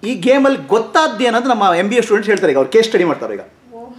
ಈ ಗೇಮಲ್ಲಿ ಗೊತ್ತಾದ್ದು ಏನಂದ್ರೆ ನಮ್ಮ MBA ಸ್ಟೂಡೆಂಟ್ಸ್ ಹೇಳ್ತಾರೆ, ಈಗ ಅವ್ರು ಕೇಸ್ ಸ್ಟಡಿ ಮಾಡ್ತಾರೆ. ಈಗ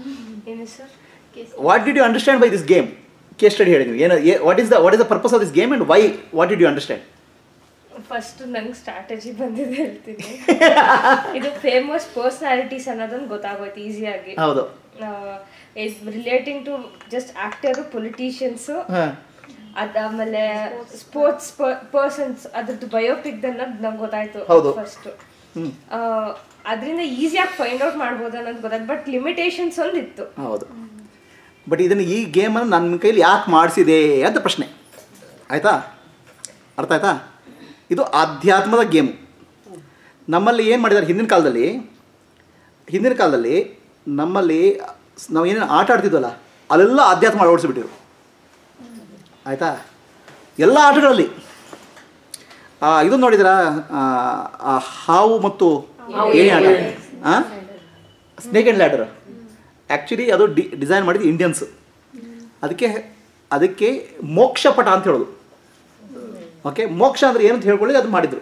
what did you understand by this game? Case study ಹೇಳಿ ನೀವು ಏನು, what is the purpose of this game and why, what did you understand? First ನಂಗೆ ಸ್ಟ್ರಾಟಜಿ ಬಂದಿದೆ ಹೇಳ್ತೀನಿ. ಇದು ಫೇಮಸ್ ಪರ್ಸನಾಲಿಟೀಸ್ ಅನ್ನೋದೊಂದು ಗೊತ್ತಾಗೋಯ್ತು ಈಸಿಯಾಗಿ. ಹೌದು, relating to just actor, politicians, ಅದಾದ್ಮೇಲೆ ಸ್ಪೋರ್ಟ್ಸ್ ಪರ್ಸನ್ಸ್, ಅದ್ರದ್ದು ಬಯೋಪಿಕ್ ಅನ್ನೋದು ನಂಗೆ ಗೊತ್ತಾಯ್ತು ಫಸ್ಟ್. ಅದರಿಂದ ಈಸಿಯಾಗಿ ಫೈಂಡ್ ಔಟ್ ಮಾಡ್ಬೋದು ಅನ್ನೋದು ಗೊತ್ತಾಯ್ತು. ಬಟ್ ಲಿಮಿಟೇಷನ್ಸ್ ಒಂದು ಇತ್ತು. ಹೌದು, ಬಟ್ ಇದನ್ನು ಈ ಗೇಮನ್ನು ನನ್ನ ಕೈಲಿ ಯಾಕೆ ಮಾಡಿಸಿದೆ ಅಂತ ಪ್ರಶ್ನೆ ಆಯಿತಾ? ಅರ್ಥ ಆಯ್ತಾ? ಇದು ಆಧ್ಯಾತ್ಮದ ಗೇಮು. ನಮ್ಮಲ್ಲಿ ಏನು ಮಾಡಿದ್ದಾರೆ ಹಿಂದಿನ ಕಾಲದಲ್ಲಿ ನಮ್ಮಲ್ಲಿ ನಾವು ಏನೇನು ಆಟ ಆಡ್ತಿದ್ವಲ್ಲ ಅಲ್ಲೆಲ್ಲ ಆಧ್ಯಾತ್ಮ ಅಳವಡಿಸಿಬಿಟ್ಟಿರು. ಆಯಿತಾ? ಎಲ್ಲ ಆಟಗಳಲ್ಲಿ ಇದು ನೋಡಿದಿರಾ, ಹಾವು ಮತ್ತು ಏಣಿ ಆಟ, ಸ್ನೇಕ್ ಆ್ಯಂಡ್ ಲ್ಯಾಡರ್. ಆ್ಯಕ್ಚುಲಿ ಅದು ಡಿಸೈನ್ ಮಾಡಿದ್ದು ಇಂಡಿಯನ್ಸು. ಅದಕ್ಕೆ ಮೋಕ್ಷ ಪಟ ಅಂತ ಹೇಳೋದು. ಓಕೆ, ಮೋಕ್ಷ ಅಂದರೆ ಏನು ಅಂತ ಹೇಳ್ಕೊಳ್ಳಿ, ಅದು ಮಾಡಿದರು.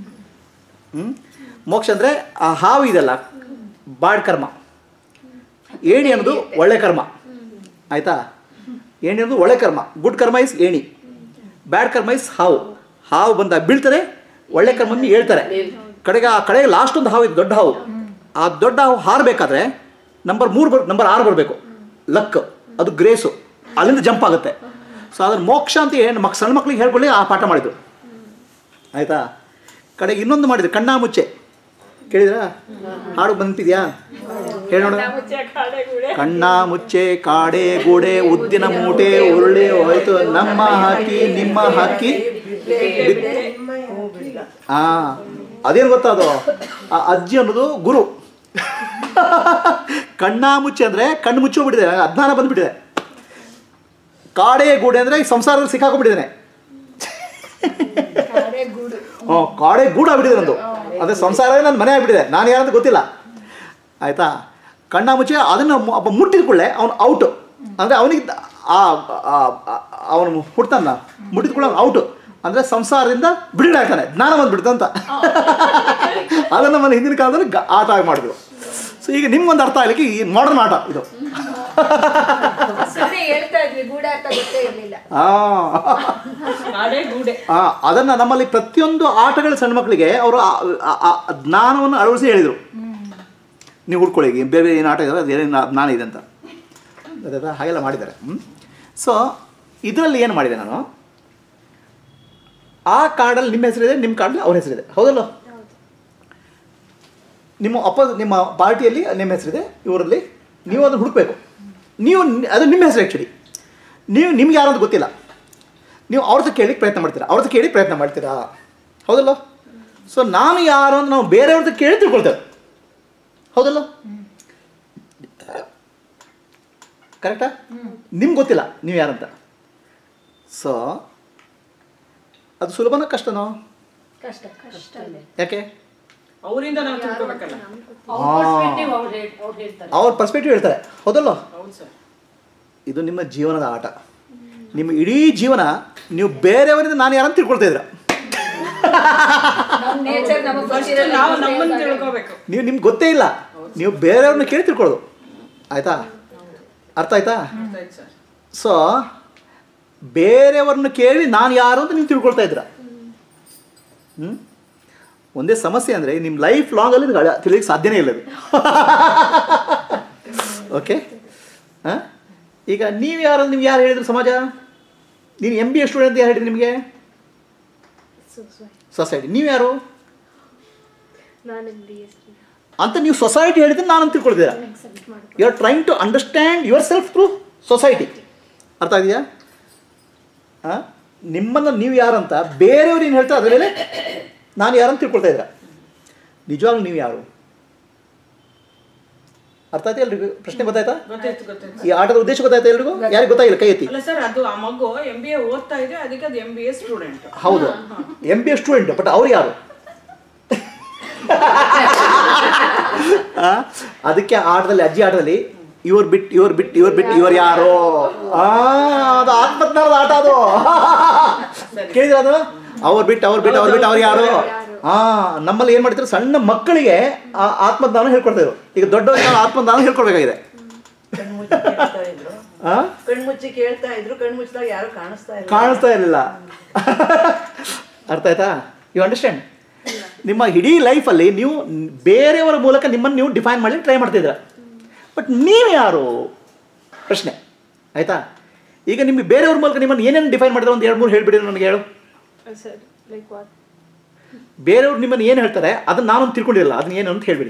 ಮೋಕ್ಷ ಅಂದರೆ ಆ ಹಾವು ಇದೆಲ್ಲ ಬಾಡ್ ಕರ್ಮ, ಏಣಿ ಅನ್ನೋದು ಒಳ್ಳೆ ಕರ್ಮ. ಆಯಿತಾ? ಏಣಿ ಅನ್ನೋದು ಒಳ್ಳೆ ಕರ್ಮ, ಗುಡ್ ಕರ್ಮ ಇಸ್ ಏಣಿ, ಬ್ಯಾಡ್ ಕರ್ಮ ಇಸ್ ಹಾವು. ಹಾವು ಬಂದಾಗ ಬೀಳ್ತಾರೆ, ಒಳ್ಳೆ ಕರ್ಮನ್ನು ಹೇಳ್ತಾರೆ. ಕಡೆಗೆ ಲಾಸ್ಟ್ ಒಂದು ಹಾವು ಇದು, ದೊಡ್ಡ ಹಾವು. ಆ ದೊಡ್ಡ ಹಾವು ಹಾರಬೇಕಾದ್ರೆ ನಂಬರ್ 6 ಬರಬೇಕು, ಲಕ್, ಅದು ಗ್ರೇಸು, ಅಲ್ಲಿಂದ ಜಂಪ್ ಆಗುತ್ತೆ. ಸೊ ಅದನ್ನು ಮೋಕ್ಷ ಅಂತ ಏನು ಸಣ್ಣ ಮಕ್ಳಿಗೆ ಹೇಳ್ಕೊಳ್ಳಿ ಆ ಪಾಠ ಮಾಡಿದರು. ಆಯಿತಾ? ಕಡೆಗೆ ಇನ್ನೊಂದು ಮಾಡಿದ್ರು, ಕಣ್ಣಾ ಮುಚ್ಚೆ. ಕೇಳಿದ್ರಾ? ಹಾಡು ಬಂತಿದ್ಯಾ? ಹೇಳೋಣ. ಕಣ್ಣಾ ಮುಚ್ಚೆ ಕಾಡೆ ಗೂಡೆ ಉದ್ದಿನ ಮೂಟೆ ಉರುಳಿ ಹೋಯ್ತು ನಮ್ಮ ಹಾಕಿ ನಿಮ್ಮ ಹಾಕಿ. ಅದೇನು ಗೊತ್ತಾ, ಅದು ಆ ಅಜ್ಜಿ ಅನ್ನೋದು ಗುರು. ಕಣ್ಣಾ ಮುಚ್ಚೆ ಅಂದರೆ ಕಣ್ಣು ಮುಚ್ಚೋಗ್ಬಿಟ್ಟಿದೆ, ಅಜ್ಞಾನ ಬಂದುಬಿಟ್ಟಿದೆ. ಕಾಡೆ ಗೂಡೆ ಅಂದರೆ ಸಂಸಾರದಲ್ಲಿ ಸಿಕ್ಕಾಕೊಂಡ್ಬಿಟ್ಟಿದ್ದೇನೆ. ಕಾಡೆ ಗೂಡು ಆಗ್ಬಿಟ್ಟಿದೆ ನಂದು, ಅದೇ ಸಂಸಾರವೇ ನನ್ನ ಮನೆ ಆಗ್ಬಿಟ್ಟಿದೆ, ನಾನು ಯಾರಂತ ಗೊತ್ತಿಲ್ಲ. ಆಯಿತಾ? ಕಣ್ಣಾ ಮುಚ್ಚೆ ಅದನ್ನು ಮುಟ್ಟಿದ ಕೂಡಲೇ ಅವನು ಔಟು. ಅಂದರೆ ಅವನಿಗೆ ಅವನು ಹುಡ್ತಾನ, ಮುಟ್ಟಿದ ಕೂಡ ಅವನು ಔಟು. ಅಂದರೆ ಸಂಸಾರದಿಂದ ಬಿಡುಗಡೆ ಜ್ಞಾನ ಬಂದುಬಿಡ್ತಂತ. ಅದನ್ನು ನಮ್ಮ ಹಿಂದಿನ ಕಾಲದಲ್ಲಿ ಆಟ ಆಗಿ ಮಾಡಿದ್ರು. ಸೊ ಈಗ ನಿಮ್ಗೊಂದು ಅರ್ಥ ಆಗಲಿಕ್ಕೆ ಈ ಮಾಡರ್ನ್ ಆಟ ಇದು. ಅದನ್ನು ನಮ್ಮಲ್ಲಿ ಪ್ರತಿಯೊಂದು ಆಟಗಳ ಸಣ್ಣ ಮಕ್ಕಳಿಗೆ ಅವರು ಜ್ಞಾನವನ್ನು ಅಳವಡಿಸಿ ಹೇಳಿದರು. ನೀವು ಹುಡ್ಕೊಳ್ಳಿ ಬೇರೆ ಏನು ಆಟ ಇದೆ, ಅದು ಏನೇನು ಜ್ಞಾನ ಇದೆ ಅಂತ. ಗೊತ್ತಾಯ್ತಾ? ಹಾಗೆಲ್ಲ ಮಾಡಿದ್ದಾರೆ. ಸೊ ಇದರಲ್ಲಿ ಏನು ಮಾಡಿದೆ ನಾನು, ಆ ಕಾರ್ಡಲ್ಲಿ ನಿಮ್ಮ ಹೆಸರಿದೆ, ನಿಮ್ಮ ಕಾರ್ಡಲ್ಲಿ ಅವ್ರ ಹೆಸರಿದೆ. ಹೌದಲ್ಲ? ನಿಮ್ಮ ಪಾರ್ಟಿಯಲ್ಲಿ ನಿಮ್ಮ ಹೆಸರಿದೆ, ಇವರಲ್ಲಿ ನೀವು ಅದನ್ನು ಹುಡುಕಬೇಕು. ಅದು ನಿಮ್ಮ ಹೆಸರು ಆ್ಯಕ್ಚುಲಿ. ನಿಮ್ಗೆ ಯಾರು ಅಂತ ಗೊತ್ತಿಲ್ಲ, ನೀವು ಅವ್ರದ್ದು ಕೇಳಲಿಕ್ಕೆ ಪ್ರಯತ್ನ ಮಾಡ್ತೀರಾ. ಹೌದಲ್ಲ? ಸೊ ನಾನು ಯಾರು ಅಂತ ನಾವು ಬೇರೆಯವ್ರದ್ದು ಕೇಳಿ ತಿಳ್ಕೊಳ್ತೇವೆ. ಹೌದಲ್ಲ? ಕರೆಕ್ಟಾ? ನಿಮ್ಗೆ ಗೊತ್ತಿಲ್ಲ ನೀವು ಯಾರಂತ. ಸೊ ಅದು ಸುಲಭನೋ ಕಷ್ಟನೋ? ಯಾಕೆ? ಅವರಿಂದ ನಾವು ತಿಳ್ಕೊಬೇಕಲ್ಲ, ಅವ್ರ ಪರ್ಸ್ಪೆಕ್ಟಿವ್ ಹೇಳ್ತಾರೆ. ಹೌದಲ್ಲ? ಇದು ನಿಮ್ಮ ಜೀವನದ ಆಟ. ನಿಮ್ಮ ಇಡೀ ಜೀವನ ನೀವು ಬೇರೆಯವರಿಂದ ನಾನು ಯಾರಂತ ತಿಳ್ಕೊಳ್ತಾ ಇದ್ದೀರ. ನೀವು ನಿಮ್ಗೆ ಗೊತ್ತೇ ಇಲ್ಲ, ನೀವು ಬೇರೆಯವ್ರನ್ನ ಕೇಳಿ ತಿಳ್ಕೊಳ್ಳೋದು. ಆಯಿತಾ? ಅರ್ಥ ಆಯ್ತಾ? ಸೊ ಬೇರೆಯವ್ರನ್ನ ಕೇಳಿ ನಾನು ಯಾರು ಅಂತ ನೀವು ತಿಳ್ಕೊಳ್ತಾ ಇದ್ದೀರ. ಒಂದೇ ಸಮಸ್ಯೆ ಅಂದರೆ ನಿಮ್ಮ ಲೈಫ್ ಲಾಂಗಲ್ಲಿ ತಿಳಿಯೋಕ್ಕೆ ಸಾಧ್ಯನೇ ಇಲ್ಲ ಅದು. ಓಕೆ? ಈಗ ನೀವು ಯಾರು ಹೇಳಿದ್ರು ಸಮಾಜ? ನೀನು MBA ಸ್ಟೂಡೆಂಟ್ ಯಾರು ಹೇಳಿದ್ರಿ ನಿಮಗೆ? ಸೊಸೈಟಿ. ನೀವು ಯಾರು ಅಂತ ನೀವು ಸೊಸೈಟಿ ಹೇಳಿದ್ರೆ ನಾನು ತಿಳ್ಕೊಳ್ತೀರಾ. You are trying to understand yourself through society. ಅರ್ಥ ಆಗಿದೆಯಾ? ನಿಮ್ಮನ್ನು ನೀವು ಯಾರಂತ ಬೇರೆಯವ್ರು ಏನು ಹೇಳ್ತಾರೆ ಅದ್ರ ಮೇಲೆ ನಾನು ಯಾರಂತ ತಿಳ್ಕೊಳ್ತಾ ಇದ್ದೀರಾ. ನಿಜವಾಗ್ಲೂ ನೀವು ಯಾರು? ಅರ್ಥ ಆಯ್ತಾ ಎಲ್ರಿಗೂ? ಪ್ರಶ್ನೆ ಗೊತ್ತಾಯ್ತಾ? ಈ ಆಟದ ಉದ್ದೇಶ ಗೊತ್ತಾಯ್ತಾ ಎಲ್ರಿಗೂ? ಯಾರಿಗೆ ಗೊತ್ತಾಗಿಲ್ಲ ಕೈ ಎತ್ತಿ. ಅದು ಆ ಮಗು MBA ಓದ್ತಾ ಇದೆ, ಅದಕ್ಕೆ ಅದು MBA ಸ್ಟೂಡೆಂಟ್. ಹೌದು, MBA ಸ್ಟೂಡೆಂಟ್. ಬಟ್ ಅವ್ರು ಯಾರು? ಅದಕ್ಕೆ ಆಟದಲ್ಲಿ, ಅಜ್ಜಿ ಆಟದಲ್ಲಿ ಇವ್ರು ಬಿಟ್ಟು ಯಾರೋ. ಅದು ಆತ್ಮಜ್ಞಾನದ ಆಟ ಅದು. ಕೇಳಿದ್ರೆ ಅದು ಅವ್ರು ಬಿಟ್ಟು ಅವ್ರು ಯಾರು. ನಮ್ಮಲ್ಲಿ ಏನು ಮಾಡ್ತಾರೆ, ಸಣ್ಣ ಮಕ್ಕಳಿಗೆ ಆತ್ಮಜ್ಞಾನ ಹೇಳ್ಕೊಡ್ತಾ ಇದ್ರು. ಈಗ ದೊಡ್ಡವರಿಗೆ ಆತ್ಮಜ್ಞಾನ ಹೇಳ್ಕೊಡ್ಬೇಕಾಗಿದೆ. ಕಣ್ಮುಚ್ಚಿ ಕೇಳ್ತಾ ಇದ್ರು, ಕಣ್ಮುಚ್ಚಿದಾಗ ಯಾರು ಕಾಣಿಸ್ತಾ ಇರಲಿಲ್ಲ. ಅರ್ಥ ಆಯ್ತಾ? You understand? ನಿಮ್ಮ ಇಡೀ ಲೈಫಲ್ಲಿ ನೀವು ಬೇರೆಯವರ ಮೂಲಕ ನಿಮ್ಮನ್ನು ನೀವು ಡಿಫೈನ್ ಮಾಡಿ ಟ್ರೈ ಮಾಡ್ತಿದ್ರ. ಬಟ್ ನೀವು ಯಾರು ಪ್ರಶ್ನೆ ಆಯ್ತಾ? ಈಗ ನಿಮಗೆ ಬೇರೆಯವ್ರ ಮೂಲಕ ನಿಮ್ಮನ್ನು ಏನೇನು ಡಿಫೈನ್ ಮಾಡಿದ್ರೆ ಒಂದು 2-3 ಹೇಳ್ಬಿಡಿ ನನಗೆ. ಹೇಳು. ಬೇರೆಯವ್ರು ನಿಮ್ಮನ್ನು ಏನು ಹೇಳ್ತಾರೆ ಅದನ್ನ ನಾನೊಂದು ತಿಳ್ಕೊಂಡಿರಲ್ಲ, ಅದನ್ನ ಏನು ಅಂತ ಹೇಳ್ಬಿಡಿ.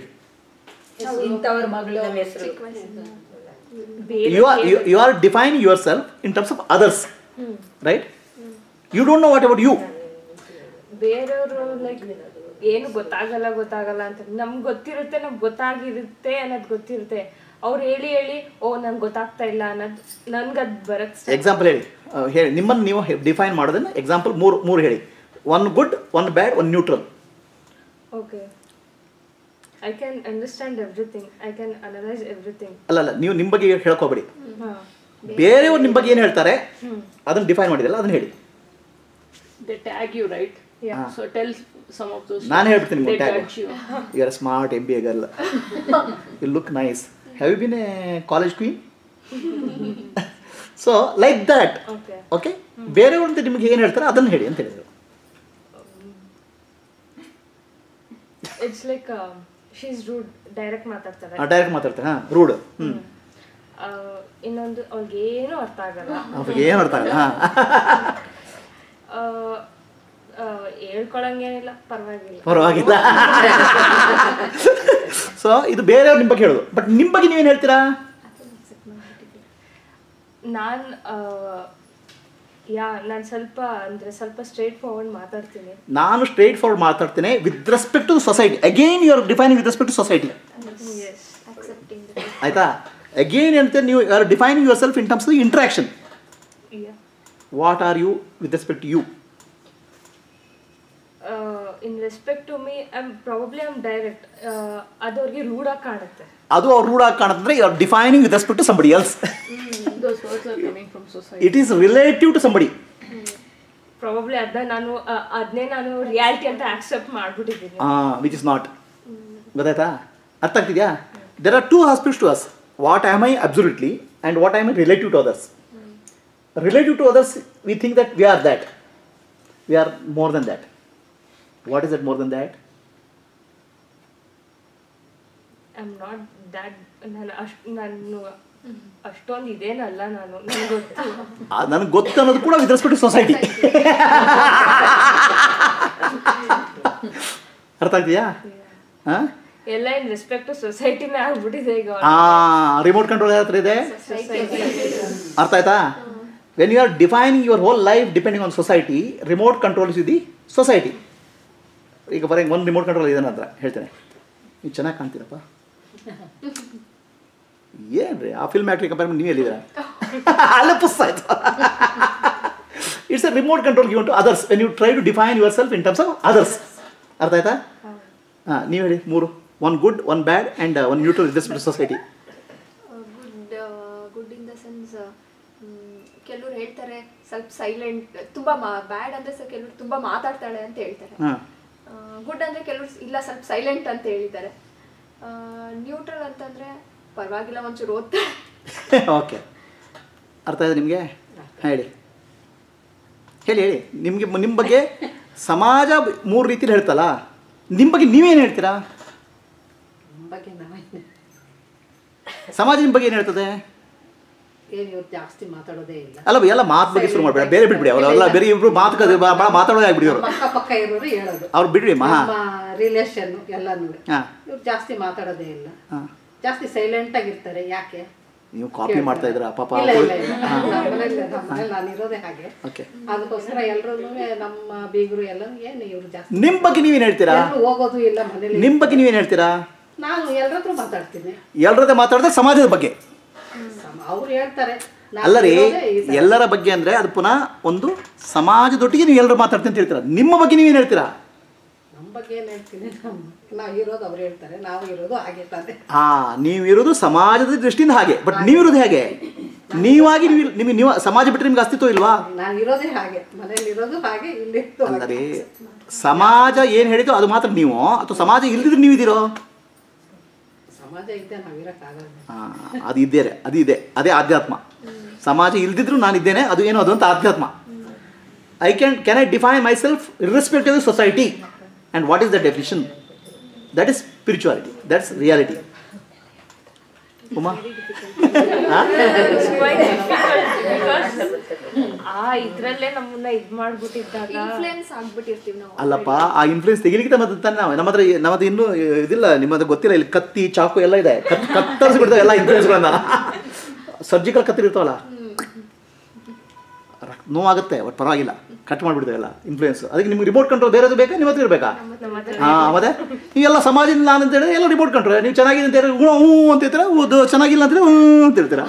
You are defining yourself in terms of others, right? You don't know what about you. ಬೇರೆಯವರು ಲೈಕ್ ಏನು ಗೊತ್ತಾಗಲ್ಲ ಅಂತ ನಮ್ಗೆ ಗೊತ್ತಿರುತ್ತೆ, ನಮ್ಗೆ ಗೊತ್ತಾಗಿರುತ್ತೆ ಅನ್ನೋದು ಗೊತ್ತಿರುತ್ತೆ. ಅವ್ರು ಹೇಳಿ ನಂಗೆ ಗೊತ್ತಾಗ್ತಾ ಇಲ್ಲ ಅನ್ನೋದು ನನ್ಗದು ಬರುತ್ತೆ. ಎಕ್ಸಾಂಪಲ್ ಹೇಳಿ ನಿಮ್ಮನ್ನು ನೀವು ಡಿಫೈನ್ ಮಾಡೋದನ್ನ ಎಕ್ಸಾಂಪಲ್ ಮೂರು ಹೇಳಿ. 1 good, 1 bad, 1 neutral. Okay, I can understand everything, I can analyze everything. ಅಲ್ಲ ನೀವು ನಿಮ್ಮ ಬಗ್ಗೆ ಹೇಳ್ಕೋಬೇಡಿ. ಬೇರೆಯವರು ನಿಮ್ಮ ಬಗ್ಗೆ ಏನು ಹೇಳ್ತಾರೆ ಅದನ್ನ ಡಿಫೈನ್ ಮಾಡಿದಲ್ಲ ಅದನ್ನ ಹೇಳಿ. They tag you, right? Yeah. So tell some of those. ನಾನು ಹೇಳ್ಬಿಡ್ತೀನಿ ನಿಮಗೆ tag. You are a smart MBA girl. You look nice. Have you been a college queen? So like that. Okay. ಬೇರೆಯವರು ಅಂತ ನಿಮಗೆ ಏನು ಹೇಳ್ತಾರೆ ಅದನ್ನ ಹೇಳಿ ಅಂತ ಹೇಳಿದ್ರು. It's like she's rude, direct ಮಾತಾಡ್ತಾರೆ. ಡೈರೆಕ್ಟ್ ಮಾತಾಡ್ತಾರೆ. ರೂಡ್. ಇನ್ನೊಂದು ಅವ್ಳಿಗೆ ಏನು ಅರ್ಥ ಆಗಲ್ಲ. ಹೇಳ್ಕೊಳಂಗೇನಿಲ್ಲ, ಪರವಾಗಿಲ್ಲ. ಸೊ ಇದು ಬೇರೆಯವ್ರು ನಿಮ್ಮ ಬಗ್ಗೆ ಹೇಳೋದು. ಬಟ್ ನಿಮ್ಮ ಬಗ್ಗೆ ನೀವೇನು ಹೇಳ್ತೀರಾ? ನಾನು ಸ್ವಲ್ಪ ಸ್ಟ್ರೇಟ್ ಫಾರ್ವರ್ಡ್ ಮಾತಾಡ್ತೀನಿ. ನಾನು ಸ್ಟ್ರೇಟ್ ಫಾರ್ವರ್ಡ್ ಮಾತಾಡ್ತೀನಿ with respect to society. Again you are defining with respect to society. ಆಯ್ತಾ? ಅಗೇನ್ ಅಂತ ನೀವು are defining yourself in terms of interaction. What are you with respect to you? In respect to me I'm direct. ಅದು ಅವ್ರಿಗೆ ರೂಢಾಗಿ ಕಾಣುತ್ತೆ. ಅದು ಅವ್ರು ರೂಢಾಗಿ ಕಾಣುತ್ತೆ. You are defining with respect to somebody else. Those words are coming from society. It is relative to somebody. Probably ಅದನ್ನೇ ನಾನು ರಿಯಾಲಿಟಿ ಅಂತ ಆಕ್ಸೆಪ್ಟ್ ಮಾಡ್ಬಿಟ್ಟಿದ್ದೀನಿ. Which is not. ಗೊತ್ತಾಯ್ತಾ? ಅರ್ಥ ಆಗ್ತಿದ್ಯಾ? There are 2 aspects to us. What am I absolutely and what am I relative to others. Relative to others, we think that we are that. We are more than that. What is it more than that? I'm not that. ನಾನು ಅಷ್ಟೊಂದು ಇದೇನಲ್ಲ. ನನಗೆ ಗೊತ್ತು ಅನ್ನೋದು ಕೂಡ with respect to society. ಅರ್ಥ ಆಗ್ತೀಯಾ? ಎಲ್ಲ ಇನ್ respect to ಸೊಸೈಟಿನೇ ಆಗ್ಬಿಟ್ಟಿದೆ ಈಗ. ರಿಮೋಟ್ ಕಂಟ್ರೋಲ್ ಯಾವ ಹತ್ರ ಇದೆ? ಅರ್ಥ ಆಯ್ತಾ? When you are defining your whole life depending on society, remote control is the society. ಈಗ ಬರೀ ಒಂದು ರಿಮೋಟ್ ಕಂಟ್ರೋಲ್ ಇದೆ ನಂತರ ಹೇಳ್ತೇನೆ. ನೀವು ಚೆನ್ನಾಗಿ ಕಾಣ್ತೀರಪ್ಪ. ಏನ್ರಿ ಆ ಫಿಲ್ಮ್ ಆ್ಯಕ್ಟ್ರಿ ಕಂಪೇರ್ ಮಾಡಿ ನೀವು ಎಲ್ಲಿದ್ದೀರಾ? ಅಲ್ಲ ಪುಸ್ತ ಆಯ್ತು. It's a remote control given to others when you try to define yourself in terms of others. ಅರ್ಥ ಆಯ್ತಾ? ನೀವು ಹೇಳಿ 3. 1 good, 1 bad and 1 neutral with respect to society. Good in the sense ಕೆಲವ್ರು ಹೇಳ್ತಾರೆ ಸ್ವಲ್ಪ ಸೈಲೆಂಟ್, ತುಂಬ ಬ್ಯಾಡ್ ಅಂದರೆ ಕೆಲವ್ರು ತುಂಬ ಮಾತಾಡ್ತಾಳೆ ಅಂತ ಹೇಳ್ತಾರೆ. ಗುಡ್ ಅಂದರೆ ಕೆಲವ್ರು ಇಲ್ಲ ಸ್ವಲ್ಪ ಸೈಲೆಂಟ್ ಅಂತ ಹೇಳಿದ್ದಾರೆ. ನ್ಯೂಟ್ರಲ್ ಅಂತಂದರೆ ಪರವಾಗಿಲ್ಲ ಒಂಚೂರು ಓದ್ತಾರೆ. ಓಕೆ, ಅರ್ಥ ಆಯ್ತು ನಿಮಗೆ? ಹೇಳಿ ನಿಮಗೆ ನಿಮ್ಮ ಬಗ್ಗೆ ಸಮಾಜ 3 ರೀತಿಯಲ್ಲಿ ಹೇಳ್ತಲ್ಲ, ನಿಮ್ಮ ಬಗ್ಗೆ ನೀವೇನು ಹೇಳ್ತೀರಾ? ಸಮಾಜ ನಿಮ್ಮ ಬಗ್ಗೆ ಏನು ಹೇಳ್ತದೆ? ಜಾಸ್ತಿ ಮಾತಾಡೋದೇ ಇಲ್ಲ. ಅಲ್ಲ ಎಲ್ಲ ಮಾತು ಬಗ್ಗೆ ಶುರು ಮಾಡಬೇಡ, ಬೇರೆ ಬಿಡ್ಬಿಡಿ. ಅವರೆಲ್ಲ ಬೇರೆ ಇಬ್ರು ಭಾಳ ಮಾತಾಡೋದೇ ಆಗ್ಬಿಡಿ. ಅವರು ಅಕ್ಕಪಕ್ಕ ಇರೋರು ಹೇಳೋದು, ಅವ್ರು ಬಿಡ್ರಿ. ರಿಲೇಷನ್ ಎಲ್ಲಾನು ಇವ್ರು ಜಾಸ್ತಿ ಮಾತಾಡೋದೇ ಇಲ್ಲ, ಜಾಸ್ತಿ ಸೈಲೆಂಟ್ ಆಗಿರ್ತಾರೆ. ಯಾಕೆ ನೀವು ಕಾಪಿ ಮಾಡ್ತಾ ಇದ್ರ ಪಾಪ? ನಾನು ಇರೋದೇ ಹಾಗೆ. ಅದಕ್ಕೋಸ್ಕರ ಎಲ್ರೂ ನಮ್ಮ ಬೀಗರು ಎಲ್ಲ ಏನು ಇವ್ರು ಜಾಸ್ತಿ. ನಿಮ್ಮ ಬಗ್ಗೆ ನೀವೇನು ಹೇಳ್ತೀರಾ? ಹೋಗೋದು ಇಲ್ಲ ಮನೇಲಿ. ನಿಮ್ಮ ಬಗ್ಗೆ ನೀವೇನು ಹೇಳ್ತೀರಾ? ನಾನು ಎಲ್ಲರ ಹತ್ರ ಮಾತಾಡ್ತೀನಿ. ಎಲ್ಲರ ಹತ್ರ ಮಾತಾಡಿದ್ರೆ ಸಮಾಜದ ಬಗ್ಗೆ ಅವ್ರು ಹೇಳ್ತಾರೆ. ಅಲ್ಲ ರೀ, ಎಲ್ಲರ ಬಗ್ಗೆ ಅಂದ್ರೆ ಅದು ಪುನಃ ಒಂದು ಸಮಾಜದೊಟ್ಟಿಗೆ ನೀವು ಎಲ್ಲರೂ ಮಾತಾಡ್ತೀನಿ ಅಂತ ಹೇಳ್ತೀರಾ. ನಿಮ್ಮ ಬಗ್ಗೆ ನೀವೇನು ಹೇಳ್ತೀರಾ? ನಮ್ಮ ಬಗ್ಗೆ ಏನು ಹೇಳ್ತೀನಿ, ನಾವು ಇರೋದು ಅವ್ರು ಹೇಳ್ತಾರೆ, ನಾವು ಇರೋದು ಹಾಗೆ ತಾನೆ. ನೀವು ಇರೋದು ಸಮಾಜದ ದೃಷ್ಟಿಯಿಂದ ಹಾಗೆ, ಬಟ್ ನೀವಿರೋದು ಹೇಗೆ? ನೀವಾಗಿ ನೀವು ಸಮಾಜ ಬಿಟ್ಟರೆ ನಿಮ್ಗೆ ಅಸ್ತಿತ್ವ ಇಲ್ವಾ? ನಾನು ಇರೋದೇ ಹಾಗೆ, ಮನೇಲಿ ಇರೋದು ಹಾಗೆ, ಇಲ್ಲಿ ಅಲ್ಲ ರೀ, ಸಮಾಜ ಏನು ಹೇಳಿದೋ ಅದು ಮಾತ್ರ ನೀವು, ಅಥವಾ ಸಮಾಜ ಇಲ್ದಿದ್ರೆ ನೀವಿದ್ದೀರೋ? ಸಮಾಜ ಇದ್ದೆ ನಾವಿರಕ್ಕಾಗಲ್ಲ. ಅದು ಇದ್ದೇನೆ, ಅದು ಇದೆ, ಅದೇ ಆಧ್ಯಾತ್ಮ. ಸಮಾಜ ಇಲ್ದಿದ್ರು ನಾನಿದ್ದೇನೆ, ಅದು ಏನೋ ಅದು ಅಂತ ಆಧ್ಯಾತ್ಮ. Can I define myself irrespective of society? And what is the definition? That is spirituality, that's reality. Uma, ಇದ್ರಲ್ಲೇ ನಮ್ಮನ್ನ ಇದ್ ಮಾಡ್ಬಿಟ್ಟಿದ್ದಾಗ ಇನ್ಫ್ಲುಯೆನ್ಸ್ ಆಗ್ಬಿಟ್ಟಿರ್ತೀವಿ ನಾವು. ಅಲ್ಲಪ್ಪ, ಆ ಇನ್ಫ್ಲೂಯೆನ್ಸ್ ತೆಗಿಲಿಕ್ಕೆ ಮತ್ತೆ ತಾನೆ ನಮ್ಮದು ಇನ್ನೂ ಇದಿಲ್ಲ, ನಿಮ್ಮದು ಗೊತ್ತಿಲ್ಲ. ಇಲ್ಲಿ ಕತ್ತಿ ಚಾಕು ಎಲ್ಲ ಇದೆ, ಕತ್ತರಿಸ್ಬಿಡ್ತಾವೆ ಎಲ್ಲ ಇನ್ಫ್ಲೂಯೆನ್ಸ್ಗಳನ್ನ. ಸರ್ಜಿಕಲ್ ಕತ್ತಿರ್ತಾವಲ್ಲ, ನೋವಾಗುತ್ತೆ, ಬಟ್ ಪರವಾಗಿಲ್ಲ, ಕಟ್ ಮಾಡಿಬಿಡ್ತೇವೆ ಎಲ್ಲ ಇನ್ಫ್ಲೂಯೆನ್ಸ್. ಅದಕ್ಕೆ ನಿಮ್ಗೆ ರಿಮೋಟ್ ಕಂಟ್ರೋಲ್ ಬೇರೆದು ಬೇಕಾ, ನಿಮ್ಮ ಹತ್ರ ಇರಬೇಕಾ? ಮತ್ತೆ ನೀವೆಲ್ಲ ಸಮಾಜದಿಂದ ನಾನು ಅಂತ ಹೇಳಿದ್ರೆ ಎಲ್ಲ ರಿಮೋಟ್ ಕಂಟ್ರೋಲ್. ನೀವು ಚೆನ್ನಾಗಿದೆ ಅಂತ ಹೇಳಿದ್ರೆ ಹ್ಞೂ ಅಂತ ಹೇಳ್ತೀರಾ, ಚೆನ್ನಾಗಿಲ್ಲ ಅಂತ ಹ್ಞೂ ಅಂತ ಹೇಳ್ತೀರಾ.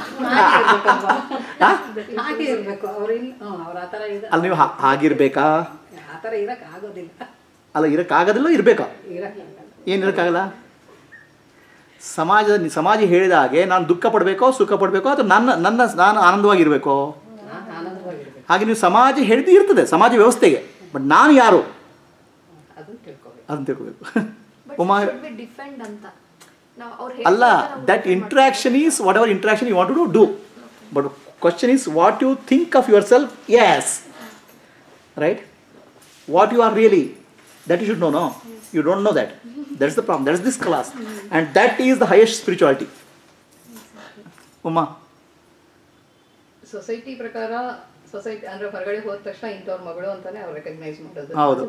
ಅಲ್ಲ, ನೀವು ಹಾಗಿರ್ಬೇಕಾ? ಅಲ್ಲ, ಇರೋಕ್ಕಾಗೋದಿಲ್ಲ, ಇರಬೇಕಾ? ಏನು ಇರೋಕ್ಕಾಗಲ್ಲ? ಸಮಾಜ ಹೇಳಿದ ಹಾಗೆ ನಾನು ದುಃಖ ಪಡಬೇಕೋ ಸುಖ ಪಡಬೇಕೋ, ಅಥವಾ ನಾನು ಆನಂದವಾಗಿರಬೇಕೋ? ಹಾಗೆ ನೀವು ಸಮಾಜ ಹೇಳಿದ್ದು ಇರ್ತದೆ ಸಮಾಜ ವ್ಯವಸ್ಥೆಗೆ, ಬಟ್ ನಾನು ಯಾರು ಅದನ್ನು ತಿಳ್ಕೋಬೇಕು. ಅಲ್ಲ, that interaction is whatever interaction you want to do, but question is what you think of yourself. Yes, right. What you are really, that you should know. No, you don't know that. That's the problem. That's this class, and that is the highest spirituality. Uma, society ಪ್ರಕಾರ society ಅಂದ್ರೆ ಹೊರಗಡೆ ಹೋದ ತಕ್ಷಣ ಇಂಥವ್ರ ಮಗಳು ಅಂತಾನೆ ಅವ್ರು recognise ಮಾಡೋದು. ಹೌದು.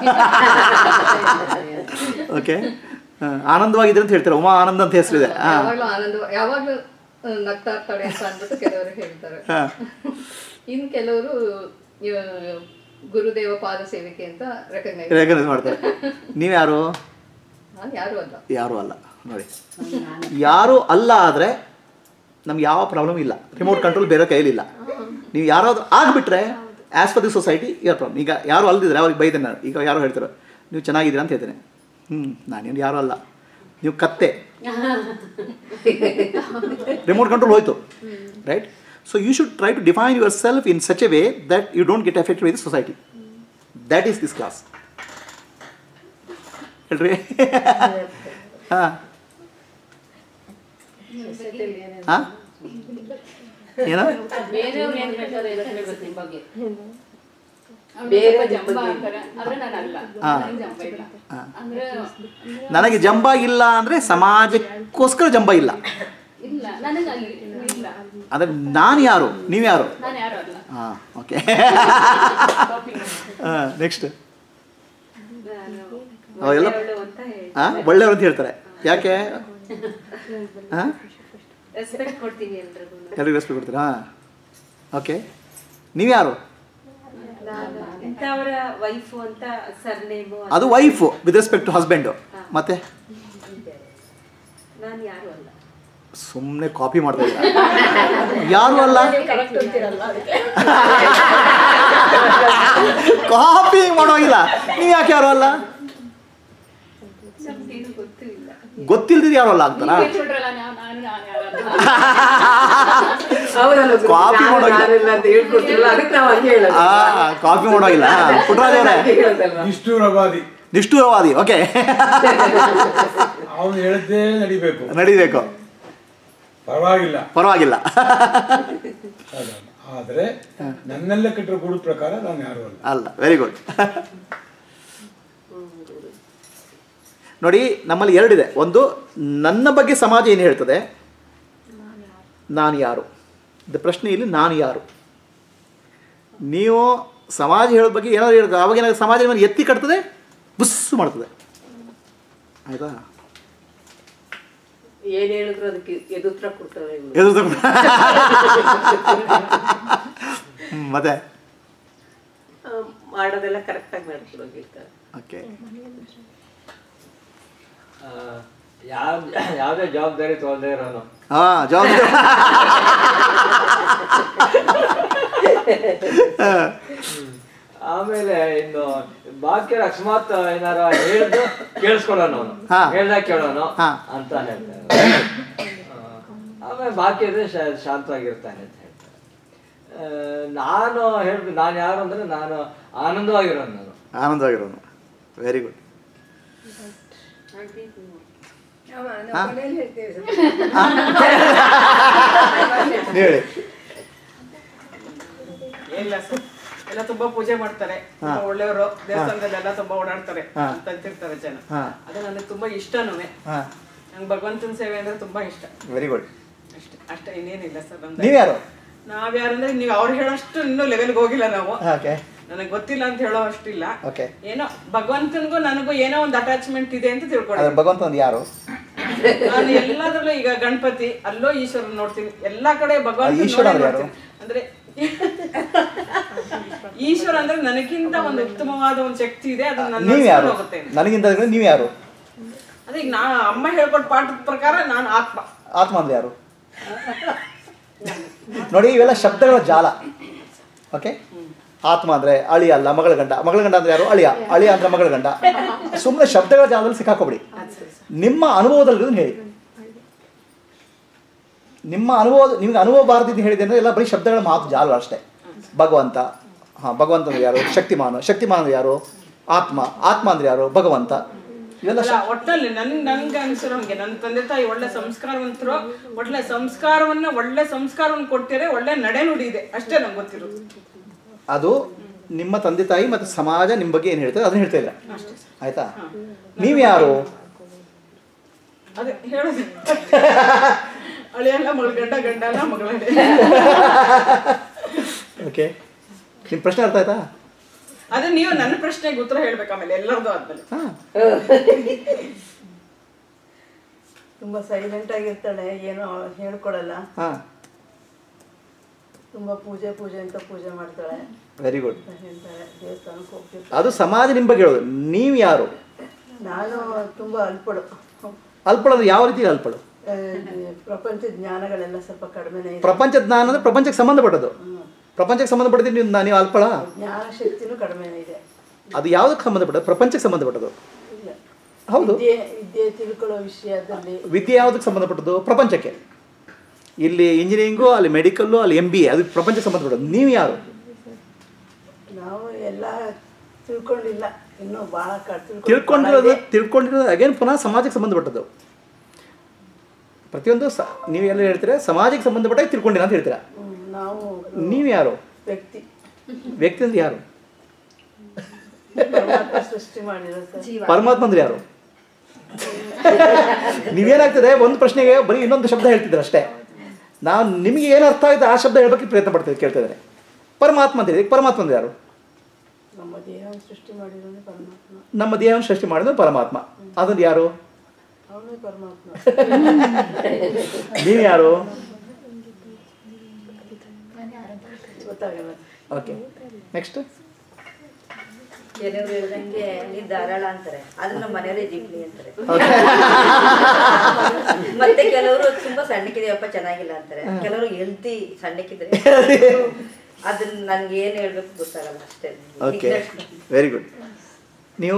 ಓಕೆ, ಆನಂದವಾಗಿದೆ ಅಂತ ಹೇಳ್ತಾರೆ. ಉಮಾ ಆನಂದ ಅಂತ ಹೆಸರಿದೆ. ಯಾವಾಗ್ಲೂ ಆನಂದ, ಯಾವಾಗ್ಲೂ ನಗ್ತಾ ಇರ್ತಾಳೆ ಅಂತ ಅಂದ್ಬಿಟ್ಟು ಕೆಲವರು ಹೇಳ್ತಾರೆ. ಇನ್ನು ಕೆಲವರು ಗುರುದೇವ ಪಾದ ಸೇವಿಕೆ ಅಂತ ರೆಕಗ್ನೈಸ್ ಮಾಡ್ತಾರೆ. ನೀವ್ಯಾರು? ನಾನು ಯಾರು ಅಲ್ಲ. ಯಾರು ಅಲ್ಲ. ನೋಡಿ, ಯಾರು ಅಲ್ಲ ಆದರೆ ನಮ್ಗೆ ಯಾವ ಪ್ರಾಬ್ಲಮ್ ಇಲ್ಲ. ರಿಮೋಟ್ ಕಂಟ್ರೋಲ್ ಬೇರೆ ಕೈಲಿಲ್ಲ. ನೀವು ಯಾರಾದ್ರೂ ಆಗಿಬಿಟ್ರೆ ಆ್ಯಸ್ ಪರ್ ದಿ ಸೊಸೈಟಿ ಇರೋ ಪ್ರಾಬ್ಲಮ್. ಈಗ ಯಾರು ಅಲ್ದಿದ್ರೆ ಅವ್ರಿಗೆ ಬೈದೇನೆ ನಾನು. ಈಗ ಯಾರೋ ಹೇಳ್ತಾರೆ ನೀವು ಚೆನ್ನಾಗಿದ್ದೀರಾ ಅಂತ ಹೇಳ್ತೇನೆ. ನಾನೇನು ಯಾರು ಅಲ್ಲ, ನೀವು ಕತ್ತೆ. ರಿಮೋಟ್ ಕಂಟ್ರೋಲ್ ಹೋಯ್ತು, right? So you should try to define yourself in such a way that you don't get affected by the society. That is this class. Helri? Ha? Ha? ಏನು? ಬೇರೆಯವ್ರು ಏನು ಹೇಳ್ತಾರೆ ಅಂತ ಗೊತ್ತು ನಿಮ್ಮ ಬಗ್ಗೆ. ಬೇರೆ ಜಂಬ ಅಂತಾರೆ, ಆದ್ರೆ ನಾನು ಅಲ್ಲ. ಅಂದ್ರೆ ನನಗೆ ಜಂಬ ಇಲ್ಲ ಅಂದರೆ ಸಮಾಜಕ್ಕೋಸ್ಕರ ಜಂಬ ಇಲ್ಲ. ಇಲ್ಲ, ನನಗೆ ಅಲ್ಲಿ ಇಲ್ಲ. ಅಂದರೆ ನಾನು ಯಾರು, ನೀವು ಯಾರು? ನಾನು ಯಾರು ಅಲ್ಲ. ಹಾಂ, ಓಕೆ. ನೆಕ್ಸ್ಟ್ ಅವೆಲ್ಲ ಒಳ್ಳೆಯವರು ಅಂತ ಹೇಳ್ತಾರೆ. ಯಾಕೆ? ಹಾಂ, ರೆಸ್ಪೆಕ್ಟ್ ಕೊಡ್ತೀನಿ ಎಲ್ರಿಗೂ. ಎಲ್ರಿಗೂ ರೆಸ್ಪೆಕ್ಟ್ ಕೊಡ್ತೀರಾ? ಹಾಂ, ಓಕೆ. ನೀವು ಯಾರು? ಅವರ ವೈಫು ಅಂತ ಸರ್ನೇಮು. ಅದು wife with respect to husband. ಮತ್ತೆ ನಾನು ಯಾರು ಅಲ್ಲ. ಸುಮ್ಮನೆ ಕಾಪಿ ಮಾಡ್ತಾ ಇಲ್ಲ. ಯಾರು ಅಲ್ಲ, ಕಾಪಿ ಮಾಡೋಗಿಲ್ಲ. ನೀವು ಯಾಕೆ ಯಾರು ಅಲ್ಲ? ಗೊತ್ತಿಲ್ದಿದ್ದು ಯಾರು ಅಲ್ಲ ಆಗ್ತಾರಾ? ಕಾಪಿ ಮಾಡೋಗಿಲ್ಲ. ಕಾಪಿ ಮಾಡೋಗಿಲ್ಲ. ಪುಟ್ಟರಾಜ್ ಅವರೇ, ನಿಷ್ಠುರವಾದಿ. ಓಕೆ, ಅವನು ಹೇಳಿದ್ದೇ ನಡಿಬೇಕು. ಪರವಾಗಿಲ್ಲ. ಆದರೆ ನನ್ನೆಲ್ಲ ಕೆಟ್ಟರು ಗುಡು ಪ್ರಕಾರ ನಾನು ಯಾರು ಅಲ್ಲ. Very good. ನೋಡಿ, ನಮ್ಮಲ್ಲಿ ಎರಡಿದೆ. ಒಂದು, ನನ್ನ ಬಗ್ಗೆ ಸಮಾಜ ಏನು ಹೇಳ್ತದೆ, ನಾನು ಯಾರು. ಇದು ಪ್ರಶ್ನೆ ಇಲ್ಲಿ ನಾನು ಯಾರು. ನೀವು ಸಮಾಜ ಹೇಳೋದ ಬಗ್ಗೆ ಏನಾದ್ರು ಹೇಳ್ತದೆ, ಅವಾಗ ಏನಾದ್ರು ಸಮಾಜ ನಿಮ್ಮನ್ನು ಎತ್ತಿ ಕಟ್ತದೆ, ಬುಸ್ ಮಾಡ್ತದೆ. ಆಯಿತಾ? ಏನು ಹೇಳಿದ್ರು ಅದಕ್ಕೆ ಎದುತ್ರ ಕೊಡ್ತಾರೆ. ಮತ್ತೆ ಮಾಡೋದೆಲ್ಲ ಕರೆಕ್ಟಾಗಿ ಮಾಡ್ಕೊಡೋಗಿರ್ತಾರೆ. ಓಕೆ. ಯಾವುದೇ ಜವಾಬ್ದಾರಿ ತಗೊಳ್ದೇ ಇರೋನು. ಹಾಂ, ಜವಾಬ್ದಾರಿ. ಆಮೇಲೆ ಇನ್ನು ಬಾಕಿ ಅಕಸ್ಮಾತ್ ಏನಾರ ಹೇಳಿದ್ದು ಕೇಳಿಸ್ಕೊಳ್ಳೋನು, ಹೇಳ್ದಾಗ ಕೇಳೋನು ಅಂತ ಹೇಳ್ತಾರೆ. ಆಮೇಲೆ ಬಾಕಿ ಇದ್ರೆ ಶಾಂತವಾಗಿರ್ತಾನೆ ಅಂತ ಹೇಳ್ತಾರೆ. ನಾನು ಹೇಳ್ಬೇಕು, ನಾನು ಯಾರು ಅಂದ್ರೆ ನಾನು ಆನಂದವಾಗಿರೋನು. Very good. ಹೇಳಿ. ಇಲ್ಲ ಸರ್, ಎಲ್ಲ ತುಂಬಾ ಪೂಜೆ ಮಾಡ್ತಾರೆ, ಒಳ್ಳೆಯವರು, ದೇವಸ್ಥಾನದಲ್ಲೆಲ್ಲ ತುಂಬಾ ಓಡಾಡ್ತಾರೆ ಅಂತ ಅಂತಿರ್ತಾರೆ ಜನ. ಅದು ನನಗೆ ತುಂಬಾ ಇಷ್ಟನೂ. ನಂಗೆ ಭಗವಂತನ ಸೇವೆ ಅಂದ್ರೆ ತುಂಬಾ ಇಷ್ಟ. Very good. ಅಷ್ಟೇ ಅಷ್ಟೇ, ಇನ್ನೇನಿಲ್ಲ ಸರ್. ನೀವ್ಯಾರು? ನಾವ್ಯಾರಂದ್ರೆ ನೀವು ಅವ್ರು ಹೇಳೋಷ್ಟು ಇನ್ನೂ ಲೆವೆಲ್ಗೆ ಹೋಗಿಲ್ಲ ನಾವು. ನನಗೆ ಗೊತ್ತಿಲ್ಲ ಅಂತ ಹೇಳೋ ಅಷ್ಟಿಲ್ಲ. ಏನೋ ಭಗವಂತನಿಗೂ ನನಗೂ ಏನೋ ಒಂದು ಅಟ್ಯಾಚ್ಮೆಂಟ್ ಇದೆ ಅಂತ ತಿಳ್ಕೊಳ್ಳಿ. ಭಗವಂತ ಯಾರು? ನಾನು ಎಲ್ಲದರಲ್ಲೂ ಈಗ ಗಣಪತಿ, ಅಲ್ಲೋ ಈಶ್ವರ ನೋಡ್ತೀನಿ, ಎಲ್ಲಾ ಕಡೆ ಭಗವಂತ ಅಂದ್ರೆ ಈಶ್ವರ ಅಂದ್ರೆ ನನಗಿಂತ ಒಂದು ಉತ್ತಮವಾದ ಒಂದು ಶಕ್ತಿ ಇದೆ. ಅದು ನನ್ನ ಹೋಗುತ್ತೆ. ನನಗಿಂತ ನೀವು ಯಾರು? ಅದೇ ಈಗ ನಾ ಅಮ್ಮ ಹೇಳ್ಕೊಟ್ಟ ಪಾಠದ ಪ್ರಕಾರ ನಾನು ಆತ್ಮ. ಆತ್ಮ ಅಂದ್ರೆ ಯಾರು? ನೋಡಿ, ಇವೆಲ್ಲ ಶಬ್ದಗಳ ಜಾಲ. ಓಕೆ, ಆತ್ಮ ಅಂದ್ರೆ ಅಳಿಯ ಅಲ್ಲ, ಮಗಳ ಗಂಡ. ಮಗಳ ಗಂಡ ಅಂದ್ರೆ ಯಾರು? ಅಳಿಯ. ಅಳಿಯ ಅಂದ್ರೆ ಮಗಳ ಗಂಡ. ಸುಮ್ಮನೆ ಶಬ್ದಗಳ ಜಾಲದಲ್ಲಿ ಸಿಕ್ಕಾಕೊಬಿಡಿ. ನಿಮ್ಮ ಅನುಭವದಲ್ಲಿ ಹೇಳಿ. ನಿಮ್ಮ ಅನುಭವ, ನಿಮ್ಗೆ ಅನುಭವ ಬಾರದಿದ್ದು ಹೇಳಿದೆ ಅಂದ್ರೆ ಎಲ್ಲ ಬರೀ ಶಬ್ದಗಳ ಮಾತು ಜಾಲ ಅಷ್ಟೇ. ಭಗವಂತ, ಭಗವಂತ ಅಂದ್ರೆ ಯಾರು? ಶಕ್ತಿಮಾನ. ಶಕ್ತಿಮಾನ ಅಂದ್ರೆ ಯಾರು? ಆತ್ಮ. ಆತ್ಮ ಅಂದ್ರೆ ಯಾರು? ಭಗವಂತ. ಇವೆಲ್ಲ ಒಟ್ಟಲ್ಲಿ ನನ್ಗೆ ಅನ್ಸಿರೋ ಹಂಗೆ ನನ್ನ ತಂದೆ ತಾಯಿ ಒಳ್ಳೆ ಸಂಸ್ಕಾರವಂತರು, ಒಳ್ಳೆ ಸಂಸ್ಕಾರವನ್ನು ಕೊಟ್ಟಿರೆ, ಒಳ್ಳೆ ನಡೆ ನುಡಿ ಇದೆ ಅಷ್ಟೇ ನಂಗೆ ಗೊತ್ತಿರೋದು. ಅದು ನಿಮ್ಮ ತಂದೆ ತಾಯಿ ಮತ್ತು ಸಮಾಜ ನಿಮ್ಮ ಬಗ್ಗೆ ಏನು ಹೇಳ್ತಾರೆ ಅದನ್ನ ಹೇಳ್ತಾ ಇಲ್ಲ. ಆಯ್ತಾ? ನೀವು ಯಾರು? ಅದೇ ಹೇಳೋದು, ಅಳಿಯಲ್ಲ ಮಗಳ ಗಂಡ, ಗಂಡ ಅಲ್ಲ ಮಗಳ. ಓಕೆ, ನಿಮ್ಮ ಪ್ರಶ್ನೆ ಅರ್ಥ ಆಯ್ತಾ? ಅದೇ ನೀವು ನನ್ನ ಪ್ರಶ್ನೆಗೆ ಉತ್ತರ ಹೇಳ್ಬೇಕು ಆಮೇಲೆ ಎಲ್ಲರದು ಆದ್ಮೇಲೆ. ತುಂಬಾ ಸೈಲೆಂಟ್ ಆಗಿರ್ತಾಳೆ, ಏನೋ ಹೇಳ್ಕೊಡಲ್ಲ. ತುಂಬಾ ಪೂಜೆ ಅಂತ ಪೂಜೆ ಮಾಡ್ತಾಳೆ. Very good. ಹೇಳ್ತಾಳೆ, ದೇವಸ್ಥಾನಕ್ಕೆ ಹೋಗ್ತಿರ್ತಾಳೆ. ಅದು ಸಮಾಜ ನಿಮ್ಮ ಬಗ್ಗೆ ಹೇಳೋದು. ನೀವು ಯಾರು? ನಾನು ತುಂಬಾ ಅಲ್ಪಳು. ಅಲ್ಪಳು ಅಂದ್ರೆ ಯಾವ ರೀತಿ ಅಲ್ಪಳು? ಪ್ರಪಂಚ ಜ್ಞಾನಗಳೆಲ್ಲ ಸ್ವಲ್ಪ ಕಡಿಮೆನೇ ಇದೆ. ಪ್ರಪಂಚ ಜ್ಞಾನ ಅಂದ್ರೆ ಪ್ರಪಂಚಕ್ಕೆ ಸಂಬಂಧಪಟ್ಟದ್ದು. ಪ್ರಪಂಚಕ್ಕೆ ಸಂಬಂಧಪಟ್ಟಿದ್ದು ನೀವು ಅಲ್ಪಳ? ಜ್ಞಾನ ಶಕ್ತಿನೂ ಕಡಿಮೆನೇ ಇದೆ. ಅದು ಯಾವುದಕ್ಕೆ ಸಂಬಂಧಪಟ್ಟದ್ದು? ಪ್ರಪಂಚಕ್ಕೆ ಸಂಬಂಧಪಟ್ಟದ್ದು. ಹೌದು, ವಿದ್ಯೆ ತಿಳ್ಕೊಳ್ಳೋ ವಿಷಯದಲ್ಲಿ. ವಿದ್ಯೆ ಯಾವುದಕ್ಕೆ ಸಂಬಂಧಪಟ್ಟದ್ದು? ಪ್ರಪಂಚಕ್ಕೆ. ಇಲ್ಲಿ ಇಂಜಿನಿಯರಿಂಗು, ಅಲ್ಲಿ ಮೆಡಿಕಲ್ಲು, ಅಲ್ಲಿ MBA, ಅದು ಪ್ರಪಂಚಕ್ಕೆ ಸಂಬಂಧಪಟ್ಟದ್ದು. ನೀವು ಯಾರು? ನಾವು ಎಲ್ಲ ತಿಳ್ಕೊಂಡಿಲ್ಲ, ಇನ್ನೂ ಭಾಳ ತಿಳ್ಕೊಂಡಿರೋದು ಅಗೇನ್ ಪುನಃ ಸಮಾಜಕ್ಕೆ ಸಂಬಂಧಪಟ್ಟದ್ದು. ಪ್ರತಿಯೊಂದು ನೀವೆಲ್ಲ ಹೇಳ್ತೀರಾ ಸಮಾಜಕ್ಕೆ ಸಂಬಂಧಪಟ್ಟಾಗ ತಿಳ್ಕೊಂಡಿಲ್ಲ ಅಂತ ಹೇಳ್ತೀರಾ. ನಾವು ನೀವು ಯಾರು? ವ್ಯಕ್ತಿ ಅಂದ್ರೆ ಯಾರು? ಸೃಷ್ಟಿ ಮಾಡಿರೋ ಪರಮಾತ್ಮ ಅಂದ್ರೆ ಯಾರು? ನೀವೇನಾಗ್ತದೆ, ಒಂದು ಪ್ರಶ್ನೆಗೆ ಬರೀ ಇನ್ನೊಂದು ಶಬ್ದ ಹೇಳ್ತಿದ್ರೆ ಅಷ್ಟೇ. ನಾನು ನಿಮಗೆ ಏನು ಅರ್ಥ ಆಗುತ್ತೆ ಆ ಶಬ್ದ ಹೇಳ್ಬೇಕು ಪ್ರಯತ್ನ ಪಡ್ತಿದ್ದೆ, ಕೇಳ್ತಿದ್ದಾರೆ. ಪರಮಾತ್ಮ ಅಂತ ಹೇಳಿ, ಪರಮಾತ್ಮ ಅಂದ್ರೆ ಯಾರು? ನಮ್ಮ ದೇಹವನ್ನು ಸೃಷ್ಟಿ ಮಾಡಿರೋದು ಪರಮಾತ್ಮ. ನಮ್ಮ ದೇಹವನ್ನು ಸೃಷ್ಟಿ ಮಾಡಿದ್ರೆ ಪರಮಾತ್ಮ. ಅದಂದ್ರೆ ಯಾರು? ಅವನೇ ಪರಮಾತ್ಮ. ನೀವು ಯಾರು? ಗೊತ್ತಾಗಲ್ಲ. Okay, next. ಕೆಲವರು ಹೇಳ್ದಂಗೆ ನೀನ್ ಧಾರಾಳ ಅಂತಾರೆ, ಆದ್ರೆ ನಮ್ಮ ಮನೆಯವರೇ ಜಿಂಕ್ಲಿ ಅಂತಾರೆ. ಮತ್ತೆ ಕೆಲವರು ತುಂಬಾ ಸಣ್ಣಕ್ಕಿದೆಯಪ್ಪ ಚೆನ್ನಾಗಿಲ್ಲ ಅಂತಾರೆ. ಕೆಲವರು ಹೆಲ್ತಿ ಸಣ್ಣಕ್ಕಿದ್ರೆ ಅದನ್ನ ನನ್ಗೆ ಏನ್ ಹೇಳ್ಬೇಕು ಗೊತ್ತಾಗಲ್ಲ ಅಷ್ಟೇ. Okay, very good. ನೀವು?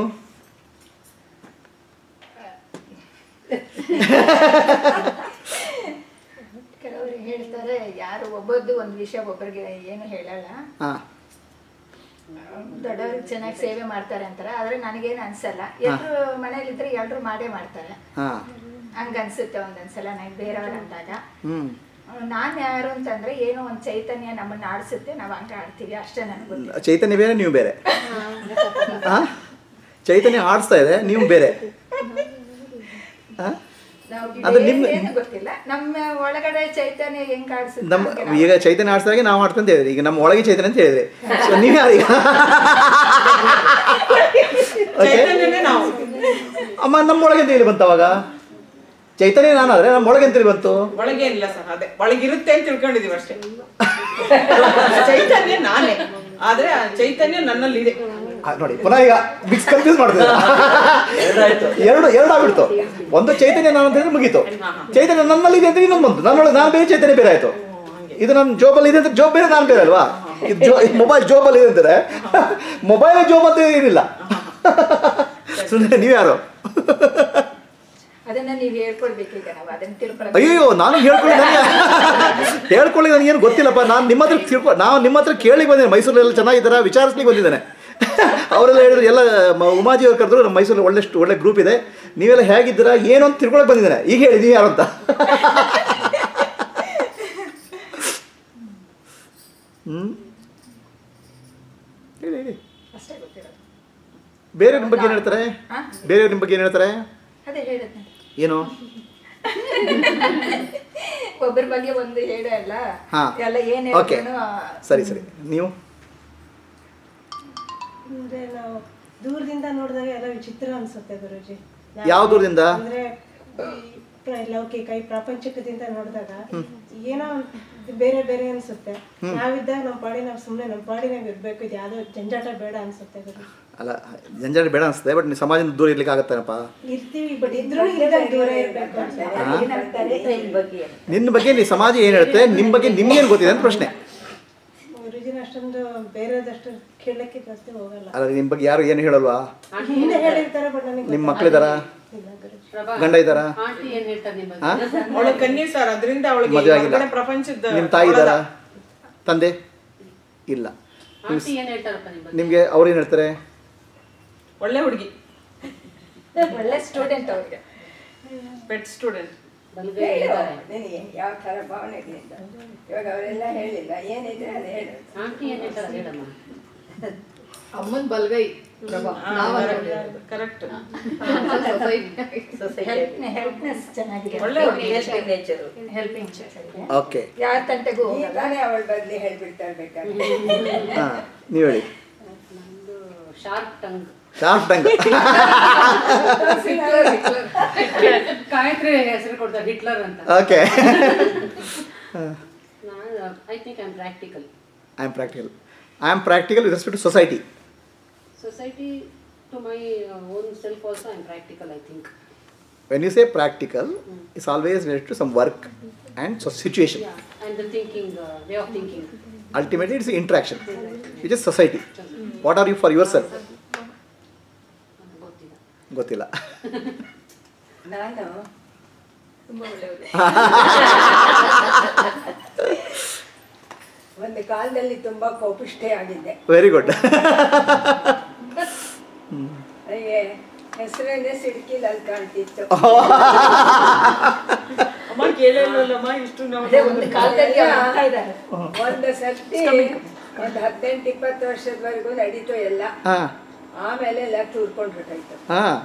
ಕೆಲವರು ಹೇಳ್ತಾರೆ, ಯಾರು ಒಬ್ಬರದ್ದು ಒಂದು ವಿಷಯ ಒಬ್ಬರಿಗೆ ಏನು ಹೇಳಲ್ಲ, ದೊಡ್ಡವ್ರಿಗೆ ಚೆನ್ನಾಗಿ ಸೇವೆ ಮಾಡ್ತಾರೆ ಅಂತಾರೆ. ಆದ್ರೆ ನನಗೇನು ಅನ್ಸಲ್ಲ. ಎಲ್ರು ಮನೇಲಿದ್ರೆ ಎಲ್ರು ಮಾಡೇ ಮಾಡ್ತಾರೆ, ಹಂಗ ಅನ್ಸುತ್ತೆ ಒಂದೊಂದ್ಸಲ ನಂಗೆ ಬೇರೆಯವ್ರು ಅಂದಾಗ. ನಾನ್ ಯಾರು ಅಂತಂದ್ರೆ ಏನೋ ಒಂದ್ ಚೈತನ್ಯ ನಮ್ಮನ್ನ ಆಡ್ಸುತ್ತೆ, ನಾವ್ ಹಂಗ ಆಡ್ತೀವಿ ಅಷ್ಟೇ. ನನಗೆ ಗೊತ್ತಿಲ್ಲ. ಚೈತನ್ಯ ಬೇರೆ, ನೀವು ಬೇರೆ. ಚೈತನ್ಯ ಆಡಿಸ್ತಾ ಇದೆ, ನೀವು ಬೇರೆ. ಗೊತ್ತಿಲ್ಲ ನಮ್ಮ ಒಳಗಡೆ ಚೈತನ್ಯ ಹೆಂಗ್ ಆಡ್ಸುತ್ತೆ. ನಮ್ಮ ಈಗ ಚೈತನ್ಯ ಆಡ್ಸಿದಾಗೆ ನಾವು ಆಡ್ತಾ ಅಂತ ಹೇಳಿದ್ರಿ. ಈಗ ನಮ್ಮ ಒಳಗೆ ಚೈತನ್ಯ ಅಂತ ಹೇಳಿದ್ರಿ. ನೀವು ಯಾರೀಗ? ಅಮ್ಮ, ನಮ್ಮೊಳಗೆ ಅಂತ ಹೇಳಿ ಬಂತು ಅವಾಗ. ಚೈತನ್ಯ ನಾನಾದ್ರೆ ನಮ್ಮೊಳಗೆ ಅಂತ ಹೇಳಿ ಬಂತು. ಒಳಗೆ ಇಲ್ಲ ಸರ್, ಅದೇ ಒಳಗಿರುತ್ತೆ ಅಂತ ತಿಳ್ಕೊಂಡಿದೀವಿ ಅಷ್ಟೇ. ಚೈತನ್ಯ ನಾನೇ, ಆದ್ರೆ ಚೈತನ್ಯ ನನ್ನಲ್ಲಿ ಇದೆ. ನೋಡಿ, ಪುನಃ ಈಗ ಮಿಕ್ಸ್ ಕನ್ಫ್ಯೂಸ್ ಮಾಡ್ತಿದ್ದೆ. ಎರಡು ಆಗ್ಬಿಡ್ತು. ಒಂದು ಚೈತನ್ಯ ನಾನು ಅಂತ ಹೇಳಿದ್ರೆ ಮುಗೀತು. ಚೈತನ್ಯ ನನ್ನಲ್ಲಿ ಇದೆ ಅಂತ ಇನ್ನೊಂದು ಬಂತು. ನನ್ನೊಳಗೆ ನಾನು ಬೇರೆ, ಚೈತನ್ಯ ಬೇರೆ ಆಯ್ತು. ಇದು ನನ್ನ ಜೋಬಲ್ಲಿ ಇದೆ ಅಂತ ಜೋಬ್ ಬೇರೆ, ನಾನು ಬೇರೆ ಅಲ್ವಾ? ಇದು ಮೊಬೈಲ್ ಜೋಬಲ್ಲಿ ಇದೆ ಅಂತಾರೆ, ಮೊಬೈಲ್ ಜೋಬ್ ಅಂತ ಏನಿಲ್ಲ. ಸುಮ್ಮನೆ ನೀವು ಯಾರು? ಅದನ್ನ ನೀವು ಹೇಳ್ಕೊಳ್ಬೇಕೀಗ, ನಾವು ಅದನ್ನ ತಿಳ್ಕೊಳ್ಳಿ. ಅಯ್ಯೋ, ನಾನು ಹೇಳ್ಕೊಳ್ಳಿ ನನಗೇನು ಗೊತ್ತಿಲ್ಲಪ್ಪ. ನಾನು ನಿಮ್ಮ ಹತ್ರ ಕೇಳಿ ಬಂದಿದ್ದೇನೆ. ಮೈಸೂರಲ್ಲೆಲ್ಲ ಚೆನ್ನಾಗಿದ್ದಾರ ವಿಚಾರಿಸ್ಲಿಕ್ಕೆ ಬಂದಿದ್ದೇನೆ. ಅವರೆಲ್ಲ ಹೇಳಿದ್ರು ಎಲ್ಲ ಉಮಾಜಿ ಅವ್ರು ಕರೆದ್ರು ನಮ್ಮ ಮೈಸೂರಲ್ಲಿ ಒಳ್ಳೆ ಗ್ರೂಪ್ ಇದೆ, ನೀವೆಲ್ಲ ಹೇಗಿದ್ದೀರಾ ಏನು ಅಂತ ತಿಳ್ಕೊಳಕ್ಕೆ ಬಂದಿದ್ದೇನೆ, ಈಗ ಹೇಳಿ ನೀವು ಯಾರು ಅಂತ. ಹೇಳಿ ಹೇಳಿ. ಬೇರೆ ನಿಮ್ಮ ಬಗ್ಗೆ ಏನು ಹೇಳ್ತಾರೆ? ಬೇರೆಯವ್ರ ನಿಮ್ಮ ಬಗ್ಗೆ ಏನು ಹೇಳ್ತಾರೆ? ಅದೇ ಹೇಳಿದ್ನೆ ಏನು ಒಬ್ಬರ ಬಗ್ಗೆ ಒಂದು ಹೇಳೇ ಅಲ್ಲ, ಎಲ್ಲ ಏನು ಓಕೆ ಸರಿ ಸರಿ. ನೀವು ಅಂದ್ರೆ ನಾವು ದೂರದಿಂದ ನೋಡಿದಾಗ ಎಲ್ಲ ವಿಚಿತ್ರ ಅನ್ಸುತ್ತೆ ಗುರುಜಿ. ಯಾವ ದೂರದಿಂದ? ಅಂದ್ರೆ ಲೌಕಿಕ ಈ ಪ್ರಾಪಂಚಿಕದಿಂದ ನೋಡಿದಾಗ ಏನೋ ಬೇರೆ ಬೇರೆ ಅನ್ಸುತ್ತೆ. ನಾವಿದ್ದಾಗ ನಮ್ಮ ಪಾಡಿ ನಾವು ಸುಮ್ಮನೆ ನಮ್ಮ ಪಾಡಿನಾಗ ಇರ್ಬೇಕು, ಇದು ಯಾವ್ದೋ ಜಂಜಾಟ ಬೇಡ ಅನ್ಸುತ್ತೆ ಗುರುಜಿ. ಅಲ್ಲ ಜಂಜಾಟ ಬೇಡ ಅನಿಸ್ತದೆ, ಬಟ್ ನೀವು ಸಮಾಜದಿಂದ ದೂರ ಇರ್ಲಿಕ್ಕೆ ಆಗತ್ತೇನಪ್ಪ? ಇರ್ತೀವಿ, ಬಟ್ ಇದ್ರೂ ದೂರ ಇರ್ಬೇಕು ಅಂತ. ನಿನ್ನ ಬಗ್ಗೆ ನೀ ಸಮಾಜ ಏನು ಹೇಳ್ತೆ, ನಿಮ್ಮ ಬಗ್ಗೆ ನಿಮ್ಗೇನು ಗೊತ್ತಿದೆ ಅಂತ ಪ್ರಶ್ನೆ. ಗುರುಜಿನ ಅಷ್ಟೊಂದು ಬೇರೆದಷ್ಟು ಕೇಳಕ್ಕೆ ಜಾಸ್ತಿ ಹೋಗಲ್ಲ. ಅಲ್ಲ ನಿಮ್ಮ ಬಗ್ಗೆ ಯಾರು ಏನು ಹೇಳಲ್ವಾ? ಹಿಂದೆ ಹೇಳಿರ್ತಾರೆ, ಬಟ್ ನನಗೆ ನಿಮ್ಮ ಮಕ್ಕಳಿದಾರ, ಗಂಡ ಇದ್ದಾರಾ? ಅವಳ ಕನ್ಯೆ ಸರ್, ಅದರಿಂದ ಮದುವೆ ಆಗಿಲ್ಲ. ಪ್ರಪಂಚದ ನಿಮ್ಮ ತಾಯಿ ಇದ್ದಾರಾ, ತಂದೆ ಇಲ್ಲ? ನಿಮಗೆ ಅವ್ರು ಏನು ಹೇಳ್ತಾರೆ? ಒಳ್ಳೆ ಹುಡುಗಿ, ಒಳ್ಳೆ ಸ್ಟೂಡೆಂಟ್, ಅವ್ರಿಗೆ ಪೆಟ್ ಸ್ಟೂಡೆಂಟ್. ನಿನಗೆ ಯಾವ ಥರ ಭಾವನೆಗಳಿಂದ ಇವಾಗ ಅವರೆಲ್ಲ ಹೇಳಿಲ್ಲ, ಏನಿದೆ ಅದು ಹೇಳು. ಅಮ್ಮನ ಬಲ್ಗೈ ಕರೆಕ್ಟ್. ಓಕೆ, ಯಾರ ತಂಟೆಗೂ ತಾನೇ ಅವಳ ಬದಲಿ ಹೇಳ್ಬಿಡ್ತಾ ಇರ್ಬೇಕಾದ್ರೆ. ನೀವು ಹೇಳಿ. Sharp tongue. Sharp tongue. Gayatri ಹೆಸರು ಕೊಡ್ತಾರೆ ಹಿಟ್ಲರ್ ಅಂತ. Okay. I think I am practical. I am practical with respect to society. Society, to my own self also, I am practical, I think. When you say practical, it's always related to some work and situation. Yeah, and the thinking, way of thinking. Ultimately, it's interaction, which is society. What are you for yourself? ಗೊತ್ತಿಲ್ಲ. ನಾನು ಒಂದು ಕಾಲದಲ್ಲಿ ತುಂಬಾ ಕೋಪಿಷ್ಠೆ ಆಗಿದ್ದೆ. Very good. ನನಗೆ ಹೆಸರನ್ನೇ ಸಿಡ್ಕಿಲ್ಲ ಅಂತ ಕಾಣ್ತಿತ್ತು. ಅಮ್ಮ ಕೇಳಿಲ್ಲಮ್ಮ ಇಷ್ಟು ಒಂದು ಸರ್ತಿ ಒಂದು 18-20 ವರ್ಷದವರೆಗೂ ನಡೀತು ಎಲ್ಲ. ಆಮೇಲೆ ಎಲ್ಲ ತೂರ್ಕೊಂಡು ಹೊರಟಾಯ್ತು.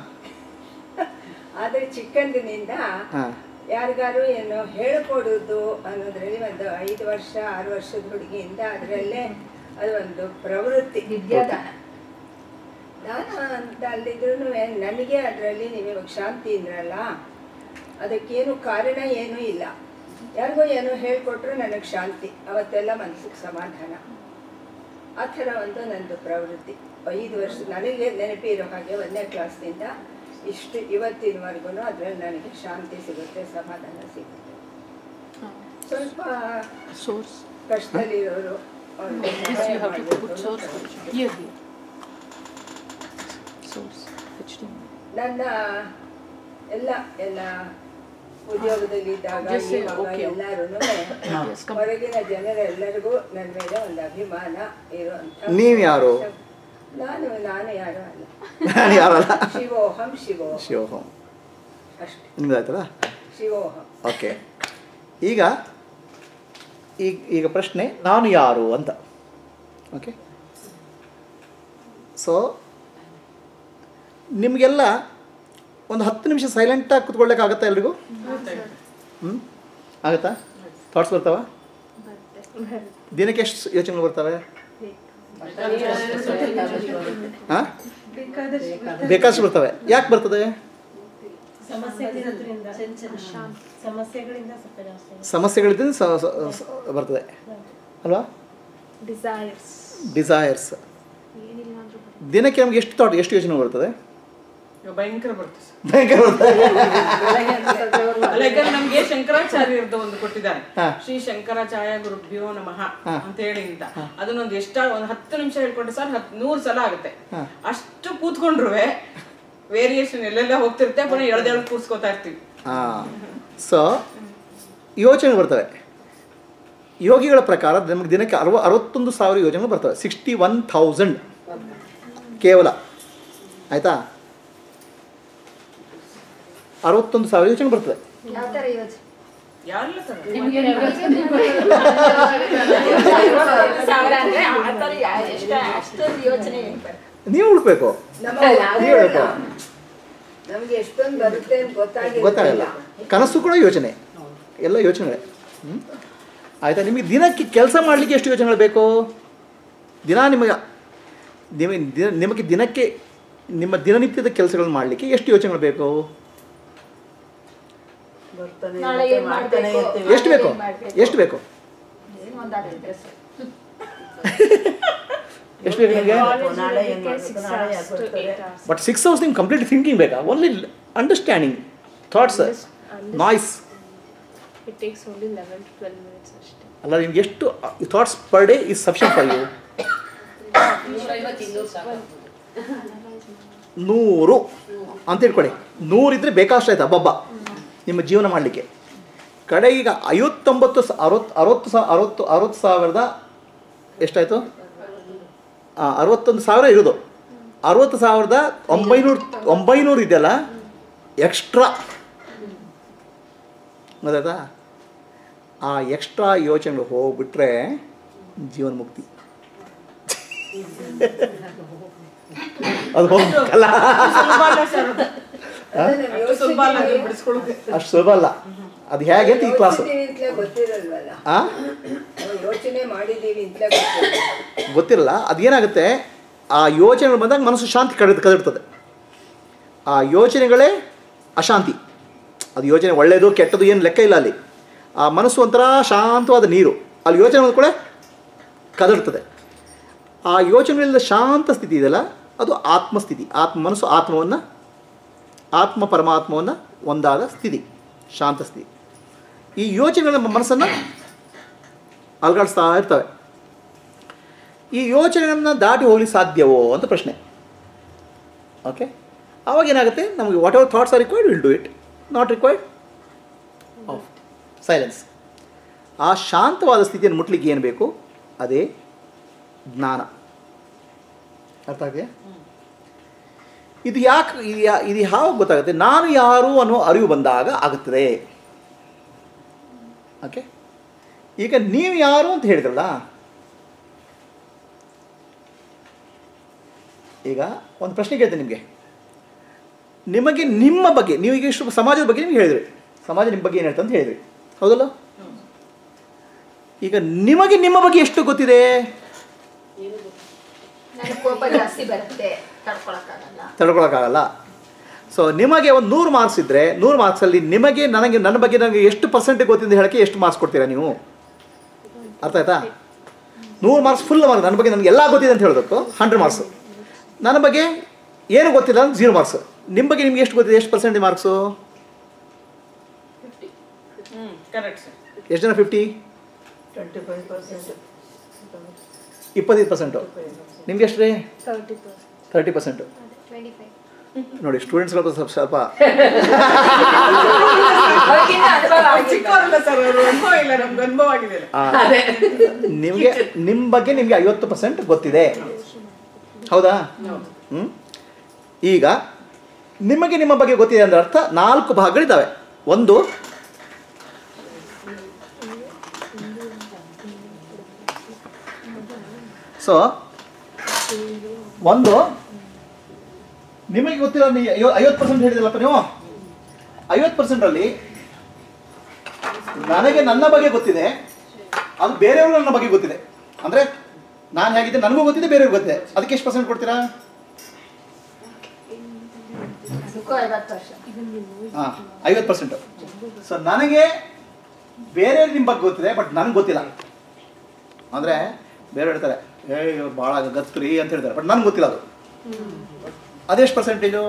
ಆದ್ರೆ ಚಿಕ್ಕಂದಿನಿಂದ ಯಾರಿಗಾರು ಏನೋ ಹೇಳ್ಕೊಡುದು ಅನ್ನೋದ್ರಲ್ಲಿ ಒಂದು 5 ವರ್ಷ 6 ವರ್ಷದ ಹುಡುಗಿಯಿಂದ ಅದರಲ್ಲೇ ಅದು ಒಂದು ಪ್ರವೃತ್ತಿ, ವಿದ್ಯಾದಾನ. ನಾನು ಅಂತ ಅಲ್ಲಿದ್ರು ನನಗೆ ಅದರಲ್ಲಿ ನೀವು ಇವಾಗ ಶಾಂತಿ ಇದ್ರಲ್ಲ, ಅದಕ್ಕೇನು ಕಾರಣ ಏನೂ ಇಲ್ಲ. ಯಾರಿಗೂ ಏನೋ ಹೇಳ್ಕೊಟ್ರು ನನಗೆ ಶಾಂತಿ, ಅವತ್ತೆಲ್ಲ ಮನಸ್ಸಿಗೆ ಸಮಾಧಾನ. ಆ ಥರ ಒಂದು ನಂದು ಪ್ರವೃತ್ತಿ 5 ವರ್ಷ ನನಗೆ ನೆನಪಿರೋ ಹಾಗೆ 1ನೇ ಕ್ಲಾಸ್ನಿಂದ ಇಷ್ಟು ಇವತ್ತಿನವರೆಗೂ ಅದರಲ್ಲಿ ನನಗೆ ಶಾಂತಿ ಸಿಗುತ್ತೆ, ಸಮಾಧಾನ ಸಿಗುತ್ತೆ. ಸ್ವಲ್ಪ ಕಷ್ಟದಲ್ಲಿರೋರು ನನ್ನ ಎಲ್ಲ ಉದ್ಯೋಗದಲ್ಲಿದ್ದಾಗ ಎಲ್ಲರೂ ಹೊರಗಿನ ಜನರೆಲ್ಲರಿಗೂ ನನ್ನ ಮೇಲೆ ಒಂದು ಅಭಿಮಾನ ಇರುವಂತ. ನೀವು ಯಾರು? ನಾನು ಯಾರು ಅಲ್ಲ. ಶಿವೋಹಂ ಶಿವೋಹಂ ಅಷ್ಟೇ. ನಿಮ್ದಾಯ್ತಲ್ಲ? ಶಿವೋಹಂ. ಓಕೆ. ಈಗ ಪ್ರಶ್ನೆ ನಾನು ಯಾರು ಅಂತ. ಓಕೆ, ಸೊ ನಿಮಗೆಲ್ಲ ಒಂದು 10 ನಿಮಿಷ ಸೈಲೆಂಟಾಗಿ ಕುತ್ಕೊಳ್ಳೋಕ್ಕಾಗತ್ತಾ ಎಲ್ರಿಗೂ? ಆಗುತ್ತಾ? ಥಾಟ್ಸ್ ಬರ್ತಾವ? ದಿನಕ್ಕೆ ಎಷ್ಟು ಯೋಚನೆಗಳು ಬರ್ತವೆ? ಹಾಂ, ಬೇಕಾದಷ್ಟು ಬರ್ತವೆ. ಯಾಕೆ ಬರ್ತದೆ? ಸಮಸ್ಯೆಗಳಿಂದ ಬರ್ತದೆ ಅಲ್ವಾ? ಡಿಸೈರ್ಸ್. ದಿನಕ್ಕೆ ನಮ್ಗೆ ಎಷ್ಟು ಥಾಟ್, ಎಷ್ಟು ಯೋಚನೆ ಬರ್ತದೆ? ಭಯಂಕರ ಬರ್ತದೆ. ನಮ್ಗೆ ಶಂಕರಾಚಾರ್ಯರದ್ದು ಒಂದು ಕೊಟ್ಟಿದ್ದಾರೆ, ಶ್ರೀ ಶಂಕರಾಚಾರ್ಯ ಗುರುಭ್ಯೋ ನಮಃ ಅಂತ ಹೇಳಿ ಅಂತ. ಅದನ್ನೊಂದು ಒಂದು 10 ನಿಮಿಷ ಹೇಳ್ಕೊಟ್ರೆ ಸರ್ 100 ಸಲ ಆಗುತ್ತೆ. ಅಷ್ಟು ಕೂತ್ಕೊಂಡ್ರು ವೇರಿಯೇಷನ್ ಎಲ್ಲೆಲ್ಲ ಹೋಗ್ತಿರುತ್ತೆ, ಪುನಃ ಎಳ್ದೆಳ್ದು ಕೂರ್ಸ್ಕೊತಾ ಇರ್ತೀವಿ. ಸೊ ಯೋಚನೆ ಬರ್ತವೆ. ಯೋಗಿಗಳ ಪ್ರಕಾರ ನಮಗೆ ದಿನಕ್ಕೆ 61,000 ಯೋಜನೆಗಳು ಬರ್ತವೆ. 61,000 ಕೇವಲ ಆಯಿತಾ 61,000 ಯೋಚನೆ ಬರ್ತದೆ. ಯಾವ ಥರ ಯೋಚನೆ? ನೀವು ಹುಡ್ಬೇಕು, ನಮ್ಗೆ ಎಷ್ಟೊಂದು ಬರುತ್ತೆ ಅಂತ ಗೊತ್ತಾಗಲ್ಲ. ಕನಸು ಕೂಡ ಯೋಚನೆ, ಎಲ್ಲ ಯೋಚನೆಗಳೇ. ಆಯಿತಾ? ನಿಮಗೆ ದಿನಕ್ಕೆ ಕೆಲಸ ಮಾಡಲಿಕ್ಕೆ ಎಷ್ಟು ಯೋಚನೆಗಳು ಬೇಕು? ನಿಮಗೆ ದಿನಕ್ಕೆ ನಿಮ್ಮ ದಿನನಿತ್ಯದ ಕೆಲಸಗಳನ್ನು ಮಾಡಲಿಕ್ಕೆ ಎಷ್ಟು ಯೋಚನೆಗಳು ಬೇಕು? ಎಷ್ಟು ಬೇಕು? ಎಷ್ಟು ಬೇಕು? ಎಷ್ಟು ಬೇಕು ನಿಮಗೆ? ಬಟ್ 6 hours ನಿಮ್ಗೆ ಕಂಪ್ಲೀಟ್ ಥಿಂಕಿಂಗ್ ಬೇಕಾ? Only understanding thoughts, noise. It takes only 11 to 12 minutes ಅಷ್ಟೇ. ಅಲ್ಲ, ನಿಮ್ಗೆ ಎಷ್ಟು thoughts per day is sufficient for you? 100 ಅಂತ ಇಟ್ಕೊಳ್ಳಿ. 100 ಇದ್ದರೆ ಬೇಕಷ್ಟು ಆಯ್ತು ಹಬ್ಬ ನಿಮ್ಮ ಜೀವನ ಮಾಡಲಿಕ್ಕೆ. ಕಡೆಗೀಗ 60,000 ಎಷ್ಟಾಯಿತು? 61,000 ಇರೋದು. 60,900 ಇದೆಯಲ್ಲ ಎಕ್ಸ್ಟ್ರಾ, ಗೊತ್ತಾಯ್ತಾ? ಆ ಎಕ್ಸ್ಟ್ರಾ ಯೋಚನೆಗಳು ಹೋಗ್ಬಿಟ್ರೆ ಜೀವನ ಮುಕ್ತಿ. ಅದು ಹೋಗಲ್ಲ, ಅಷ್ಟು ಸುಲಭ ಅಲ್ಲ. ಅದು ಹೇಗೆ ಅಂತ ಈ ಕ್ಲಾಸ್ ಗೊತ್ತಿರಲ್ಲ. ಅದೇನಾಗುತ್ತೆ, ಆ ಯೋಚನೆಗಳು ಬಂದಾಗ ಮನಸ್ಸು ಶಾಂತಿ ಕದಿರ್ತದೆ. ಆ ಯೋಚನೆಗಳೇ ಅಶಾಂತಿ. ಅದು ಯೋಚನೆ ಒಳ್ಳೆಯದು ಕೆಟ್ಟದ್ದು ಏನು ಲೆಕ್ಕ ಇಲ್ಲ ಅಲ್ಲಿ. ಆ ಮನಸ್ಸು ಒಂಥರ ಶಾಂತವಾದ ನೀರು, ಅಲ್ಲಿ ಯೋಚನೆ ಕೂಡ ಕದಡ್ತದೆ. ಆ ಯೋಚನೆಗಳಿಂದ ಶಾಂತ ಸ್ಥಿತಿ ಇದೆಯಲ್ಲ, ಅದು ಆತ್ಮಸ್ಥಿತಿ. ಮನಸ್ಸು ಆತ್ಮ ಪರಮಾತ್ಮವನ್ನು ಒಂದಾದ ಸ್ಥಿತಿ, ಶಾಂತ ಸ್ಥಿತಿ. ಈ ಯೋಚನೆಗಳ ಮನಸ್ಸನ್ನು ಅಲುಗಾಡಿಸ್ತಾ ಇರ್ತವೆ. ಈ ಯೋಚನೆಗಳನ್ನು ದಾಟಿ ಹೋಗ್ಲಿಕ್ಕೆ ಸಾಧ್ಯವೋ ಅಂತ ಪ್ರಶ್ನೆ. ಓಕೆ, ಆವಾಗ ಏನಾಗುತ್ತೆ, ನಮಗೆ whatever thoughts are required will do it, not required of silence. ಆ ಶಾಂತವಾದ ಸ್ಥಿತಿಯನ್ನು ಮುಟ್ಲಿಕ್ಕೆ ಏನು ಬೇಕು? ಅದೇ ಜ್ಞಾನ. ಅರ್ಥ ಆಗಿದೆಯಾ? ಇದು ಯಾಕೆ ಇದು ಯಾವಾಗ ಗೊತ್ತಾಗುತ್ತೆ? ನಾನು ಯಾರು ಅನ್ನೋ ಅರಿವು ಬಂದಾಗ ಆಗುತ್ತದೆ. ಓಕೆ, ಈಗ ನೀವು ಯಾರು ಅಂತ ಹೇಳಿದ್ರಲ್ಲ, ಈಗ ಒಂದು ಪ್ರಶ್ನೆ ಕೇಳ್ತೇನೆ ನಿಮಗೆ. ನಿಮಗೆ ನಿಮ್ಮ ಬಗ್ಗೆ, ನೀವು ಈಗ ಇಷ್ಟು ಸಮಾಜದ ಬಗ್ಗೆ ನಿಮ್ಗೆ ಹೇಳಿದ್ರಿ, ಸಮಾಜ ನಿಮ್ಮ ಬಗ್ಗೆ ಏನು ಹೇಳ್ತಾ ಅಂತ ಹೇಳಿದ್ರಿ, ಹೌದಲ್ಲ? ಈಗ ನಿಮಗೆ ನಿಮ್ಮ ಬಗ್ಗೆ ಎಷ್ಟು ಗೊತ್ತಿದೆ? ಕೋಪ ಜಾಸ್ತಿ ಬರುತ್ತೆ, ತಡ್ಕೊಳಕ್ಕಾಗಲ್ಲ. ಸೊ ನಿಮಗೆ ಒಂದು 100 ಮಾರ್ಕ್ಸ್ ಇದ್ದರೆ 100 ಮಾರ್ಕ್ಸಲ್ಲಿ ನಿಮಗೆ ನನ್ನ ಬಗ್ಗೆ ನನಗೆ ಎಷ್ಟು ಪರ್ಸೆಂಟೇಜ್ ಗೊತ್ತಿದೆ ಹೇಳೋಕ್ಕೆ ಎಷ್ಟು ಮಾರ್ಕ್ಸ್ ಕೊಡ್ತೀರಾ ನೀವು? ಅರ್ಥ ಆಯ್ತಾ? 100 ಮಾರ್ಕ್ಸ್ ಫುಲ್ ಮಾರ್ಕ್ಸ್. ನನ್ನ ಬಗ್ಗೆ ನನಗೆ ಎಲ್ಲ ಗೊತ್ತಿದೆ ಅಂತ ಹೇಳೋದಕ್ಕೂ 100 ಮಾರ್ಕ್ಸು. ನನ್ನ ಬಗ್ಗೆ ಏನು ಗೊತ್ತಿಲ್ಲ ಅಂತ 0 ಮಾರ್ಕ್ಸು. ನಿಮ್ಮ ಬಗ್ಗೆ ನಿಮ್ಗೆ ಎಷ್ಟು ಗೊತ್ತಿದೆ? ಎಷ್ಟು ಪರ್ಸೆಂಟೇಜ್ ಮಾರ್ಕ್ಸು? ಎಷ್ಟು ಜನ? 50? 25%. ನಿಮ್ಗೆ ಎಷ್ಟು ರೀ? 30%. ನೋಡಿ, ಸ್ಟೂಡೆಂಟ್ಸ್ಗಳು ಸ್ವಲ್ಪ ನಿಮಗೆ ನಿಮ್ಮ ಬಗ್ಗೆ ನಿಮಗೆ 50% ಗೊತ್ತಿದೆ, ಹೌದಾ? ಈಗ ನಿಮಗೆ ನಿಮ್ಮ ಬಗ್ಗೆ ಗೊತ್ತಿದೆ ಅಂದ್ರೆ ಅರ್ಥ 4 ಭಾಗಗಳಿದ್ದಾವೆ. ಒಂದು, ಸೊ ಒಂದು ನಿಮಗೆ ಗೊತ್ತಿರೋ 50% ಹೇಳಿದಿಲ್ಲಪ್ಪ ನೀವು. 50%ರಲ್ಲಿ ನನಗೆ ನನ್ನ ಬಗ್ಗೆ ಗೊತ್ತಿದೆ, ಅದು ಬೇರೆಯವರು ನನ್ನ ಬಗ್ಗೆ ಗೊತ್ತಿದೆ. ಅಂದರೆ ನಾನು ಹೇಗಿದ್ದೆ ನನಗೂ ಗೊತ್ತಿದೆ, ಬೇರೆಯವ್ರಿಗೆ ಗೊತ್ತಿದೆ. ಅದಕ್ಕೆ ಎಷ್ಟು ಪರ್ಸೆಂಟ್ ಕೊಡ್ತೀರಾ? 50%. ಸೊ ನನಗೆ ಬೇರೆಯವ್ರಿಗೆ ನಿಮ್ಮ ಬಗ್ಗೆ ಗೊತ್ತಿದೆ, ಬಟ್ ನನಗೆ ಗೊತ್ತಿಲ್ಲ. ಅಂದರೆ ಬೇರೆಯವ್ರು ಹೇಳ್ತಾರೆ, ಇವ್ರು ಭಾಳ ಗತ್ರಿ ಅಂತ ಹೇಳ್ತಾರೆ, ಬಟ್ ನನಗೆ ಗೊತ್ತಿಲ್ಲ ಅದು. ಅದೆಷ್ಟು ಪರ್ಸೆಂಟೇಜು?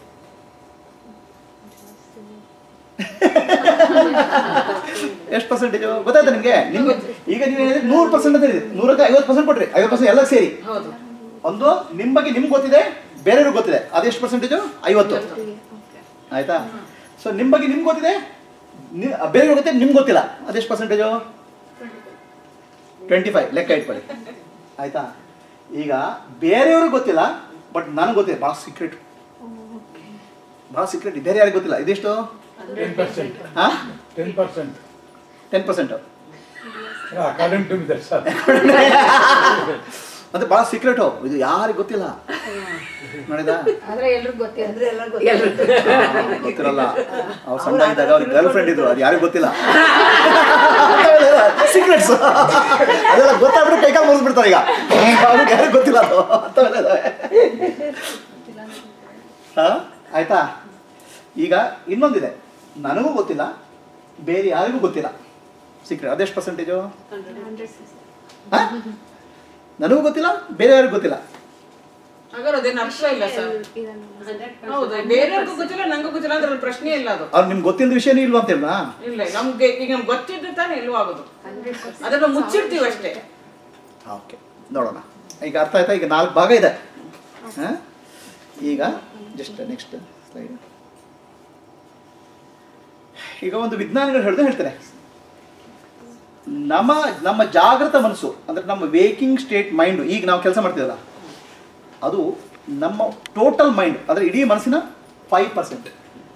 ಎಷ್ಟು ಪರ್ಸೆಂಟೇಜು ಗೊತ್ತಾಯ್ತಾ ನಿಮಗೆ? ಈಗ ನೀವು ಹೇಳಿದ್ರೆ 100% ಅಂತ ಹೇಳಿದ್ರಿ, 100ಕ್ಕೆ 50% ಕೊಟ್ರಿ, 50% ಎಲ್ಲ ಸೇರಿ. ಒಂದು ನಿಮ್ಮ ಬಗ್ಗೆ ನಿಮ್ಗೆ ಗೊತ್ತಿದೆ, ಬೇರೆಯವ್ರಿಗೆ ಗೊತ್ತಿದೆ, ಅದೆಷ್ಟು ಪರ್ಸೆಂಟೇಜು? 50. ಆಯ್ತಾ? ಸೊ ನಿಮ್ಮ ಬಗ್ಗೆ ನಿಮ್ಗೆ ಗೊತ್ತಿದೆ, ಬೇರೆಯವ್ರಿಗೆ ಗೊತ್ತಿದೆ, ನಿಮ್ಗೆ ಗೊತ್ತಿಲ್ಲ, ಅದೆಷ್ಟು ಪರ್ಸೆಂಟೇಜು? 25. ಲೆಕ್ಕ ಇಟ್ಕೊಳ್ಳಿ. ಆಯ್ತಾ? ಈಗ ಬೇರೆಯವ್ರಿಗೆ ಗೊತ್ತಿಲ್ಲ, ಬಟ್ ನನಗೆ ಗೊತ್ತಿದೆ ಭಾಳ ಸೀಕ್ರೆಟ್, ಭಾಳ ಸೀಕ್ರೆಟ್. ಬೇರೆ ಯಾರಿಗೆ ಗೊತ್ತಿಲ್ಲ. ಇದೆಷ್ಟು? 10%. ಹಾಂ 10%. 10%. According to that sir. ಮತ್ತೆ ಭಾಳ ಸೀಕ್ರೆಟು, ಇದು ಯಾರಿಗೆ ಗೊತ್ತಿಲ್ಲ. ನೋಡಿದ ಆದ್ರೆ ಎಲ್ರಿಗೂ ಗೊತ್ತಿಲ್ಲ. ಗೊತ್ತಿರಲ್ಲ. ಅವ್ರು ಸಣ್ಣ ಇದ್ದಾಗ ಅವ್ರಿಗೆ ಗರ್ಲ್ ಫ್ರೆಂಡ್ ಇದ್ರು, ಅದು ಯಾರಿಗೂ ಗೊತ್ತಿಲ್ಲ. ಸೀಕ್ರೆಟ್ಸ್ ಅದೆಲ್ಲ ಗೊತ್ತಾಗ್ಬಿಟ್ಟು ಕೈಕಾಲು ಮುಗಿಸ್ಬಿಡ್ತಾರೆ. ಈಗ ಅವ್ರಿಗೆ ಯಾರಿಗೂ ಗೊತ್ತಿಲ್ಲ ಅದು ಹಾಂ ಆಯ್ತಾ. ಈಗ ಇನ್ನೊಂದಿದೆ, ನನಗೂ ಗೊತ್ತಿಲ್ಲ, ಬೇರೆ ಯಾರಿಗೂ ಗೊತ್ತಿಲ್ಲ ಸೀಕ್ರೆಟ್. ಅದೆಷ್ಟು ಪರ್ಸೆಂಟೇಜು? ನನಗೂ ಗೊತ್ತಿಲ್ಲ, ಬೇರೆ ಯಾರಿಗೂ ಗೊತ್ತಿಲ್ಲ. ಹಾಗಾದ್ರೆ ಅದೇನು ಅರ್ಥ ಇಲ್ಲ ಸರ್. ಹೌದು, ಬೇರೆಯವ್ರಿಗೂ ಗೊತ್ತಿಲ್ಲ, ನಂಗೂ ಗೊತ್ತಿಲ್ಲ ಅಂದ್ರೆ ಪ್ರಶ್ನೆ ಇಲ್ಲ. ಅದು ಅವ್ರು ನಿಮ್ಗೆ ಗೊತ್ತಿದ್ದ ವಿಷಯನೇ ಇಲ್ವಾ ಅಂತ ಹೇಳ? ಇಲ್ಲ, ನಮ್ಗೆ ಈಗ ನಮ್ಗೆ ಗೊತ್ತಿದ್ದು ತಾನೇ ಇಲ್ವ ಆಗೋದು, ಅದನ್ನ ಮುಚ್ಚಿರ್ತೀವಿ ಅಷ್ಟೇ. ಓಕೆ, ನೋಡೋಣ. ಈಗ ಅರ್ಥ ಆಯ್ತಾ? ಈಗ 4 ಭಾಗ ಇದೆ. ಹಾಂ, ಈಗ ಜಸ್ಟ್ ನೆಕ್ಸ್ಟ್ ಸ್ಲೈಡ್. ಈಗ ಒಂದು ವಿಜ್ಞಾನಿಗಳು ಹೇಳ್ತಾರೆ, ನಮ್ಮ ಜಾಗೃತ ಮನಸ್ಸು ಅಂದರೆ ನಮ್ಮ ವೇಕಿಂಗ್ ಸ್ಟೇಟ್ ಮೈಂಡು, ಈಗ ನಾವು ಕೆಲಸ ಮಾಡ್ತೀವಲ್ಲ, ಅದು ನಮ್ಮ ಟೋಟಲ್ ಮೈಂಡ್ ಅಂದರೆ ಇಡೀ ಮನಸ್ಸಿನ 5%.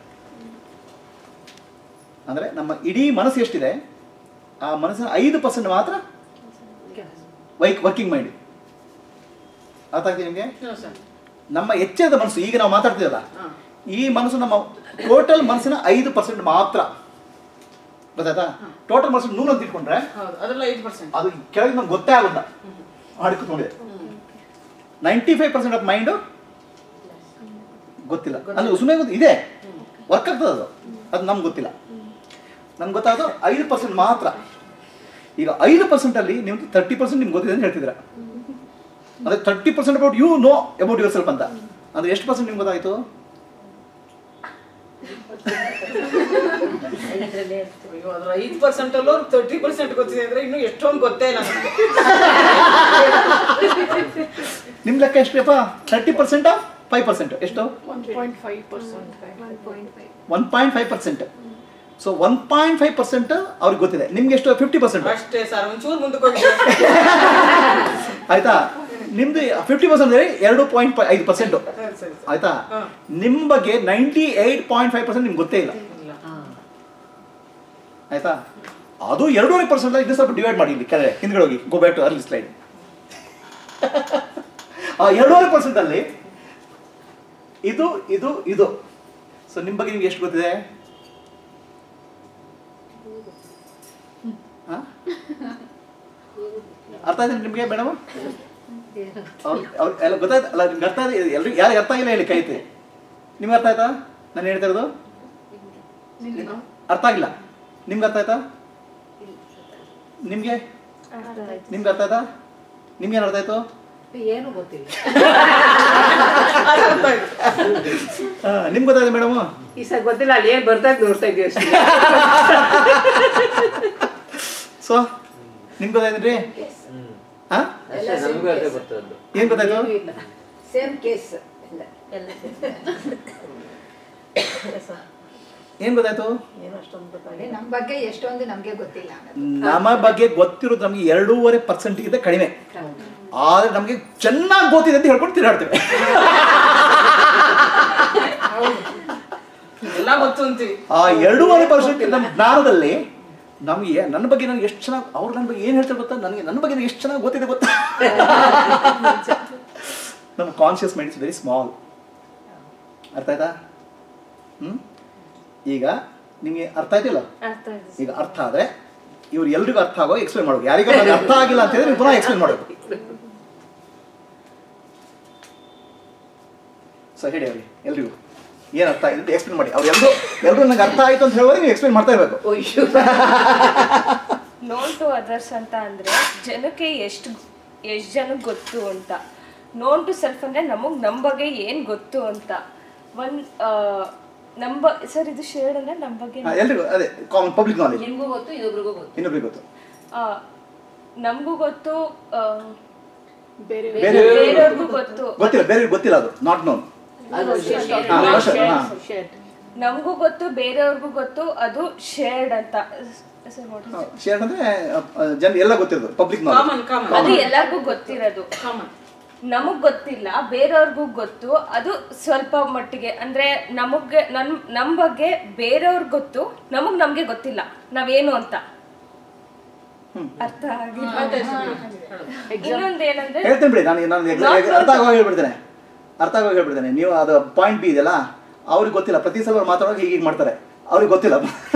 ಅಂದರೆ ನಮ್ಮ ಇಡೀ ಮನಸ್ಸು ಎಷ್ಟಿದೆ, ಆ ಮನಸ್ಸಿನ 5% ಮಾತ್ರ ವರ್ಕಿಂಗ್ ಮೈಂಡ್. ಅರ್ಥ ಆಗ್ತದೆ ನಿಮಗೆ? ನಮ್ಮ ಎಚ್ಚರದ ಮನಸ್ಸು, ಈಗ ನಾವು ಮಾತಾಡ್ತೀವಲ್ಲ, ಈ ಮನಸ್ಸು ನಮ್ಮ ಟೋಟಲ್ ಮನಸ್ಸಿನ 5% ಮಾತ್ರ. ಗೊತ್ತಾಯ್ತಾ? ಟೋಟಲ್ ಮನಸ್ಸು 100 ಅಂತ ಇಟ್ಕೊಂಡ್ರೆ ಅದು ಕೆಳಗೆ ನಮ್ಗೆ ಗೊತ್ತೇ ಆಗುತ್ತ ಮಾಡಿಕೊಂಡಿದೆ. 95% ಆಫ್ ಮೈಂಡು ಗೊತ್ತಿಲ್ಲ. ಅಂದ್ರೆ ಸುಮ್ಮನೆ ಇದೆ, ವರ್ಕ್ ಆಗ್ತದೆ ಅದು ನಮ್ಗೆ ಗೊತ್ತಿಲ್ಲ. ನಮ್ಗೆ ಗೊತ್ತಾಗೋದು 5% ಮಾತ್ರ. ಈಗ 5%ಅಲ್ಲಿ ನಿಮ್ಗೆ 30% ನಿಮ್ಗೆ ಗೊತ್ತಿದೆ ಅಂತ ಹೇಳ್ತಿದ್ರ. ಅಂದರೆ 30% about you know about yourself ಅಂತ. ಅಂದರೆ ಎಷ್ಟು ಪರ್ಸೆಂಟ್ ನಿಮ್ಗೆ ಗೊತ್ತಾಯ್ತು? 5% ಅಲ್ಲೂ 30% ಗೊತ್ತಿದೆ ಅಂದ್ರೆ ಇನ್ನು ಎಷ್ಟೊಂದು ಗೊತ್ತೇ ಇಲ್ಲ ನಮ್ಗೆ. ನಿಮ್ ಲೆಕ್ಕ ಎಷ್ಟಪ್ಪ? 30% 5% ಎಷ್ಟು? 1.5%. ಸೊ 1.5% ಅವ್ರಿಗೆ ಗೊತ್ತಿದೆ. ನಿಮ್ಗೆ ಎಷ್ಟು? 50%. ಅಷ್ಟೇ ಸರ್, ಒಂಚೂರು ಮುಂದಕ್ಕೆ ಹೋಗಿ. ಆಯ್ತಾ? ನಿಮ್ದು 50% ಅಂದರೆ 2.5%. ಆಯ್ತಾ? ನಿಮ್ಮ ಬಗ್ಗೆ 98.5% ನಿಮ್ಗೆ ಗೊತ್ತೇ ಇಲ್ಲ. ಆಯ್ತಾ? ಅದು 2.5%. ಇದು ಸ್ವಲ್ಪ ಡಿವೈಡ್ ಮಾಡಿ, ಇಲ್ಲಿ ಕೆಳಗೆ ಹಿಂದ್ಗಡೆ ಹೋಗಿ, go back to early slide. ಆ 2.5% ಅಲ್ಲಿ ಇದು ಇದು ಇದು. ಸೊ ನಿಮ್ಮ ಬಗ್ಗೆ ನಿಮ್ಗೆ ಎಷ್ಟು ಗೊತ್ತಿದೆ? ಅರ್ಥ ಆಯ್ತು ನಿಮ್ಗೆ ಮೇಡಮ್? ಎಲ್ಲ ಗೊತ್ತಾಯ್ತು ಅಲ್ಲ? ನಿಮ್ಗೆ ಅರ್ಥ ಆಯ್ತು? ಎಲ್ರಿಗೂ ಯಾರಿಗೆ ಅರ್ಥ ಆಗಿಲ್ಲ ಹೇಳಿ, ಕೈ ಎತ್ತಿ. ನಿಮ್ಗೆ ಅರ್ಥ ಆಯ್ತಾ ನಾನು ಹೇಳ್ತಾ ಇರೋದು? ಅರ್ಥ ಆಗಿಲ್ಲ? ನಿಮ್ಗೆ ಅರ್ಥ ಆಯ್ತಾ? ನಿಮ್ಗೆ ನಿಮ್ಗೆ ಅರ್ಥ ಆಯ್ತಾ? ನಿಮ್ಗೇನು ಅರ್ಥ ಆಯ್ತು? ಏನು ಗೊತ್ತಿಲ್ಲ. ನಿಮ್ಗೆ ಗೊತ್ತಾಯ್ತು ಮೇಡಮ್? ಈ ಸಲ ಗೊತ್ತಿಲ್ಲ, ಅಲ್ಲಿ ಏನು ಬರ್ತಾ ನೋಡ್ತಾ ಇದ್ದೀವಿ ಅಷ್ಟೇ. ಸೊ ನಿಮ್ಗೆ ಗೊತ್ತಾಯ್ತು? ಹಾಂ, ಏನು ಗೊತ್ತಾಯ್ತು? Same case. ಏನ್ ಗೊತ್ತಾಯ್ತು? ನಮ್ಮ ಬಗ್ಗೆ ಎಷ್ಟೊಂದು ನಮ್ಗೆ ಗೊತ್ತಿಲ್ಲ. ನಮ್ಮ ಬಗ್ಗೆ ಗೊತ್ತಿರೋದು ನಮ್ಗೆ 2.5% ಗಿಂತ ಕಡಿಮೆ. ಆದ್ರೆ ನಮ್ಗೆ ಚೆನ್ನಾಗಿ ಗೊತ್ತಿದೆ ಅಂತ ಹೇಳ್ಕೊಂಡು ತಿರುಗಾಡ್ತೇವೆ. ಎಲ್ಲ ಗೊತ್ತು ಅಂತೀವಿ. ಆ 2.5% ನಮ್ಮ ಜ್ಞಾನದಲ್ಲಿ ನಮ್ಗೆ ನನ್ನ ಬಗ್ಗೆ ನನಗೆ ಎಷ್ಟು ಚೆನ್ನಾಗಿ, ಅವ್ರು ನನ್ನ ಬಗ್ಗೆ ಏನು ಹೇಳ್ತಾರೆ ಗೊತ್ತಾ, ನನಗೆ ನನ್ನ ಬಗ್ಗೆ ಎಷ್ಟು ಚೆನ್ನಾಗಿ ಗೊತ್ತಿದೆ ಗೊತ್ತಾ. ನಮ್ಮ conscious mind is very small. ಅರ್ಥ ಆಯ್ತಾ? ಈಗ ನಿಮಗೆ ಅರ್ಥ ಆಯ್ತಿಲ್ಲ? ಈಗ ಅರ್ಥ ಆದ್ರೆ ಇವ್ರು ಎಲ್ರಿಗೂ ಅರ್ಥ ಆಗೋ ಎಕ್ಸ್ಪ್ಲೇನ್ ಮಾಡೋದು. ಯಾರಿಗೂ ಅರ್ಥ ಆಗಿಲ್ಲ ಅಂತ ಹೇಳಿದ್ರೆ ಪುನಃ ಎಕ್ಸ್ಪ್ಲೇನ್ ಮಾಡೋದು. ಸೊ ಹೇಳಿ ಅವ್ರಿಗೆ ಎಲ್ರಿಗೂ ಏನು ಅರ್ಥ ಆಗಿದೆ ಎಕ್ಸ್ಪ್ಲೇನ್ ಮಾಡಿ. ಅವ್ರು ಎಲ್ರು ನಂಗೆ ಅರ್ಥ ಆಯ್ತು ಅಂತ ಹೇಳುವಾಗ ನೀವು ಎಕ್ಸ್ಪ್ಲೇನ್ ಮಾಡ್ತಾ ಇರಬೇಕು. ನೋನ್ ಟು ಅದರ್ಸ್ ಅಂತ ಅಂದ್ರೆ ಜನಕ್ಕೆ ಎಷ್ಟು ಜನಕ್ಕೆ ಗೊತ್ತು ಅಂತ. ನೋನ್ ಟು ಸೆಲ್ಫ್ ಅಂದ್ರೆ ನಮ್ಮ ಬಗ್ಗೆ ಏನು ಗೊತ್ತು ಅಂತ. ಸರ್ ಇದು ಶೇರ್ಡ್ ಅಂದ್ರೆ ನಮ್ಮ ಬಗ್ಗೆ ಎಲ್ರಿಗೂ ಅದೇ ಕಾಮನ್ ಪಬ್ಲಿಕ್ ನಾಲೆಜ್. ನಿಮಗೂ ಗೊತ್ತು, ಇನ್ನೊಬ್ರಿಗೂ ಗೊತ್ತು. ನಮಗೂ ಗೊತ್ತು, ಬೇರೆಯವ್ರಿಗೂ ಗೊತ್ತಿಲ್ಲ. ಬೇರೆಯವ್ರಿಗೆ ಗೊತ್ತಿಲ್ಲ, ಅದು ನಾಟ್ ನೋನ್. ನಮಗೂ ಗೊತ್ತು, ಬೇರೆಯವ್ರಿಗೂ ಗೊತ್ತು, ಅದು ಶೇರ್ಡ್ ಅಂತ. ಶೇರ್ಡ್ ಅಂದ್ರೆ ಜನ ಎಲ್ಲ ಗೊತ್ತಿರೋದು, ಪಬ್ಲಿಕ್ ನಾಲೆಜ್. ಅದು ಎಲ್ಲರಿಗೂ ಗೊತ್ತಿರೋದು. ನಮಗ್ ಗೊತ್ತಿಲ್ಲ, ಬೇರೆಯವ್ರಿಗೂ ಗೊತ್ತು. ಅದು ಸ್ವಲ್ಪ ಮಟ್ಟಿಗೆ ಅಂದ್ರೆ ನಮಗೆ ನಮ್ ಬಗ್ಗೆ ಬೇರೆಯವ್ರಿಗೆ ಗೊತ್ತು, ನಮ್ಗೆ ಗೊತ್ತಿಲ್ಲ ನಾವೇನು ಅಂತ. ಅರ್ಥ ಆಗಿದೆ. ಇನ್ನೊಂದೇನಂದ್ರೆ ಹೇಳ್ತೇನೆ ಬಿಡಿ, ನಾನು ಅರ್ಥ ಆಗುವಾಗ ಹೇಳ್ಬಿಡ್ತೇನೆ. ನೀವು ಅದು ಪಾಯಿಂಟ್ ಬಿ ಇದೆಯಲ್ಲ, ಅವ್ರಿಗೆ ಗೊತ್ತಿಲ್ಲ. ಪ್ರತಿ ಸಲ ಅವ್ರು ಮಾತಾಡುವಾಗ ಹೀಗೆ ಮಾಡ್ತಾರೆ, ಅವ್ರಿಗೆ ಗೊತ್ತಿಲ್ಲ.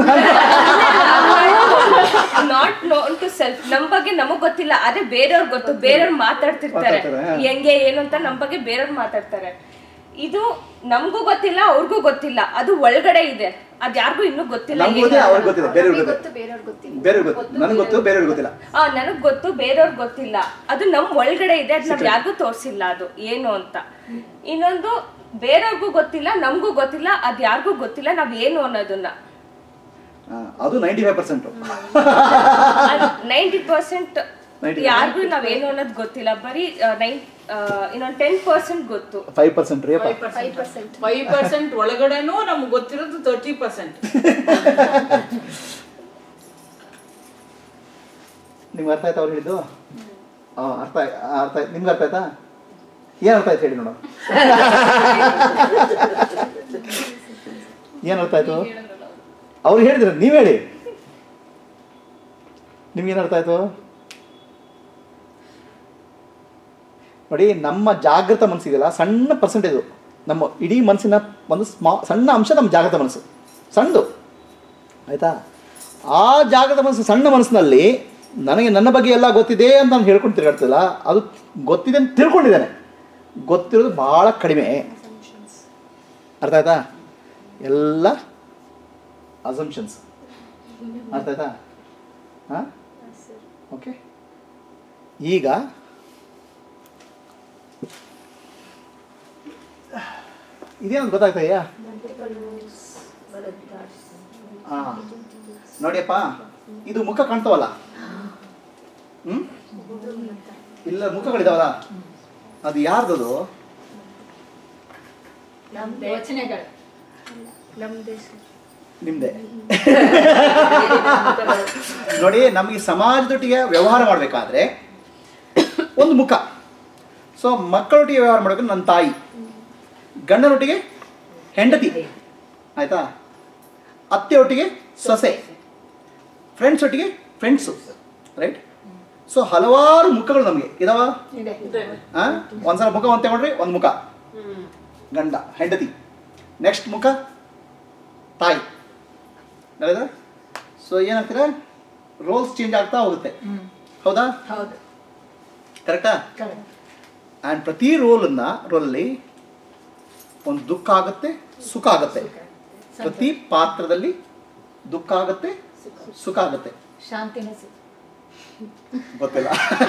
Not known to self. ನಮ್ ಬಗ್ಗೆ ನಮಗ್ ಗೊತ್ತಿಲ್ಲ, ಅದೇ ಬೇರೆಯವ್ರಿಗೆ ಗೊತ್ತು. ಬೇರೆಯವ್ರು ಮಾತಾಡ್ತಿರ್ತಾರೆ ಹೆಂಗೆ ಏನು ಅಂತ, ನಮ್ ಬಗ್ಗೆ ಬೇರೆಯವ್ರು ಮಾತಾಡ್ತಾರೆ. ಇದು ನಮಗೂ ಗೊತ್ತಿಲ್ಲ, ಅವ್ರಿಗೂ ಗೊತ್ತಿಲ್ಲ. ಅದು ಒಳಗಡೆ ಇದೆ, ಅದ್ ಯಾರಿಗೂ ಇನ್ನೂ ಗೊತ್ತಿಲ್ಲ. ನನಗ್ ಗೊತ್ತು, ಬೇರೆಯವ್ರಿಗೆ ಗೊತ್ತಿಲ್ಲ. ಅದು ನಮ್ ಒಳಗಡೆ ಇದೆ, ಅದ್ ನಾವ್ ಯಾರಿಗೂ ತೋರ್ಸಿಲ್ಲ ಅದು ಏನು ಅಂತ. ಇನ್ನೊಂದು ಬೇರೆಯವ್ರಿಗೂ ಗೊತ್ತಿಲ್ಲ, ನಮಗೂ ಗೊತ್ತಿಲ್ಲ, ಅದ್ ಯಾರಿಗೂ ಗೊತ್ತಿಲ್ಲ ನಾವ್ ಏನು ಅನ್ನೋದನ್ನ. ಅದು 95%. 90% ಯಾರಿಗೂ ನಾವೇನು ಅನ್ನೋದು ಗೊತ್ತಿಲ್ಲ. ಬರೀ ಇನ್ನೊಂದು 10% ಗೊತ್ತು. 5% ಒಳಗಡೆನೂ ನಮ್ಗೆ ಗೊತ್ತಿರೋದು 30%. ನಿಮ್ಗೆ ಅರ್ಥ ಆಯ್ತಾ ಅವ್ರು ಹೇಳಿದ್ದು? ಅರ್ಥ ಆಯ್ತು. ನಿಮ್ಗೆ ಅರ್ಥ ಆಯ್ತಾ? ಏನು ಅರ್ಥ ಆಯ್ತು ಹೇಳಿ ನೋಡು. ಏನು ಅರ್ಥ ಆಯ್ತು? ಅವ್ರು ಹೇಳಿದ್ರು, ನೀವು ಹೇಳಿ. ನಿಮ್ಗೇನು ಅರ್ಥ ಆಯ್ತು ನೋಡಿ? ನಮ್ಮ ಜಾಗೃತ ಮನಸ್ಸಿದೆಯಲ್ಲ, ಸಣ್ಣ ಪರ್ಸೆಂಟೇಜು ನಮ್ಮ ಇಡೀ ಮನಸ್ಸಿನ ಒಂದು ಸಣ್ಣ ಅಂಶ ನಮ್ಮ ಜಾಗೃತ ಮನಸ್ಸು, ಸಣ್ಣದು. ಆಯಿತಾ? ಆ ಜಾಗೃತ ಮನಸ್ಸು, ಸಣ್ಣ ಮನಸ್ಸಿನಲ್ಲಿ ನನಗೆ ನನ್ನ ಬಗ್ಗೆ ಎಲ್ಲ ಗೊತ್ತಿದೆ ಅಂತ ನಾನು ಹೇಳ್ಕೊಂಡು ತಿರುಗಾಡ್ತಿಲ್ಲ. ಅದು ಗೊತ್ತಿದೆ ಅಂತ ತಿಳ್ಕೊಂಡಿದ್ದಾನೆ, ಗೊತ್ತಿರೋದು ಭಾಳ ಕಡಿಮೆ. ಅರ್ಥ ಆಯ್ತಾ? ಎಲ್ಲ ಅಸಂಪ್ಷನ್ಸ್. ಅರ್ಥ ಆಯ್ತಾ? ಹಾಂ, ಓಕೆ. ಈಗ ಇದೇನು ಗೊತ್ತಾಗ್ತಾ ಇದೆಯಾ? ಹಾಂ, ನೋಡಿಯಪ್ಪ, ಇದು ಮುಖ ಕಾಣ್ತಾವಲ್ಲ, ಇಲ್ಲ ಮುಖಗಳಿದಾವಲ್ಲ, ಅದು ಯಾರ್ದದು? ನಿಮ್ದೆ. ನೋಡಿ, ನಮಗೆ ಸಮಾಜದೊಟ್ಟಿಗೆ ವ್ಯವಹಾರ ಮಾಡಬೇಕಾದ್ರೆ ಒಂದು ಮುಖ. ಸೊ ಮಕ್ಕಳೊಟ್ಟಿಗೆ ವ್ಯವಹಾರ ಮಾಡಬೇಕು ನನ್ನ ತಾಯಿ, ಗಂಡನೊಟ್ಟಿಗೆ ಹೆಂಡತಿ, ಆಯ್ತಾ? ಅತ್ತೆಯೊಟ್ಟಿಗೆ ಸೊಸೆ, ಫ್ರೆಂಡ್ಸ್ ಒಟ್ಟಿಗೆ ಫ್ರೆಂಡ್ಸು, ರೈಟ್? ಸೊ ಹಲವಾರು ಮುಖಗಳು ನಮಗೆ ಇದಾವ. ಒಂದ್ಸಲ ಮುಖ ಅಂತ ತಗೊಂಡ್ರಿ, ಒಂದು ಮುಖ ಗಂಡ ಹೆಂಡತಿ, ನೆಕ್ಸ್ಟ್ ಮುಖ ತಾಯಿ. ಸೊ ಏನಾಗ್ತಾರೆ, ರೋಲ್ಸ್ ಚೇಂಜ್ ಆಗ್ತಾ ಹೋಗುತ್ತೆ. ಹೌದಾ? ಕರೆಕ್ಟಾ? ಆ್ಯಂಡ್ ಪ್ರತಿ ರೋಲಲ್ಲಿ ಒಂದು ದುಃಖ ಆಗುತ್ತೆ, ಸುಖ ಆಗುತ್ತೆ. ಪ್ರತಿ ಪಾತ್ರದಲ್ಲಿ ದುಃಖ ಆಗುತ್ತೆ, ಸುಖ ಆಗುತ್ತೆ. ಶಾಂತಿನ ಗೊತ್ತಿಲ್ಲ.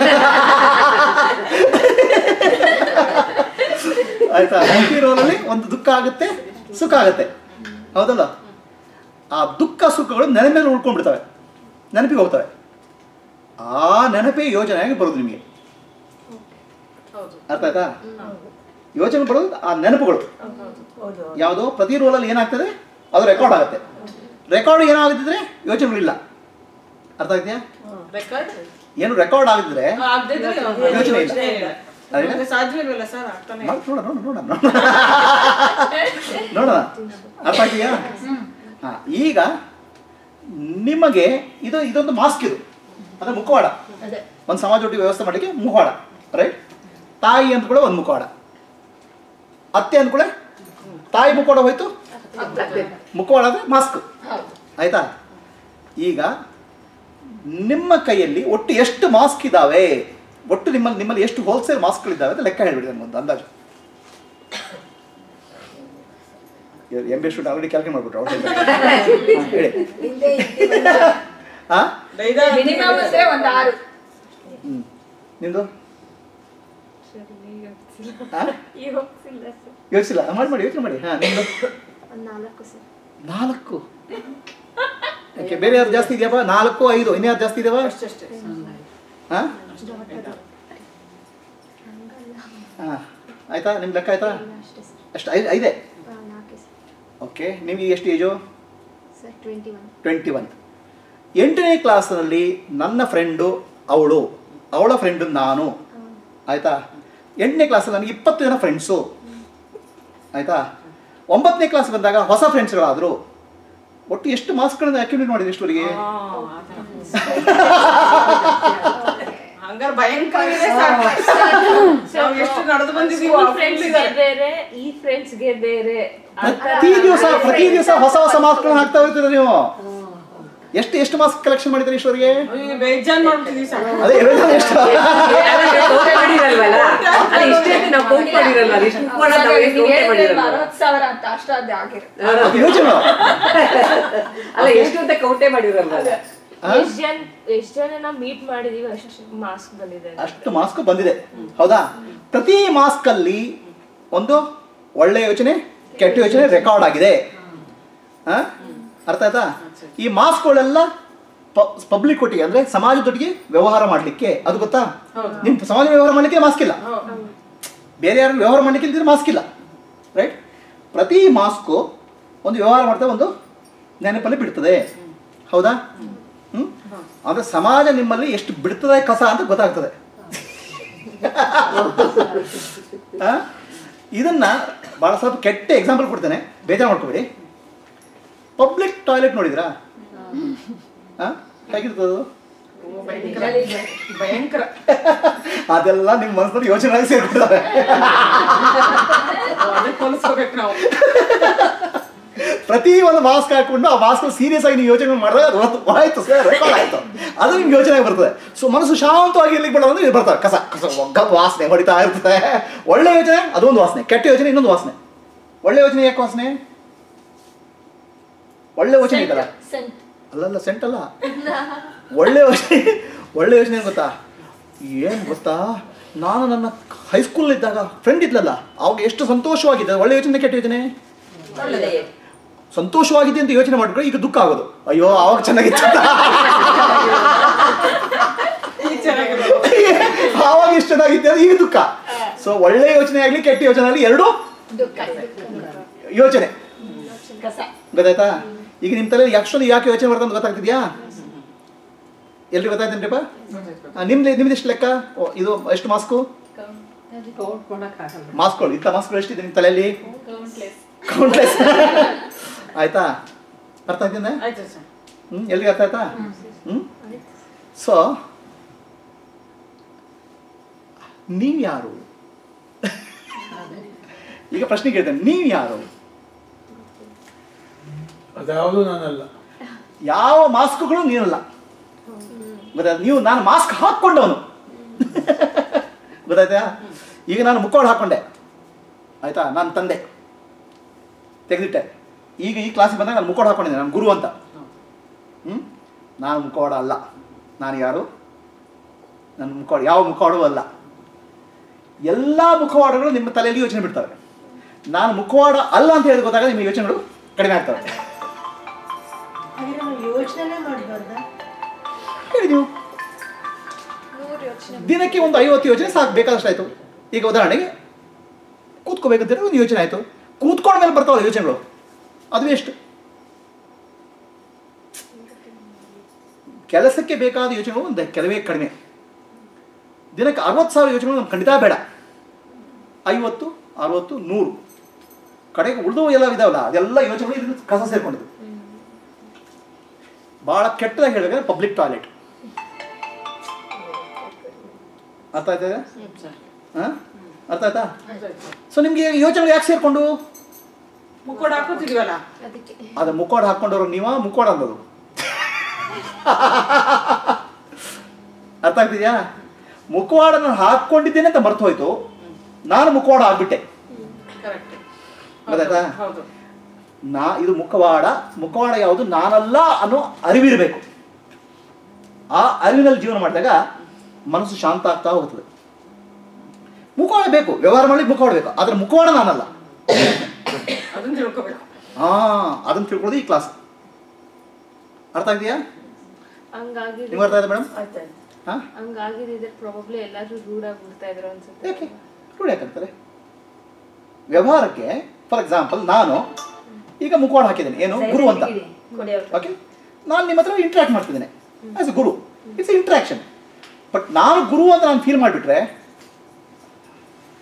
ಆಯ್ತಾ? ಪ್ರತಿ ರೋಲಲ್ಲಿ ಒಂದು ದುಃಖ ಆಗುತ್ತೆ, ಸುಖ ಆಗುತ್ತೆ. ಹೌದಲ್ಲ? ಆ ದುಃಖ ಸುಖಗಳು ನೆನಪಲ್ಲಿ ಉಳ್ಕೊಂಡ್ಬಿಡ್ತವೆ, ನೆನಪಿಗೆ ಹೋಗ್ತವೆ. ಆ ನೆನಪೇ ಯೋಜನೆಯಾಗಿ ಬರೋದು ನಿಮಗೆ. ಅರ್ಥ ಆಯ್ತಾ? ಯೋಚನೆ ಬರೋದು ಆ ನೆನಪುಗಳು. ಯಾವುದೋ ಪ್ರತಿ ರೋಲಲ್ಲಿ ಏನಾಗ್ತದೆ ಅದು ರೆಕಾರ್ಡ್ ಆಗುತ್ತೆ. ರೆಕಾರ್ಡ್ ಏನಾಗುತ್ತಿದ್ರೆ ಯೋಚನೆಗಳಿಲ್ಲ. ಅರ್ಥ ಆಗ್ತೀಯಾ? ಏನು ರೆಕಾರ್ಡ್ ಆಗಿದ್ರೆ ಯೋಚನೆ ಇಲ್ಲ. ನೋಡೋಣ, ಅರ್ಥ ಆಗ್ತೀಯಾ? ಹಾಂ, ಈಗ ನಿಮಗೆ ಇದೊಂದು ಮಾಸ್ಕ್, ಇದು ಅಂದರೆ ಮುಖವಾಡ. ಒಂದು ಸಮಾಜದೊಟ್ಟಿಗೆ ವ್ಯವಸ್ಥೆ ಮಾಡಲಿಕ್ಕೆ ಮುಖವಾಡ, ರೈಟ್? ತಾಯಿ ಅಂತ ಕೂಡ ಒಂದು ಮುಖವಾಡ, ಅತ್ತೆ ಅಂದ ಕೂಡ ತಾಯಿ ಮುಖವಾಡ ಹೋಯ್ತು, ಮುಖವಾಡ ಅಂದರೆ ಮಾಸ್ಕ್. ಆಯ್ತಾ? ಈಗ ನಿಮ್ಮ ಕೈಯಲ್ಲಿ ಒಟ್ಟು ಎಷ್ಟು ಮಾಸ್ಕ್ ಇದ್ದಾವೆ, ಒಟ್ಟು ನಿಮ್ಮಲ್ಲಿ ಎಷ್ಟು ಹೋಲ್ಸೇಲ್ ಮಾಸ್ಕ್ಗಳಿದ್ದಾವೆ ಅಂತ ಲೆಕ್ಕ ಹೇಳ್ಬಿಡಿ ನಮ್ಗೊಂದು ಅಂದಾಜು. MBA ಸ್ಟೂಡೆಂಟ್ ಆಲ್ರೆಡಿ ಕ್ಯಾಲ್ಕುಲೇಟ್ ಮಾಡ್ಬಿಟ್ರು ಅವ್ರು. ಹೇಳಿ. ನಿಮ್ದು ಯೋಚಿಸಿಲ್ಲ, ಮಾಡಿ ಯೋಚನೆ ಮಾಡಿ. ಹಾಂ, ನಿಮ್ದು 4. ಓಕೆ, ಬೇರೆ ಯಾರು ಜಾಸ್ತಿ ಇದೆಯಪ್ಪ? 4, 5, ಇನ್ಯಾರು ಜಾಸ್ತಿ ಇದೆಯಾ? ಹಾಂ ಹಾಂ, ಆಯ್ತಾ? ನಿಮ್ಮ ಲೆಕ್ಕ ಆಯ್ತಾ? ಅಷ್ಟು 5 ಓಕೆ. ನಿಮಗೆ ಎಷ್ಟು ಏಜು? 21. 8ನೇ ಕ್ಲಾಸ್ನಲ್ಲಿ ನನ್ನ ಫ್ರೆಂಡು ಅವಳ ಫ್ರೆಂಡು ನಾನು, ಆಯಿತಾ? 8ನೇ ಕ್ಲಾಸಲ್ಲಿ ನನಗೆ 20 ಜನ ಫ್ರೆಂಡ್ಸು, ಆಯಿತಾ. 9ನೇ ಕ್ಲಾಸ್ ಬಂದಾಗ ಹೊಸ ಫ್ರೆಂಡ್ಸ್ಗಳಾದರು. ಒಟ್ಟು ಎಷ್ಟು ಮಾರ್ಕ್ಸ್ಗಳನ್ನ ಅಕ್ಯುಮಿಲೇಟ್ ಮಾಡಿದೆ ಇಷ್ಟವರೆಗೆ? ಹಂಗಾರೆ ಭಯಂಕರ ಎಷ್ಟು ನಡೆದು ಬಂದಿದ್ದೀವಿ. ಬೇರೆ ಈ ಫ್ರೆಂಡ್ಸ್ಗೆ ಬೇರೆ ಪ್ರತಿ ದಿವಸ ಹೊಸ ಹೊಸ ಮಾರ್ಕ್ಸ್ಗಳನ್ನ ಹಾಕ್ತಾ ಹೋಗ್ತೀರ ನೀವು. ಎಷ್ಟು ಮಾರ್ಕ್ಸ್ ಕಲೆಕ್ಷನ್ ಮಾಡಿದ್ರೆ ಇಷ್ಟವರೆಗೆ? ಬೇಜಾನ್ ಮಾಡ್ಬಿಟ್ಟಿದ್ದೀವಿ ಸರ್. ಅದೇ ಎಷ್ಟು ಯೋಚನೆ ಎಷ್ಟು ಅಂತ ಕೌಂಟೇ ಮಾಡಿರಲ್ಲ. ಎಷ್ಟು ಜನ ಮೀಟ್ ಮಾಡಿದೀವಿ ಅಷ್ಟು ಮಾರ್ಕ್ಸ್ ಬಂದಿದೆ. ಅಷ್ಟು ಮಾರ್ಕ್ಸ್ ಬಂದಿದೆ, ಹೌದಾ? ಪ್ರತಿ ಮಾರ್ಕ್ಸ್ ಅಲ್ಲಿ ಒಂದು ಒಳ್ಳೆ ಯೋಚನೆ, ಕೆಟ್ಟ ಯೋಚನೆ ರೆಕಾರ್ಡ್ ಆಗಿದೆ. ಅರ್ಥ ಆಯ್ತಾ? ಈ ಮಾರ್ಕ್ಸ್ಗಳೆಲ್ಲ ಪಬ್ಲಿಕ್ ಒಟ್ಟಿಗೆ ಅಂದ್ರೆ ಸಮಾಜದೊಟ್ಟಿಗೆ ವ್ಯವಹಾರ ಮಾಡ್ಲಿಕ್ಕೆ, ಅದು ಗೊತ್ತಾ? ನಿಮ್ ಸಮಾಜ ವ್ಯವಹಾರ ಮಾಡ್ಲಿಕ್ಕೆ ಮಾಸ್ಕ್ ಇಲ್ಲ, ಬೇರೆ ಯಾರು ವ್ಯವಹಾರ ಮಾಡ್ಲಿಕ್ಕೆ ಇಲ್ದಿದ್ರೆ ಮಾಸ್ಕ್ ಇಲ್ಲ, ರೈಟ್? ಪ್ರತಿ ಮಾಸ್ಕು ಒಂದು ವ್ಯವಹಾರ ಮಾಡ್ತಾ ಒಂದು ನೆನಪಲ್ಲಿ ಬಿಡ್ತದೆ, ಹೌದಾ? ಅಂದ್ರೆ ಸಮಾಜ ನಿಮ್ಮಲ್ಲಿ ಎಷ್ಟು ಬಿಡ್ತದೆ ಕಸ ಅಂತ ಗೊತ್ತಾಗ್ತದೆ. ಇದನ್ನ ಬಹಳ ಸ್ವಲ್ಪ ಕೆಟ್ಟ ಎಕ್ಸಾಂಪಲ್ ಕೊಡ್ತೇನೆ, ಬೇಜಾರು ಮಾಡ್ಕೋಬೇಡಿ. ಪಬ್ಲಿಕ್ ಟಾಯ್ಲೆಟ್ ನೋಡಿದ್ರಾ? ಹೇಗಿರ್ತದ? ಭಯಂಕರ. ಅದೆಲ್ಲ ನಿಮ್ಮ ಮನಸ್ಸಲ್ಲಿ ಯೋಚನೆ ಸೇರ್ಬಿಡ್ತವೆ. ಪ್ರತಿ ಒಂದು ಮಾಸ್ಕ್ ಹಾಕೊಂಡು ಆ ಮಾಸ್ಕ್ ಸೀರಿಯಸ್ ಆಗಿ ನೀವು ಯೋಚನೆ ಮಾಡಿದ್ರೆ ಅದು ಆಯ್ತು ಸರ್, ರೆಕಾರ್ಡ್ ಆಯ್ತು, ಅದು ನಿಮ್ಗೆ ಯೋಚನೆ ಬರ್ತದೆ. ಸೊ ಮನಸ್ಸು ಶಾಂತವಾಗಿ ಇರ್ಲಿಕ್ಕೆ ಬಿಡೋದು ಇದು ಬರ್ತಾರೆ, ಕಸ ಕಸ ವಾಸನೆ ಹೊಡಿತಾ ಇರ್ತದೆ. ಒಳ್ಳೆ ಯೋಚನೆ ಅದೊಂದು ವಾಸನೆ, ಕೆಟ್ಟ ಯೋಚನೆ ಇನ್ನೊಂದು ವಾಸನೆ. ಒಳ್ಳೆ ಯೋಚನೆ ಯಾಕೆ ವಾಸನೆ? ಒಳ್ಳೆ ಯೋಚನೆ ಇದಲ್ಲ, ಅಲ್ಲಲ್ಲ ಸೆಂಟ್ ಅಲ್ಲ. ಒಳ್ಳೆ ಯೋಚನೆ ಏನು ಗೊತ್ತಾ? ಏನು ಗೊತ್ತಾ, ನಾನು ನನ್ನ ಹೈಸ್ಕೂಲ್ ಇದ್ದಾಗ ಫ್ರೆಂಡ್ ಇದ್ಲಲ್ಲ, ಅವಾಗ ಎಷ್ಟು ಸಂತೋಷವಾಗಿದ್ದೆ. ಒಳ್ಳೆ ಯೋಚನೆ ಕೆಟ್ಟ ಯೋಚನೆ? ಸಂತೋಷವಾಗಿದೆ ಅಂತ ಯೋಚನೆ ಮಾಡಿದ್ರೆ ಈಗ ದುಃಖ ಆಗೋದು, ಅಯ್ಯೋ ಅವಾಗ ಚೆನ್ನಾಗಿತ್ತು, ಆವಾಗ ಎಷ್ಟು ಚೆನ್ನಾಗಿದ್ದೆ, ಈಗ ದುಃಖ. ಸೊ ಒಳ್ಳೆ ಯೋಚನೆ ಆಗ್ಲಿ ಕೆಟ್ಟ ಯೋಚನೆ ಆಗಲಿ ಎರಡೂ ಯೋಚನೆ, ಗೊತ್ತಾಯ್ತಾ? ಈಗ ನಿಮ್ಮ ತಲೆ ಆಕ್ಚುಲಿ ಯಾಕೆ ಯೋಚನೆ ಮಾಡ್ತಾ ಅಂತ ಗೊತ್ತಾಗ್ತಿದ್ಯಾ? ಎಲ್ರಿಗೂ ಗೊತ್ತಾಯ್ತೇನ್ರಿಪ್ಪ? ನಿಮ್ದು ಎಷ್ಟು ಲೆಕ್ಕ? ಇದು ಎಷ್ಟು ಮಾಸ್ಕು? ಮಾಸ್ಕ್ಗಳು ಇಂಥ ಮಾಸ್ಕ್ಗಳು ಎಷ್ಟಿದೆ ನಿಮ್ಮ ತಲೆಯಲ್ಲಿ? ಕೌಂಟ್ಲೆಸ್. ಆಯ್ತಾ? ಅರ್ಥ ಆಗ್ತಿದ್ದ? ಎಲ್ರಿಗೂ ಅರ್ಥ ಆಯ್ತಾ? ಸೊ ನೀವು ಯಾರು? ಈಗ ಪ್ರಶ್ನೆ ಕೇಳ್ತೇನೆ, ನೀವು ಯಾರು? ಅದ್ಯಾವುದು ನಾನಲ್ಲ. ಯಾವ ಮಾಸ್ಕ್ಗಳು ನೀನಲ್ಲ, ಗೊತ್ತಾಯ್ತಾ? ನೀವು ನಾನು ಮಾಸ್ಕ್ ಹಾಕ್ಕೊಂಡವನು, ಗೊತ್ತಾಯ್ತಾ? ಈಗ ನಾನು ಮುಖವಾಡ ಹಾಕ್ಕೊಂಡೆ, ಆಯ್ತಾ? ನಾನು ತಂದೆ ತೆಗೆದಿಟ್ಟೆ. ಈಗ ಈ ಕ್ಲಾಸಿಗೆ ಬಂದಾಗ ನಾನು ಮುಖವಾಡ ಹಾಕ್ಕೊಂಡಿದ್ದೆ, ನಾನು ಗುರು ಅಂತ. ನಾನು ಮುಖವಾಡ ಅಲ್ಲ. ನಾನು ಯಾರು? ನನ್ನ ಮುಖವಾಡ ಯಾವ ಮುಖವಾಡವೂ ಅಲ್ಲ. ಎಲ್ಲ ಮುಖವಾಡಗಳು ನಿಮ್ಮ ತಲೆಯಲ್ಲಿ ಯೋಚನೆ ಬಿಡ್ತವೆ. ನಾನು ಮುಖವಾಡ ಅಲ್ಲ ಅಂತ ಹೇಳಿ ಗೊತ್ತಾಗ ನಿಮ್ಮ ಯೋಚನೆಗಳು ಕಡಿಮೆ ಆಗ್ತವೆ. ಯೋಚನೆ ಮಾಡಬಾರ್ದಾ? ಹೇಳಿ ನೀವು ದಿನಕ್ಕೆ ಒಂದು 50 ಯೋಚನೆ ಸಾಕು, ಬೇಕಾದಷ್ಟು ಆಯ್ತು. ಈಗ ಉದಾಹರಣೆಗೆ ಕೂತ್ಕೋಬೇಕಂತ ಒಂದು ಯೋಚನೆ ಆಯ್ತು, ಕೂತ್ಕೊಂಡ ಮೇಲೆ ಬರ್ತಾವಲ್ಲ ಯೋಚನೆಗಳು, ಅದು ಎಷ್ಟು? ಕೆಲಸಕ್ಕೆ ಬೇಕಾದ ಯೋಚನೆಗಳು ಒಂದು ಕೆಲವೇ ಕಡಿಮೆ. ದಿನಕ್ಕೆ 60,000 ಯೋಚನೆಗಳು ನಮ್ಗೆ ಖಂಡಿತ ಬೇಡ. 50, 60, 100 ಕಡೆಗೆ ಉಳಿದು ಎಲ್ಲ ಇದಾವಲ್ಲ, ಅದೆಲ್ಲ ಯೋಚನೆಗಳು ಇದನ್ನು ಕಸ ಸೇರ್ಕೊಂಡಿದ್ದು. ಬಹಳ ಕೆಟ್ಟದಾಗಿ ಹೇಳಬೇಕಾದ್ರೆ ಪಬ್ಲಿಕ್ ಟಾಯ್ಲೆಟ್. ಅರ್ಥ ಆಯ್ತದೆ? ಅರ್ಥ ಆಯ್ತಾ? ಸೊ ನಿಮ್ಗೆ ಯೋಚನೆಗಳು ಯಾಕೆ ಸೇರ್ಕೊಂಡು? ಮುಕ್ಕೋಡ ಹಾಕೋತಿದ್ವಲ್ಲ, ಅದು ಮುಕ್ಕೋಡ ಹಾಕೊಂಡವ್ರು ನೀವ ಮುಕ್ಕೋಡ ಅಂದದು. ಅರ್ಥ ಆಗ್ತಿದ್ಯಾ? ಮುಖವಾಡ ನಾನು ಹಾಕೊಂಡಿದ್ದೇನೆ ಅಂತ ಮರ್ತು ಹೋಯ್ತು, ನಾನು ಮುಖವಾಡ ಆಗ್ಬಿಟ್ಟೆ, ಗೊತ್ತಾಯ್ತಾ? ಇದು ಮುಖವಾಡ ಯಾವುದು ನಾನಲ್ಲ ಅನ್ನೋ ಅರಿವಿರಬೇಕು. ಆ ಅರಿವಿನಲ್ಲಿ ಜೀವನ ಮಾಡಿದಾಗ ಮನಸ್ಸು ಶಾಂತ ಆಗ್ತಾ ಹೋಗ್ತದೆ. ಮುಖವಾಡ ಬೇಕು, ವ್ಯವಹಾರ ಮಾಡ್ಲಿಕ್ಕೆ ಮುಖವಾಡ ಬೇಕು, ಆದ್ರೆ ಮುಖವಾಡ ನಾನಲ್ಲ. ಅದನ್ನ ತಿಳ್ಕೊಳ್ಳೋದು ಈ ಕ್ಲಾಸ್. ಅರ್ಥ ಆಗಿದೆಯಾ? ನಿಮ್ಗೆ ಅರ್ಥ ಆಯ್ತಾ ಮೇಡಮ್? ಹಂಗಾಗಿದ್ರೆ ಪ್ರಾಬಬ್ಲಿ ಎಲ್ಲರೂ ರೂಢ ಆಗ್ಬಿಡ್ತಾ ಇದ್ರು ಅನ್ಸುತ್ತೆ. ಯಾಕೆ ರೂಢ ಯಾಕಂತಾರೆ? ವ್ಯವಹಾರಕ್ಕೆ ಫಾರ್ ಎಕ್ಸಾಂಪಲ್ ನಾನು ಈಗ ಮುಖವಾಡ ಹಾಕಿದ್ದೇನೆ, ಏನು ಗುರು ಅಂತ. ಓಕೆ, ನಾನು ನಿಮ್ಮ ಹತ್ರ ಇಂಟ್ರಾಕ್ಟ್ ಮಾಡ್ತಿದ್ದೇನೆ as a guru, it's interaction. But ನಾನು ಗುರು ಅಂತ ನಾನು ಫೀಲ್ ಮಾಡಿಬಿಟ್ರೆ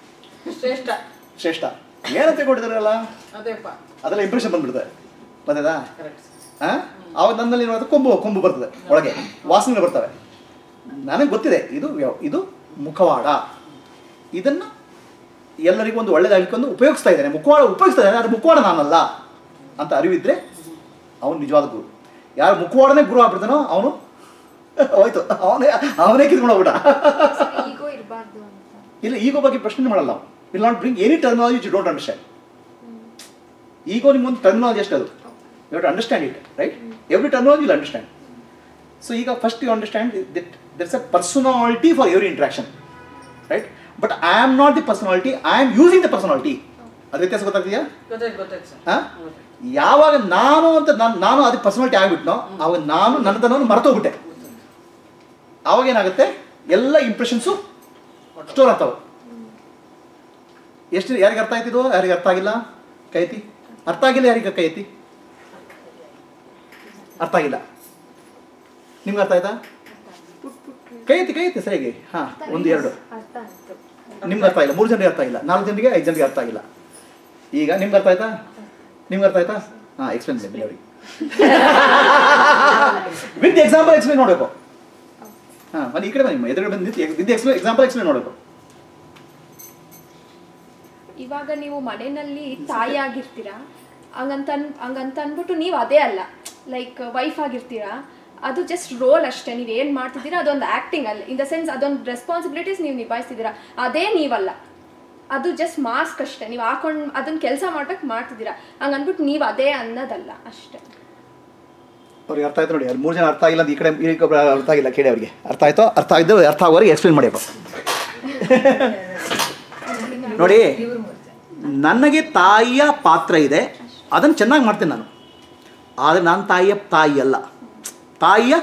ಶ್ರೇಷ್ಠ ಶ್ರೇಷ್ಠ ಏನಂತ ಕೊಟ್ಟಿದಾರಲ್ಲ ಅದೇಪ್ಪ ಅದೆಲ್ಲ ಇಂಪ್ರೆಷನ್ ಬಂದ್ಬಿಡ್ತದೆ ಬಂದದಾ ಕರೆಕ್ಟ್ ಆವಾಗ ನನ್ನಲ್ಲಿ ಏನಾಗುತ್ತೆ ಕೊಂಬು ಬರ್ತದೆ ಒಳಗೆ ವಾಸನೆ ಬರ್ತವೆ ನನಗೆ ಗೊತ್ತಿದೆ ಇದು ಮುಖವಾಡ ಇದನ್ನು ಎಲ್ಲರಿಗೂ ಒಂದು ಒಳ್ಳೇದಾಗಲಿಕ್ಕೆ ಒಂದು ಉಪಯೋಗಿಸ್ತಾ ಇದ್ದಾನೆ ಮುಖವಾಡ ಉಪಯೋಗಿಸ್ತಾ ಇದ್ದಾನೆ ಆದರೆ ಮುಖವಾಡ ನಾನಲ್ಲ ಅಂತ ಅರಿವಿದ್ರೆ ಅವನು ನಿಜವಾದ ಗುರು ಯಾರು ಮುಖವಾಡನೇ ಗುರು ಆಗ್ಬಿಡ್ತಾನೋ ಅವನು ಹೋಯ್ತು ಅವನೇ ಕಿತ್ಕೊಂಡು ಈಗೋ ಇರಬಾರ್ದು ಅಂತ ಇಲ್ಲ ಈಗೋ ಬಗ್ಗೆ ಪ್ರಶ್ನೆ ಮಾಡಲ್ಲ ನಾವು will not bring any terminology you don't understand ಈಗೋ ನಿಮ್ಗೊಂದು ಟರ್ಮಿನಾಲಜಿ ಅಷ್ಟೇ ಅದು you have to understand it right every terminology will understand so ಈಗ first you understand that there's a personality for every interaction right but I am not the personality I am using the personality ಅದು ವ್ಯತ್ಯಾಸ ಗೊತ್ತಾಗ್ತೀಯಾ ಯಾವಾಗ ನಾನು ಅದು personality ಆಗಿಬಿಟ್ನೋ ಅವಾಗ ನಾನು ನನ್ನದನ್ನು ಮರೆತೋಗ್ಬಿಟ್ಟೆ ಆವಾಗ ಏನಾಗುತ್ತೆ ಎಲ್ಲ ಇಂಪ್ರೆಷನ್ಸು ಸ್ಟೋರ್ ಆಗ್ತಾವೆ ಎಷ್ಟು ಯಾರಿಗೆ ಅರ್ಥ ಆಯ್ತಿದ್ದು ಯಾರಿಗೆ ಅರ್ಥ ಆಗಿಲ್ಲ ಕೈ ಎತ್ತಿ ಅರ್ಥ ಆಗಿಲ್ಲ ಯಾರಿಗೆ ಕೈ ಎತ್ತಿ ಅರ್ಥ ಆಗಿಲ್ಲ ನಿಮ್ಗೆ ಅರ್ಥ ಆಯ್ತಾ ಕೈ ಎತ್ತಿ ಸರಿಯಾಗಿ ಹಾಂ 1 2 ನಿಮ್ಗೆ ಅರ್ಥ ಇಲ್ಲ 3 ಜನರಿಗೆ ಅರ್ಥ ಆಗಿಲ್ಲ 4 ಜನರಿಗೆ 5 ಜನರಿಗೆ ಅರ್ಥ ಆಗಿಲ್ಲ ಈಗ ನಿಮ್ಗೆ ಅರ್ಥ ಆಯ್ತಾ ಹಾಂ ಎಕ್ಸ್ಪ್ಲೇನ್ ಮಾಡಿ ಅವ್ರಿಗೆ ವಿತ್ ಎಕ್ಸಾಂಪಲ್ ಎಕ್ಸ್ಪ್ಲೇನ್ ಮಾಡಬೇಕು ಹಾಂ ಬನ್ನಿ ಈ ಕಡೆ ಬನ್ನಿ ಎದುರುಗಡೆ ಬಂದು ವಿತ್ ಎಕ್ಸಾಂಪಲ್ ಎಕ್ಸ್ಪ್ಲೇನ್ ಮಾಡಬೇಕು ಇವಾಗ ನೀವು ಮನೆಯಲ್ಲಿ ತಾಯಿ ಆಗಿರ್ತೀರಾ ಹಂಗಂತ ಅಂದ್ಬಿಟ್ಟು ನೀವು ಅದೇ ಅಲ್ಲ ಲೈಕ್ ವೈಫ್ ಆಗಿರ್ತೀರಾ ಅದು ಜಸ್ಟ್ ರೋಲ್ ಅಷ್ಟೇ ನೀವು ಏನು ಮಾಡ್ತಿದ್ದೀರಾ ಅದೊಂದು ಆ್ಯಕ್ಟಿಂಗ್ ಅಲ್ಲ ಇನ್ ದ ಸೆನ್ಸ್ ಅದೊಂದು ರೆಸ್ಪಾನ್ಸಿಬಿಲಿಟೀಸ್ ನೀವು ನಿಭಾಯಿಸ್ತಿದ್ದೀರಾ ಅದೇ ನೀವಲ್ಲ ಅದು ಜಸ್ಟ್ ಮಾಸ್ಕ್ ಅಷ್ಟೇ ನೀವು ಹಾಕೊಂಡು ಅದನ್ನ ಕೆಲಸ ಮಾಡ್ಬೇಕು ಮಾಡ್ತಿದ್ದೀರಾ ಹಂಗೆ ಅಂದ್ಬಿಟ್ಟು ನೀವು ಅದೇ ಅನ್ನೋದಲ್ಲ ಅಷ್ಟೇ ಅವ್ರಿಗೆ ಅರ್ಥ ಆಯ್ತು ನೋಡಿ ಅವ್ರು 3 ಜನ ಅರ್ಥ ಆಗಿಲ್ಲ ಈ ಕಡೆ ಅರ್ಥ ಆಗಿಲ್ಲ ಕೇಳಿ ಅವ್ರಿಗೆ ಅರ್ಥ ಆಯ್ತು ಅರ್ಥ ಆಗಿದ್ದು ಅರ್ಥ ಆಗೋರಿಗೆ ಎಕ್ಸ್ಪ್ಲೇನ್ ಮಾಡಿಯಪ್ಪ ನೋಡಿ ನನಗೆ ತಾಯಿಯ ಪಾತ್ರ ಇದೆ ಅದನ್ನು ಚೆನ್ನಾಗಿ ಮಾಡ್ತೇನೆ ನಾನು ಆದರೆ ನಾನು ತಾಯಿ ಅಲ್ಲ ತಾಯಿಯ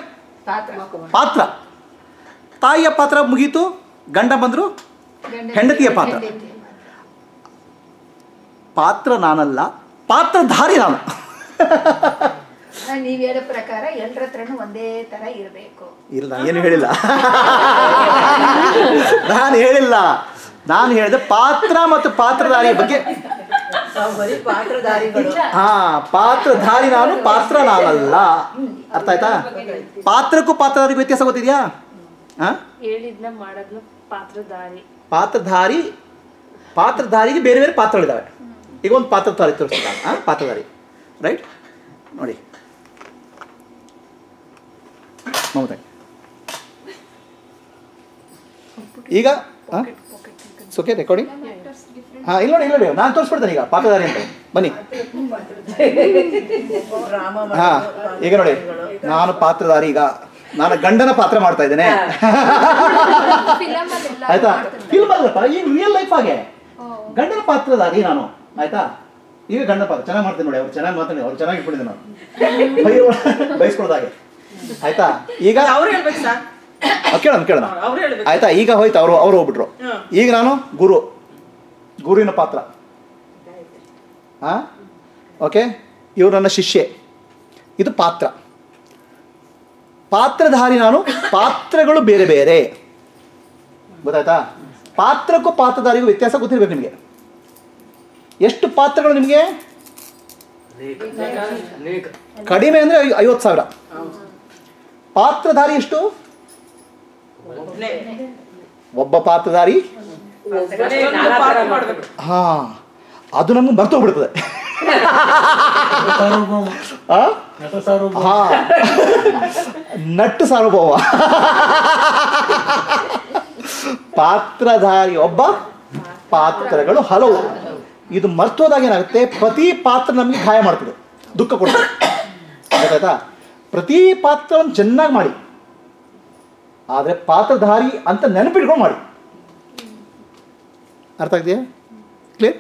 ಪಾತ್ರ ಮುಗೀತು ಗಂಡ ಬಂದರು ಹೆಂಡತಿಯ ಪಾತ್ರ ನಾನಲ್ಲ ಪಾತ್ರಧಾರಿ ನಾನು ನೀವು ಹೇಳೋ ಪ್ರಕಾರ ಎಲ್ಲರ ಹತ್ರನೂ ಒಂದೇ ತರ ಇರಬೇಕು ಇಲ್ಲ ಏನು ಹೇಳಿಲ್ಲ ನಾನು ಹೇಳಿದೆ ಪಾತ್ರ ಮತ್ತು ಪಾತ್ರಧಾರಿಯ ಬಗ್ಗೆ ಪಾತ್ರಧಾರಿ ನಾನು ಪಾತ್ರ ನಾನಲ್ಲ ಅರ್ಥ ಆಯ್ತಾ ಪಾತ್ರಕ್ಕೂ ಪಾತ್ರಧಾರಿಗೂ ವ್ಯತ್ಯಾಸ ಗೊತ್ತಿದ್ಯಾ ಪಾತ್ರಧಾರಿಗೆ ಬೇರೆ ಬೇರೆ ಪಾತ್ರಗಳಿದ್ದಾವೆ ಈಗ ಒಂದು ಪಾತ್ರಧಾರಿ ತೋರಿಸ್ತಾ ಪಾತ್ರಧಾರಿ ರೈಟ್ ನೋಡಿ ಮಮತಾ ಈಗ ಓಕೆ ರೆಕಾರ್ಡಿಂಗ್ ಇಲ್ಲ ನೋಡಿ ನಾನು ತೋರಿಸ್ಬಿಡ್ತೇನೆ ಈಗ ಪಾತ್ರಧಾರಿ ಅಂತ ಬನ್ನಿ ಈಗ ನೋಡಿ ನಾನು ಪಾತ್ರಧಾರಿ ಈಗ ನಾನು ಗಂಡನ ಪಾತ್ರ ಮಾಡ್ತಾ ಇದ್ದೇನೆ ಆಯ್ತಾ ಫಿಲ್ಮ್ ಅಲ್ಲಪ್ಪ ಈಗ ರಿಯಲ್ ಲೈಫ್ ಹಾಗೆ ಗಂಡನ ಪಾತ್ರಧಾರಿ ನಾನು ಆಯ್ತಾ ಈಗ ಗಂಡನ ಪಾತ್ರ ಚೆನ್ನಾಗಿ ಮಾಡ್ತೇನೆ ನೋಡಿ ಅವ್ರು ಚೆನ್ನಾಗಿ ಮಾತಾಡಿ ಅವ್ರು ಚೆನ್ನಾಗಿ ಇಟ್ಕೊಂಡಿದ್ದೆ ನಾನು ಬಯಸ್ಕೊಳ್ದಾಗೆ ಆಯ್ತಾ ಈಗ ಕೇಳೋಣ ಆಯ್ತಾ ಈಗ ಹೋಯ್ತು ಅವ್ರು ಹೋಗ್ಬಿಟ್ರು ಈಗ ನಾನು ಗುರುವಿನ ಪಾತ್ರ ಓಕೆ ಇವ್ರು ನನ್ನ ಶಿಷ್ಯೆ ಇದು ಪಾತ್ರಧಾರಿ ನಾನು ಪಾತ್ರಗಳು ಬೇರೆ ಬೇರೆ ಗೊತ್ತಾಯ್ತಾ ಪಾತ್ರಕ್ಕೂ ಪಾತ್ರಧಾರಿಗೂ ವ್ಯತ್ಯಾಸ ಗೊತ್ತಿರ್ಬೇಕು ನಿಮಗೆ ಎಷ್ಟು ಪಾತ್ರಗಳು ನಿಮಗೆ ಕಡಿಮೆ ಅಂದರೆ 50,000 ಪಾತ್ರಧಾರಿ ಎಷ್ಟು ಒಬ್ಬ ಪಾತ್ರಧಾರಿ ಅದು ನಮ್ಗೆ ಮರ್ತೋಗ್ಬಿಡ್ತದೆ ನಟ್ಟು ಸಾರ್ವಭೌಮ ಪಾತ್ರಧಾರಿ ಒಬ್ಬ ಪಾತ್ರಗಳು ಹಲವು ಇದು ಮರ್ತೋದಾಗ ಏನಾಗುತ್ತೆ ಪ್ರತಿ ಪಾತ್ರ ನಮಗೆ ಗಾಯ ಮಾಡ್ತದೆ ದುಃಖ ಕೊಡ್ತದೆ ಗೊತ್ತಾಯ್ತಾ ಪ್ರತಿ ಪಾತ್ರವನ್ನು ಚೆನ್ನಾಗಿ ಮಾಡಿ ಆದರೆ ಪಾತ್ರಧಾರಿ ಅಂತ ನೆನಪಿಟ್ಕೊಂಡು ಮಾಡಿ ಅರ್ಥ ಆಗ್ತೀಯಾ ಕ್ಲಿಯರ್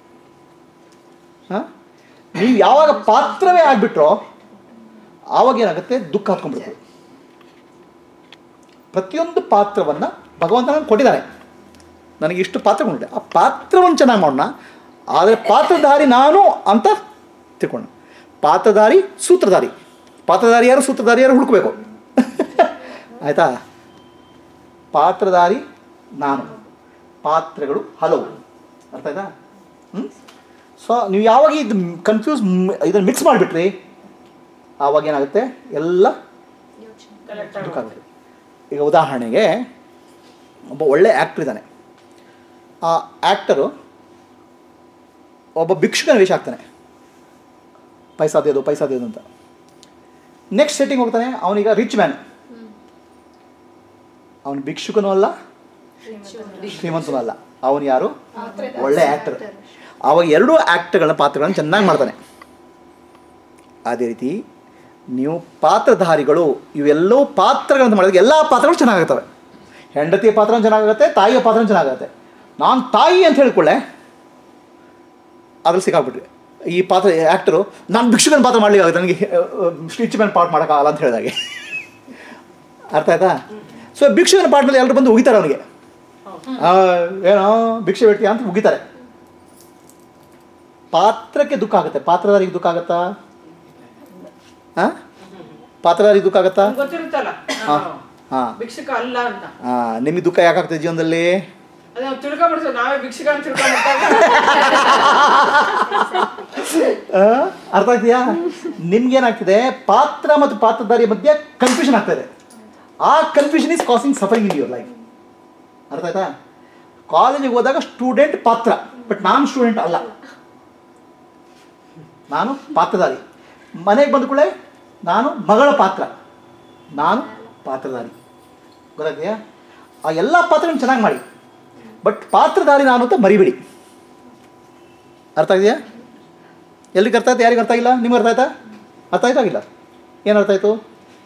ನೀವು ಯಾವಾಗ ಪಾತ್ರವೇ ಆಗಿಬಿಟ್ರೋ ಆವಾಗ ಏನಾಗುತ್ತೆ ದುಃಖ ಹತ್ಕೊಂಡ್ಬಿಡ್ತದೆ ಪ್ರತಿಯೊಂದು ಪಾತ್ರವನ್ನು ಭಗವಂತ ನನಗೆ ಕೊಟ್ಟಿದ್ದಾನೆ ನನಗೆ ಇಷ್ಟು ಪಾತ್ರ ಕೊಟ್ಟಿದ್ದೆ ಆ ಪಾತ್ರವನ್ನು ಚೆನ್ನಾಗಿ ಮಾಡೋಣ ಆದರೆ ಪಾತ್ರಧಾರಿ ನಾನು ಅಂತ ತಿಳ್ಕೊಂಡು ಪಾತ್ರಧಾರಿ ಪಾತ್ರಧಾರಿ ಯಾರು ಸೂತ್ರಧಾರಿ ಯಾರು ಹುಡುಕಬೇಕು ಆಯಿತಾ ಪಾತ್ರಧಾರಿ ನಾನು ಪಾತ್ರಗಳು ಹಲವು ಅರ್ಥ ಆಯ್ತಾ? ಸೊ ನೀವು ಯಾವಾಗ ಇದು ಕನ್ಫ್ಯೂಸ್ ಇದನ್ನು ಮಿಕ್ಸ್ ಮಾಡಿಬಿಟ್ರಿ ಆವಾಗ ಏನಾಗುತ್ತೆ ಎಲ್ಲ ದುಃಖ ಆಗುತ್ತೆ. ಈಗ ಉದಾಹರಣೆಗೆ ಒಬ್ಬ ಒಳ್ಳೆ ಆ್ಯಕ್ಟ್ರ್ ಇದ್ದಾನೆ. ಆ ಆ್ಯಕ್ಟರು ಒಬ್ಬ ಭಿಕ್ಷುಕನ ವೇಷ ಆಗ್ತಾನೆ, ಪೈಸಾ ದೇದು ಅಂತ. ನೆಕ್ಸ್ಟ್ ಸೆಟ್ಟಿಂಗ್ ಹೋಗ್ತಾನೆ, ಅವನೀಗ ರಿಚ್ ಮ್ಯಾನ್, ಅವನು ಭಿಕ್ಷುಕನೂ ಅಲ್ಲ ಶ್ರೀಮಂತನೂ ಅಲ್ಲ, ಅವನು ಯಾರು? ಒಳ್ಳೆ ಆ್ಯಕ್ಟರ್. ಆವಾಗ ಎರಡೂ ಆ್ಯಕ್ಟರ್ಗಳನ್ನ ಪಾತ್ರಗಳನ್ನು ಚೆನ್ನಾಗಿ ಮಾಡ್ತಾನೆ. ಅದೇ ರೀತಿ ನೀವು ಪಾತ್ರಧಾರಿಗಳು ಇವೆಲ್ಲವೂ ಪಾತ್ರಗಳಂತ ಮಾಡಿದಾಗ ಎಲ್ಲ ಪಾತ್ರಗಳು ಚೆನ್ನಾಗಾಗ್ತವೆ. ಹೆಂಡತಿಯ ಪಾತ್ರ ಚೆನ್ನಾಗುತ್ತೆ, ತಾಯಿಯ ಪಾತ್ರ ಚೆನ್ನಾಗುತ್ತೆ. ನಾನು ತಾಯಿ ಅಂತ ಹೇಳ್ಕೊಳ್ಳೆ ಅದ್ರಲ್ಲಿ ಸಿಕ್ಕಾಗ್ಬಿಟ್ರಿ. ಈ ಪಾತ್ರ ಆ್ಯಕ್ಟರು ನಾನು ಭಿಕ್ಷುಕನ ಪಾತ್ರ ಮಾಡಲಿಕ್ಕಾಗುತ್ತೆ, ನನಗೆ ರಿಚ್ ಮ್ಯಾನ್ ಪಾರ್ಟ್ ಮಾಡೋಕ್ಕಾಗಲ್ಲ ಅಂತ ಹೇಳಿದಾಗೆ. ಅರ್ಥ ಆಯ್ತಾ? ಸೊ ಭಿಕ್ಷುಕನ ಪಾರ್ಟ್ನಲ್ಲಿ ಎಲ್ಲರೂ ಬಂದು ಉಗಿತಾರೆ ಅವನಿಗೆ, ಏನೋ ಭಿಕ್ಷೆ ಬಿಡ್ತೀಯ ಅಂತ ಉಗಿತಾರೆ. ಪಾತ್ರಕ್ಕೆ ದುಃಖ ಆಗುತ್ತೆ, ಪಾತ್ರಧಾರಿಗೆ ದುಃಖ ಆಗುತ್ತಾ? ಹಾಂ, ಪಾತ್ರಧಾರಿಗೆ ದುಃಖ ಆಗುತ್ತಾ? ಗೊತ್ತಿರುತ್ತಲ್ಲ ಹಾಂ, ಭಿಕ್ಷುಕ ಅಲ್ಲ ಅಂತ. ನಿಮಗೆ ದುಃಖ ಯಾಕಾಗ್ತದೆ ಜೀವನದಲ್ಲಿ? ತಿಳ್ಕೊಂಡ್ಬಿಡ್ತೀವಿ ನಾವೇ ಭಿಕ್ಷುಕ ಅಂತ ಅರ್ಥ ಆಗ್ತೀಯಾ? ನಿಮ್ಗೇನಾಗ್ತಿದೆ, ಪಾತ್ರ ಮತ್ತು ಪಾತ್ರಧಾರಿಯ ಮಧ್ಯೆ ಕನ್ಫ್ಯೂಷನ್ ಆಗ್ತಾ ಇದೆ. ಆ confusion is causing suffering in your life. ಅರ್ಥ ಆಯ್ತಾ? ಕಾಲೇಜಿಗೆ ಹೋದಾಗ ಸ್ಟೂಡೆಂಟ್ ಪಾತ್ರ, ಬಟ್ ನಾನು ಸ್ಟೂಡೆಂಟ್ ಅಲ್ಲ, ನಾನು ಪಾತ್ರಧಾರಿ. ಮನೆಗೆ ಬಂದ ಕೂಡಲೇ ನಾನು ಮಗಳ ಪಾತ್ರ, ನಾನು ಪಾತ್ರಧಾರಿ. ಗೊತ್ತಾಗ್ತೀಯಾ? ಆ ಎಲ್ಲ ಪಾತ್ರಗಳನ್ನು ಚೆನ್ನಾಗಿ ಮಾಡಿ, ಬಟ್ ಪಾತ್ರಧಾರಿ ನಾನು ಅಂತ ಮರಿಬೇಡಿ. ಅರ್ಥ ಆಗಿದೆಯಾ? ಎಲ್ಲಿಗೆ ಅರ್ಥ ಆಯ್ತು? ಯಾರಿಗೆ ಅರ್ಥ ಆಗಿಲ್ಲ? ನಿಮ್ಗೆ ಅರ್ಥ ಆಯ್ತಾ? ಅರ್ಥ ಆಯ್ತು ಆಗಿಲ್ಲ? ಏನು ಅರ್ಥ ಆಯಿತು?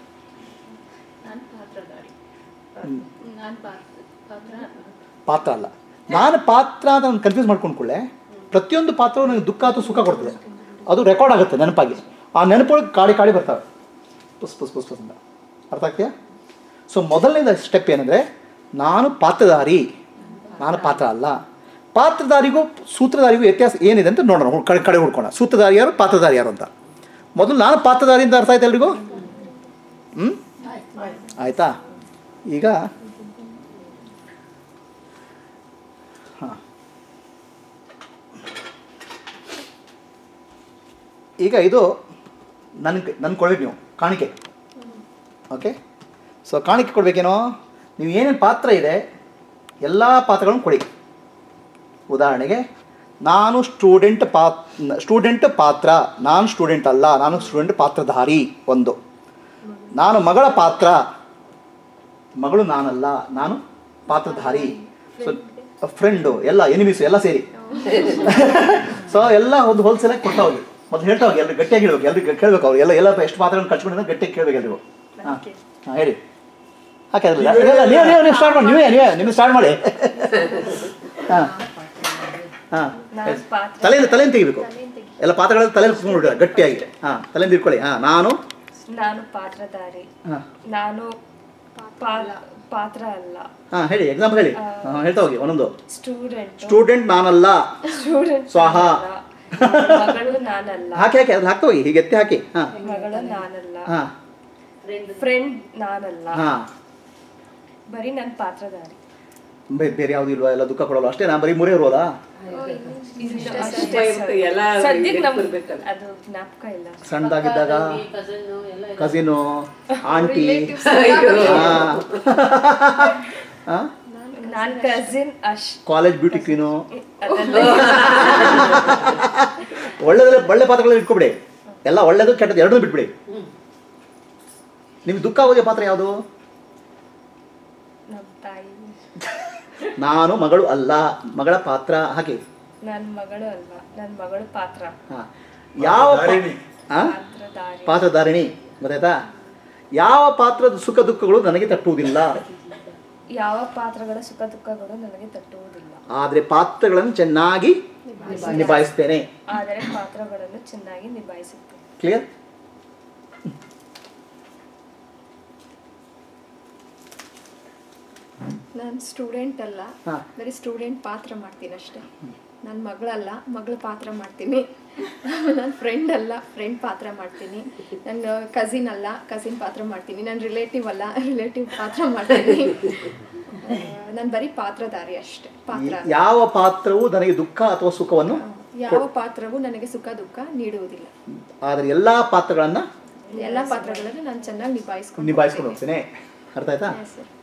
ಪಾತ್ರ ಅಲ್ಲ, ನಾನು ಪಾತ್ರ ಅಂತ ನಾನು ಕನ್ಫ್ಯೂಸ್ ಮಾಡ್ಕೊಂಡ್ಕೊಳ್ಳೆ ಪ್ರತಿಯೊಂದು ಪಾತ್ರವು ನನಗೆ ದುಃಖ ಅಥವಾ ಸುಖ ಕೊಡ್ತದೆ. ಅದು ರೆಕಾರ್ಡ್ ಆಗುತ್ತೆ ನೆನಪಾಗಿ. ಆ ನೆನಪೊಳಗೆ ಕಾಡಿ ಬರ್ತವೆ, ಪುಸ್ ಅಂತ. ಅರ್ಥ ಆಗ್ತೀಯಾ? ಸೊ ಮೊದಲನೇದ ಸ್ಟೆಪ್ ಏನಂದರೆ, ನಾನು ಪಾತ್ರಧಾರಿ, ನಾನು ಪಾತ್ರ ಅಲ್ಲ. ಪಾತ್ರಧಾರಿಗೂ ಸೂತ್ರಧಾರಿಗೂ ವ್ಯತ್ಯಾಸ ಏನಿದೆ ಅಂತ ನೋಡೋಣ, ಕಡೆ ಹುಡ್ಕೋಣ. ಸೂತ್ರಧಾರಿ ಯಾರು, ಪಾತ್ರಧಾರಿ ಯಾರು ಅಂತ. ಮೊದಲು ನಾನು ಪಾತ್ರಧಾರಿಯಿಂದ ಅರ್ಥ ಆಯ್ತು ಎಲ್ರಿಗೂ? ಆಯಿತಾ? ಈಗ ಹಾಂ, ಈಗ ಇದು ನನ್ನ ಕೊಡ್ಬೇಕು ನೀವು ಕಾಣಿಕೆ. ಓಕೆ, ಸೊ ಕಾಣಿಕೆ ಕೊಡಬೇಕೇನೋ, ನೀವು ಏನೇನು ಪಾತ್ರ ಇದೆ ಎಲ್ಲ ಪಾತ್ರಗಳನ್ನು ಕೊಡಿ. ಉದಾಹರಣೆಗೆ ನಾನು ಸ್ಟೂಡೆಂಟ್ ಪಾತ್ರ, ನಾನು ಸ್ಟೂಡೆಂಟ್ ಅಲ್ಲ, ನಾನು ಸ್ಟೂಡೆಂಟ್ ಪಾತ್ರಧಾರಿ ಒಂದು. ನಾನು ಮಗಳ ಪಾತ್ರ, ಮಗಳು ನಾನಲ್ಲ, ನಾನು ಪಾತ್ರಧಾರಿ. ಸೊ ಫ್ರೆಂಡು ಎಲ್ಲ ಎನಿಮೀಸು ಎಲ್ಲ ಸೇರಿ ಸೊ ಎಲ್ಲ ಒಂದು ಹೋಲ್ಸೇಲಾಗಿ ಕೊಡ್ತಾ ಹೋಗಿ. ಮೊದಲು ಹೇಳ್ತಾ ಹೋಗಿ, ಎಲ್ರು ಗಟ್ಟಿಯಾಗಿ ಹೇಳ್ಬೇಕು, ಎಲ್ರಿಗೆ ಕೇಳಬೇಕು. ಅವ್ರು ಎಲ್ಲ ಎಷ್ಟು ಪಾತ್ರಗಳನ್ನು ಕಚ್ಕೊಂಡಿದ್ರೆ ಗಟ್ಟಿಯಾಗಿ ಕೇಳಬೇಕು ಎಲ್ರಿಗೂ. ಹಾಂ ಹಾಂ, ಹೇಳಿ. ಹಾಕಿ ಅದಲ್ಲ, ನೀವು ಸ್ಟಾರ್ಟ್ ಮಾಡಿ, ನೀವೇ ಸ್ಟಾರ್ಟ್ ಮಾಡಿ. ಹಾಂ ಹಾಂ, ತಲೆಯಿಂದ ತೆಗಿಬೇಕು. ಎಲ್ಲ ಪಾತ್ರಗಳಲ್ಲಿ ತಲೆಯಲ್ಲಿ ಕುತ್ಕೊಂಡು ಗಟ್ಟಿಯಾಗಿ. ಹಾಂ, ತಲೆಯಿಂದ ಇಟ್ಕೊಳ್ಳಿ. ಹಾಂ, ನಾನು ಪಾತ್ರಧಾರಿ, ನಾನು ಪಾತ್ರ ಅಲ್ಲ. ಹಾಂ, ಹೇಳಿ, ಎಕ್ಸಾಂಪಲ್ ಹೇಳಿ. ಹೇಳ್ತಾ ಹೋಗಿ ಒಂದೊಂದು. ಸ್ಟೂಡೆಂಟ್ ನಾನಲ್ಲ, ಸ್ವಾಹ. ಮಗಳು ನಾನಲ್ಲ. ಹಾಕಿ ಅದ್ರಲ್ಲಿ ಹಾಕ್ತಾ ಹೋಗಿ, ಹೀಗೆ ಎತ್ತಿ ಹಾಕಿ. ಹಾಂ, ಮಗಳು ನಾನಲ್ಲ. ಹಾಂ, ಫ್ರೆಂಡ್ ನಾನಲ್ಲ. ಹಾಂ, ಬರೀ ನನ್ನ ಪಾತ್ರಧಾರಿ. ಬೇರೆ ಯಾವ್ದು ಇಲ್ವಾ? ಎಲ್ಲ ದುಃಖ ಕೊಡಲ್ಲ ಅಷ್ಟೇ? ನಾನು ಬರೀ ಮೂರೇ ಇರೋದಾ? ಸಣ್ಣದಾಗಿದ್ದಾಗ cousin, aunty, college beauty queen, ಒಳ್ಳೆ ಪಾತ್ರಗಳಲ್ಲಿ ಇಟ್ಕೊಬಿಡಿ. ಎಲ್ಲ ಒಳ್ಳೇದು ಕೆಟ್ಟದ್ದು ಎರಡೂ ಬಿಟ್ಬಿಡಿ. ನಿಮ್ಗೆ ದುಃಖ ಆಗೋದೇ ಪಾತ್ರ ಯಾವುದು? ನಾನು ಮಗಳು ಅಲ್ಲ, ಮಗಳ ಪಾತ್ರ. ಹಾಕಿ. ನನ್ನ ಮಗಳು ಅಲ್ಲ, ನನ್ನ ಮಗಳು ಪಾತ್ರ. ಯಾವ ಪಾತ್ರಧಾರಿಣಿ? ಗೊತ್ತಾಯ್ತಾ? ಯಾವ ಪಾತ್ರದ ಸುಖ ದುಃಖಗಳು ನನಗೆ ತಟ್ಟುವುದಿಲ್ಲ. ಯಾವ ಪಾತ್ರಗಳ ಸುಖ ದುಃಖಗಳು ನನಗೆ ತಟ್ಟುವುದಿಲ್ಲ. ಆದರೆ ಪಾತ್ರಗಳನ್ನು ಚೆನ್ನಾಗಿ ನಿಭಾಯಿಸ್ತೇನೆ. ಆದರೆ ಪಾತ್ರಗಳನ್ನು ಚೆನ್ನಾಗಿ ನಿಭಾಯಿಸುತ್ತೇನೆ. ಕ್ಲಿಯರ್? ನಾನು ಸ್ಟೂಡೆಂಟ್ ಅಲ್ಲ, ಬರೀ ಸ್ಟೂಡೆಂಟ್ ಪಾತ್ರ ಮಾಡ್ತೀನಿ ಅಷ್ಟೇ. ನನ್ನ ಮಗಳಲ್ಲ, ಮಗಳ ಪಾತ್ರ ಮಾಡ್ತೀನಿ. ನಾನು ಫ್ರೆಂಡ್ ಅಲ್ಲ, ಫ್ರೆಂಡ್ ಪಾತ್ರ ಮಾಡ್ತೀನಿ. ನನ್ನ ಕಸಿನ್ ಅಲ್ಲ, ಕಸಿನ್ ಪಾತ್ರ ಮಾಡ್ತೀನಿ. ನಾನು ರಿಲೇಟಿವ್ ಅಲ್ಲ, ರಿಲೇಟಿವ್ ಪಾತ್ರ ಮಾಡ್ತೀನಿ. ನಾನು ಬರೀ ಪಾತ್ರಧಾರಿ ಅಷ್ಟೇ. ಪಾತ್ರ. ಯಾವ ಪಾತ್ರವು ನನಗೆ ದುಃಖ ಅಥವಾ ಸುಖವನ್ನು, ಯಾವ ಪಾತ್ರವೂ ನನಗೆ ಸುಖ ದುಃಖ ನೀಡುವುದಿಲ್ಲ. ಆದರೆ ಎಲ್ಲಾ ಪಾತ್ರಗಳನ್ನ ನಾನು ಚೆನ್ನಾಗಿ ನಿಭಾಯಿಸ್ಕೊಂಡು ಹೋಗ್ತೇನೆ. ಅರ್ಥ ಆಯ್ತಾ?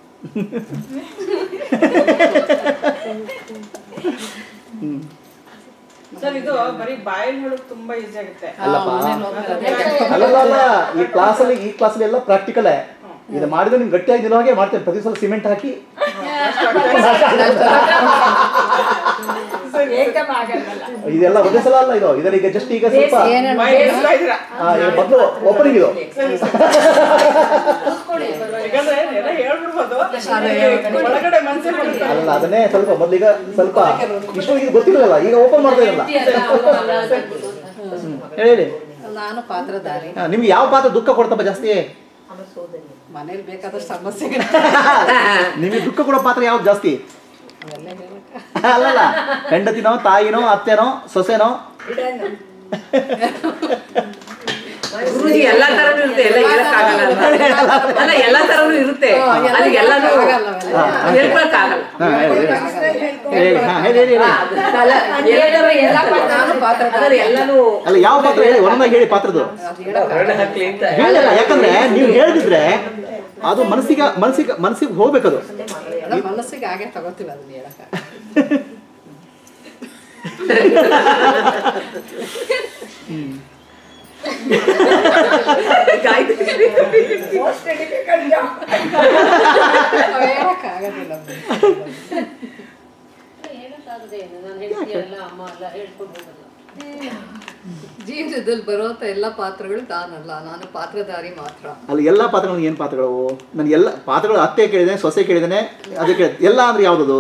ಸರ್ ಇದು ಬರೀ ಬಾಯಲ್ಲಿ ಹೇಳೋದು ತುಂಬಾ ಈಸಿ ಆಗುತ್ತೆ. ಅಲ್ಲ, ಈ ಕ್ಲಾಸಲ್ಲಿ ಎಲ್ಲ ಪ್ರಾಕ್ಟಿಕಲ್. ಇದು ಮಾಡಿದ್ರೆ ನಿಮ್ಗೆ ಗಟ್ಟಿಯಾಗಿ ದಿನವಾಗೆ ಮಾಡ್ತೇನೆ. ಪ್ರತಿ ಸಲ ಸಿಮೆಂಟ್ ಹಾಕಿ ಇದೆಲ್ಲ ಒಂದೇ ಸಲ ಅಲ್ಲ. ಇದು ಇದರೀಗ ಜಸ್ಟ್ ಈಗ ಸ್ವಲ್ಪ ಮೊದಲು ಓಪನಿಂಗ್ ಇದು. ಅಲ್ಲ, ಅದನ್ನೇ ಸ್ವಲ್ಪ ಮೊದಲೀಗ ಸ್ವಲ್ಪ ಇಷ್ಟು ಗೊತ್ತಿರಲ್ಲ, ಈಗ ಓಪನ್ ಮಾಡ್ತಾ ಇರಲ್ಲ. ಹೇಳಿ. ನಾನು ಪಾತ್ರಧಾರಿ. ನಿಮ್ಗೆ ಯಾವ ಪಾತ್ರ ದುಃಖ ಕೊಡ್ತಪ್ಪ ಜಾಸ್ತಿ? ಮನೇಲಿ ಬೇಕಾದ್ರೆ ಸಮಸ್ಯೆ. ನಿಮಗೆ ದುಃಖ ಕೊಡೋ ಪಾತ್ರ ಯಾವ್ದು ಜಾಸ್ತಿ? ಅಲ್ಲಲ್ಲ, ಹೆಂಡತಿನೋ, ತಾಯಿನೋ, ಅತ್ತೆನೋ, ಸೊಸೆನೋ? ಗುರುಜಿ ಎಲ್ಲಾ ತರನು ಇರುತ್ತೆ, ಎಲ್ಲ ಹೇಳಕ್ಕಾಗಲ್ಲ. ಅಲ್ಲ, ಎಲ್ಲಾ ತರನು ಇರುತ್ತೆ, ಅಲ್ಲಿ ಎಲ್ಲಾನು ಹೇಳ್ಕೊಳಕ್ಕಾಗಲ್ಲ. ಅಲ್ಲ, ಯಾವ ಪಾತ್ರ ಹೇಳಿ, ಒಂದೊಂದಾಗಿ ಹೇಳಿ ಪಾತ್ರದ್ದು. ಯಾಕಂದ್ರೆ ನೀವು ಹೇಳಿದ್ರೆ ಅದು ಮನಸ್ಸಿಗೆ ಹೋಗ್ಬೇಕದು. ಮನಸ್ಸಿಗೆ ಹಾಗೆ ತಗೋತೀವಿ ಅದನ್ನ ಹೇಳಕ. ಜೀವನದಲ್ಲಿ ಬರುವಂತ ಎಲ್ಲಾ ಪಾತ್ರಗಳು ತಾನಲ್ಲ, ನಾನು ಪಾತ್ರಧಾರಿ ಮಾತ್ರ. ಅಲ್ಲಿ ಎಲ್ಲಾ ಪಾತ್ರಗಳು ಏನ್ ಪಾತ್ರಗಳು? ನನ್ಗೆ ಎಲ್ಲ ಪಾತ್ರಗಳು ಅತ್ತೆ ಕೇಳಿದ್ದೇನೆ, ಸೊಸೆ ಕೇಳಿದ್ದೇನೆ, ಅದೇ ಕೇಳಿದೆ. ಎಲ್ಲ ಅಂದ್ರೆ ಯಾವ್ದದು?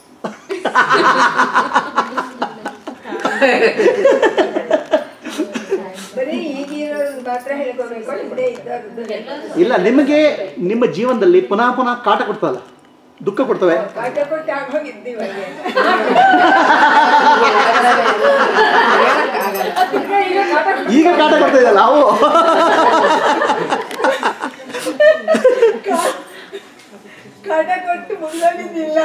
ಇಲ್ಲ, ನಿಮಗೆ ನಿಮ್ಮ ಜೀವನದಲ್ಲಿ ಪುನಃ ಪುನಃ ಕಾಟ ಕೊಡ್ತಲ್ಲ, ದುಃಖ ಕೊಡ್ತವೆ. ಈಗ ಕಾಟ ಕೊಡ್ತಾ ಇದಲ್ಲ ಅವು. ಕಾಟ ಕೊಟ್ಟು ಮುಂದಿಲ್ಲ.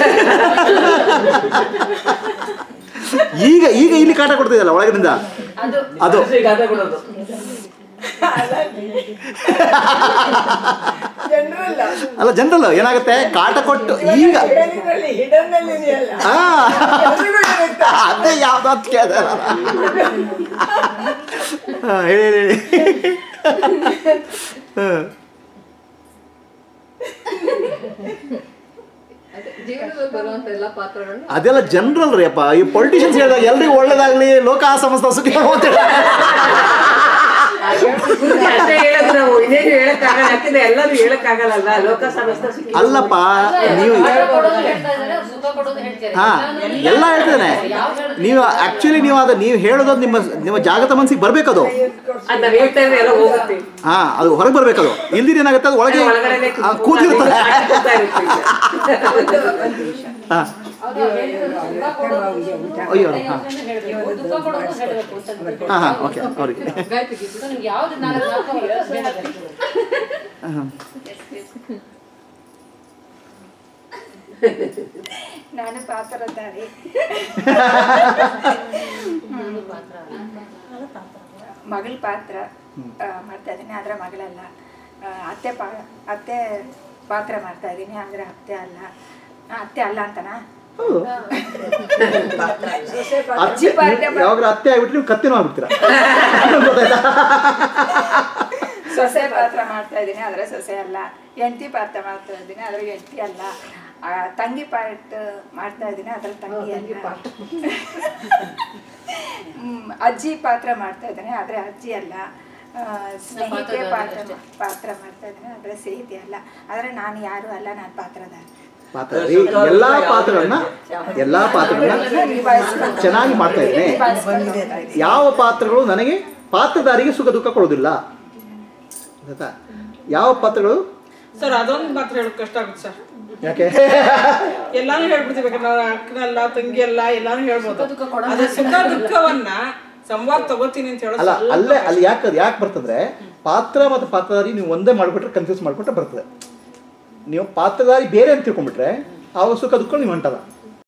ಈಗ ಇಲ್ಲಿ ಕಾಟ ಕೊಡ್ತಾ ಇದಲ್ಲ ಒಳಗಿನಿಂದ. ಅದು ಅಲ್ಲ, ಜನರಲ್ ಏನಾಗುತ್ತೆ, ಕಾಟ ಕೊಟ್ಟು ಈಗ ಅದೇ ಯಾವ್ದು ಅಂತ ಕೇಳ. ಹೇಳಿ. ಅದೆಲ್ಲ ಜನರಲ್ ರೀ ಅಪ್ಪ. ಈ ಪೊಲಿಟಿಷಿಯನ್ಸ್ ಹೇಳಿದಾಗ ಎಲ್ರಿಗೂ ಒಳ್ಳೇದಾಗ್ಲಿ, ಲೋಕ ಸಮಸ್ತ ಸುಖ ಅಂತ ಅಲ್ಲಪ್ಪ. ನೀವು ಎಲ್ಲ ಹೇಳ್ತೇನೆ. ನೀವು ಆಕ್ಚುಲಿ ನೀವು ಹೇಳೋದು ನಿಮ್ಮ ಜಾಗೃತ ಮನಸ್ಸಿಗೆ ಬರ್ಬೇಕದು. ಅದು ಹೊರಗೆ ಬರ್ಬೇಕದು. ಇಲ್ದಿರ ಏನಾಗುತ್ತೆ, ಅದು ಒಳಗೆ ಕೂತಿರ್ತದೆ. ಅಯ್ಯೋ, ಓಕೆ. ಅವ್ರಿಗೆ ನಾನು ಪಾತ್ರಧಾರಿ. ಮಗಳ ಪಾತ್ರ ಮಾಡ್ತಾ ಇದ್ದೀನಿ, ಆದ್ರೆ ಮಗಳಲ್ಲ. ಅತ್ತೆ ಪಾತ್ರ ಮಾಡ್ತಾ ಇದ್ದೀನಿ, ಆದ್ರೆ ಅತ್ತೆ ಅಲ್ಲ ಅಂತನಾ? ಯಾವಾಗ ಅತ್ತೆ ಆಗ್ಬಿಟ್ರೆ ನೀವು ಕತ್ತೆನೂ ಆಗ್ಬಿಡ್ತೀರಾ. ಸೊಸೆ ಪಾತ್ರ ಮಾಡ್ತಾ ಇದ್ದೀನಿ, ಆದ್ರೆ ಸೊಸೆ ಅಲ್ಲ. ಹೆಂಡತಿ ಪಾತ್ರ ಮಾಡ್ತಾ ಇದ್ದೀನಿ, ಆದ್ರೆ ಹೆಂಡತಿ ಅಲ್ಲ. ತಂಗಿ ಪಾರ್ಟ್ ಮಾಡ್ತಾ ಇದ್ದೀನಿ, ಅದ್ರ ತಂಗಿ ಅಲ್ಲ. ಅಜ್ಜಿ ಪಾತ್ರ ಮಾಡ್ತಾ ಇದ್ದೀನಿ, ಆದ್ರೆ ಅಜ್ಜಿ ಅಲ್ಲ. ಸ್ನೇಹಿತೆ ಪಾತ್ರ ಮಾಡ್ತಾ ಇದ್ದೀನಿ, ಆದ್ರೆ ಸ್ನೇಹಿತೆ ಅಲ್ಲ. ಆದ್ರೆ ನಾನು ಯಾರು ಅಲ್ಲ, ನಾನು ಪಾತ್ರಧಾರಿ. ಎಲ್ಲಾ ಪಾತ್ರಗಳನ್ನ ಚೆನ್ನಾಗಿ ಮಾಡ್ತಾ ಇದ್ದೇನೆ. ಯಾವ ಪಾತ್ರಗಳು ನನಗೆ ಪಾತ್ರಧಾರಿಗೆ ಸುಖ ದುಃಖ ಕೊಡೋದಿಲ್ಲ? ಯಾವ ಪಾತ್ರಗಳು? ಸರ್, ಅದೊಂದು ಪಾತ್ರ ಹೇಳೋದು ಕಷ್ಟ ಆಗುತ್ತೆ ಸರ್. ಯಾಕೆ? ಎಲ್ಲಾನು ಹೇಳ್ಬಿಡ್ತೀವಿ. ನಾವು ಅಕ್ಕನಲ್ಲ, ತಂಗಿ ಅಲ್ಲ, ಎಲ್ಲಾನು ಹೇಳ್ಬೋದು. ಅದೇ ಸುಖ ದುಃಖವನ್ನ ಸಂವಾದ ತಗೋತೀನಿ ಅಂತ ಹೇಳೋದು ಅಲ್ಲ ಅಲ್ಲೇ ಅಲ್ಲಿ ಯಾಕೆ ಬರ್ತಂದ್ರೆ ಪಾತ್ರ ಮತ್ತು ಪಾತ್ರಧಾರಿ ನೀವು ಒಂದೇ ಮಾಡಿಬಿಟ್ರೆ ಕನ್ಫ್ಯೂಸ್ ಮಾಡಿಬಿಟ್ರೆ ಬರ್ತದೆ. ನೀವು ಪಾತ್ರಧಾರಿ ಬೇರೆ ಅಂತ ತಿಳ್ಕೊಂಡ್ಬಿಟ್ರೆ ಆ ಸುಖ ದುಃಖ ನೀವು ಹೊಂಟಲ್ಲ.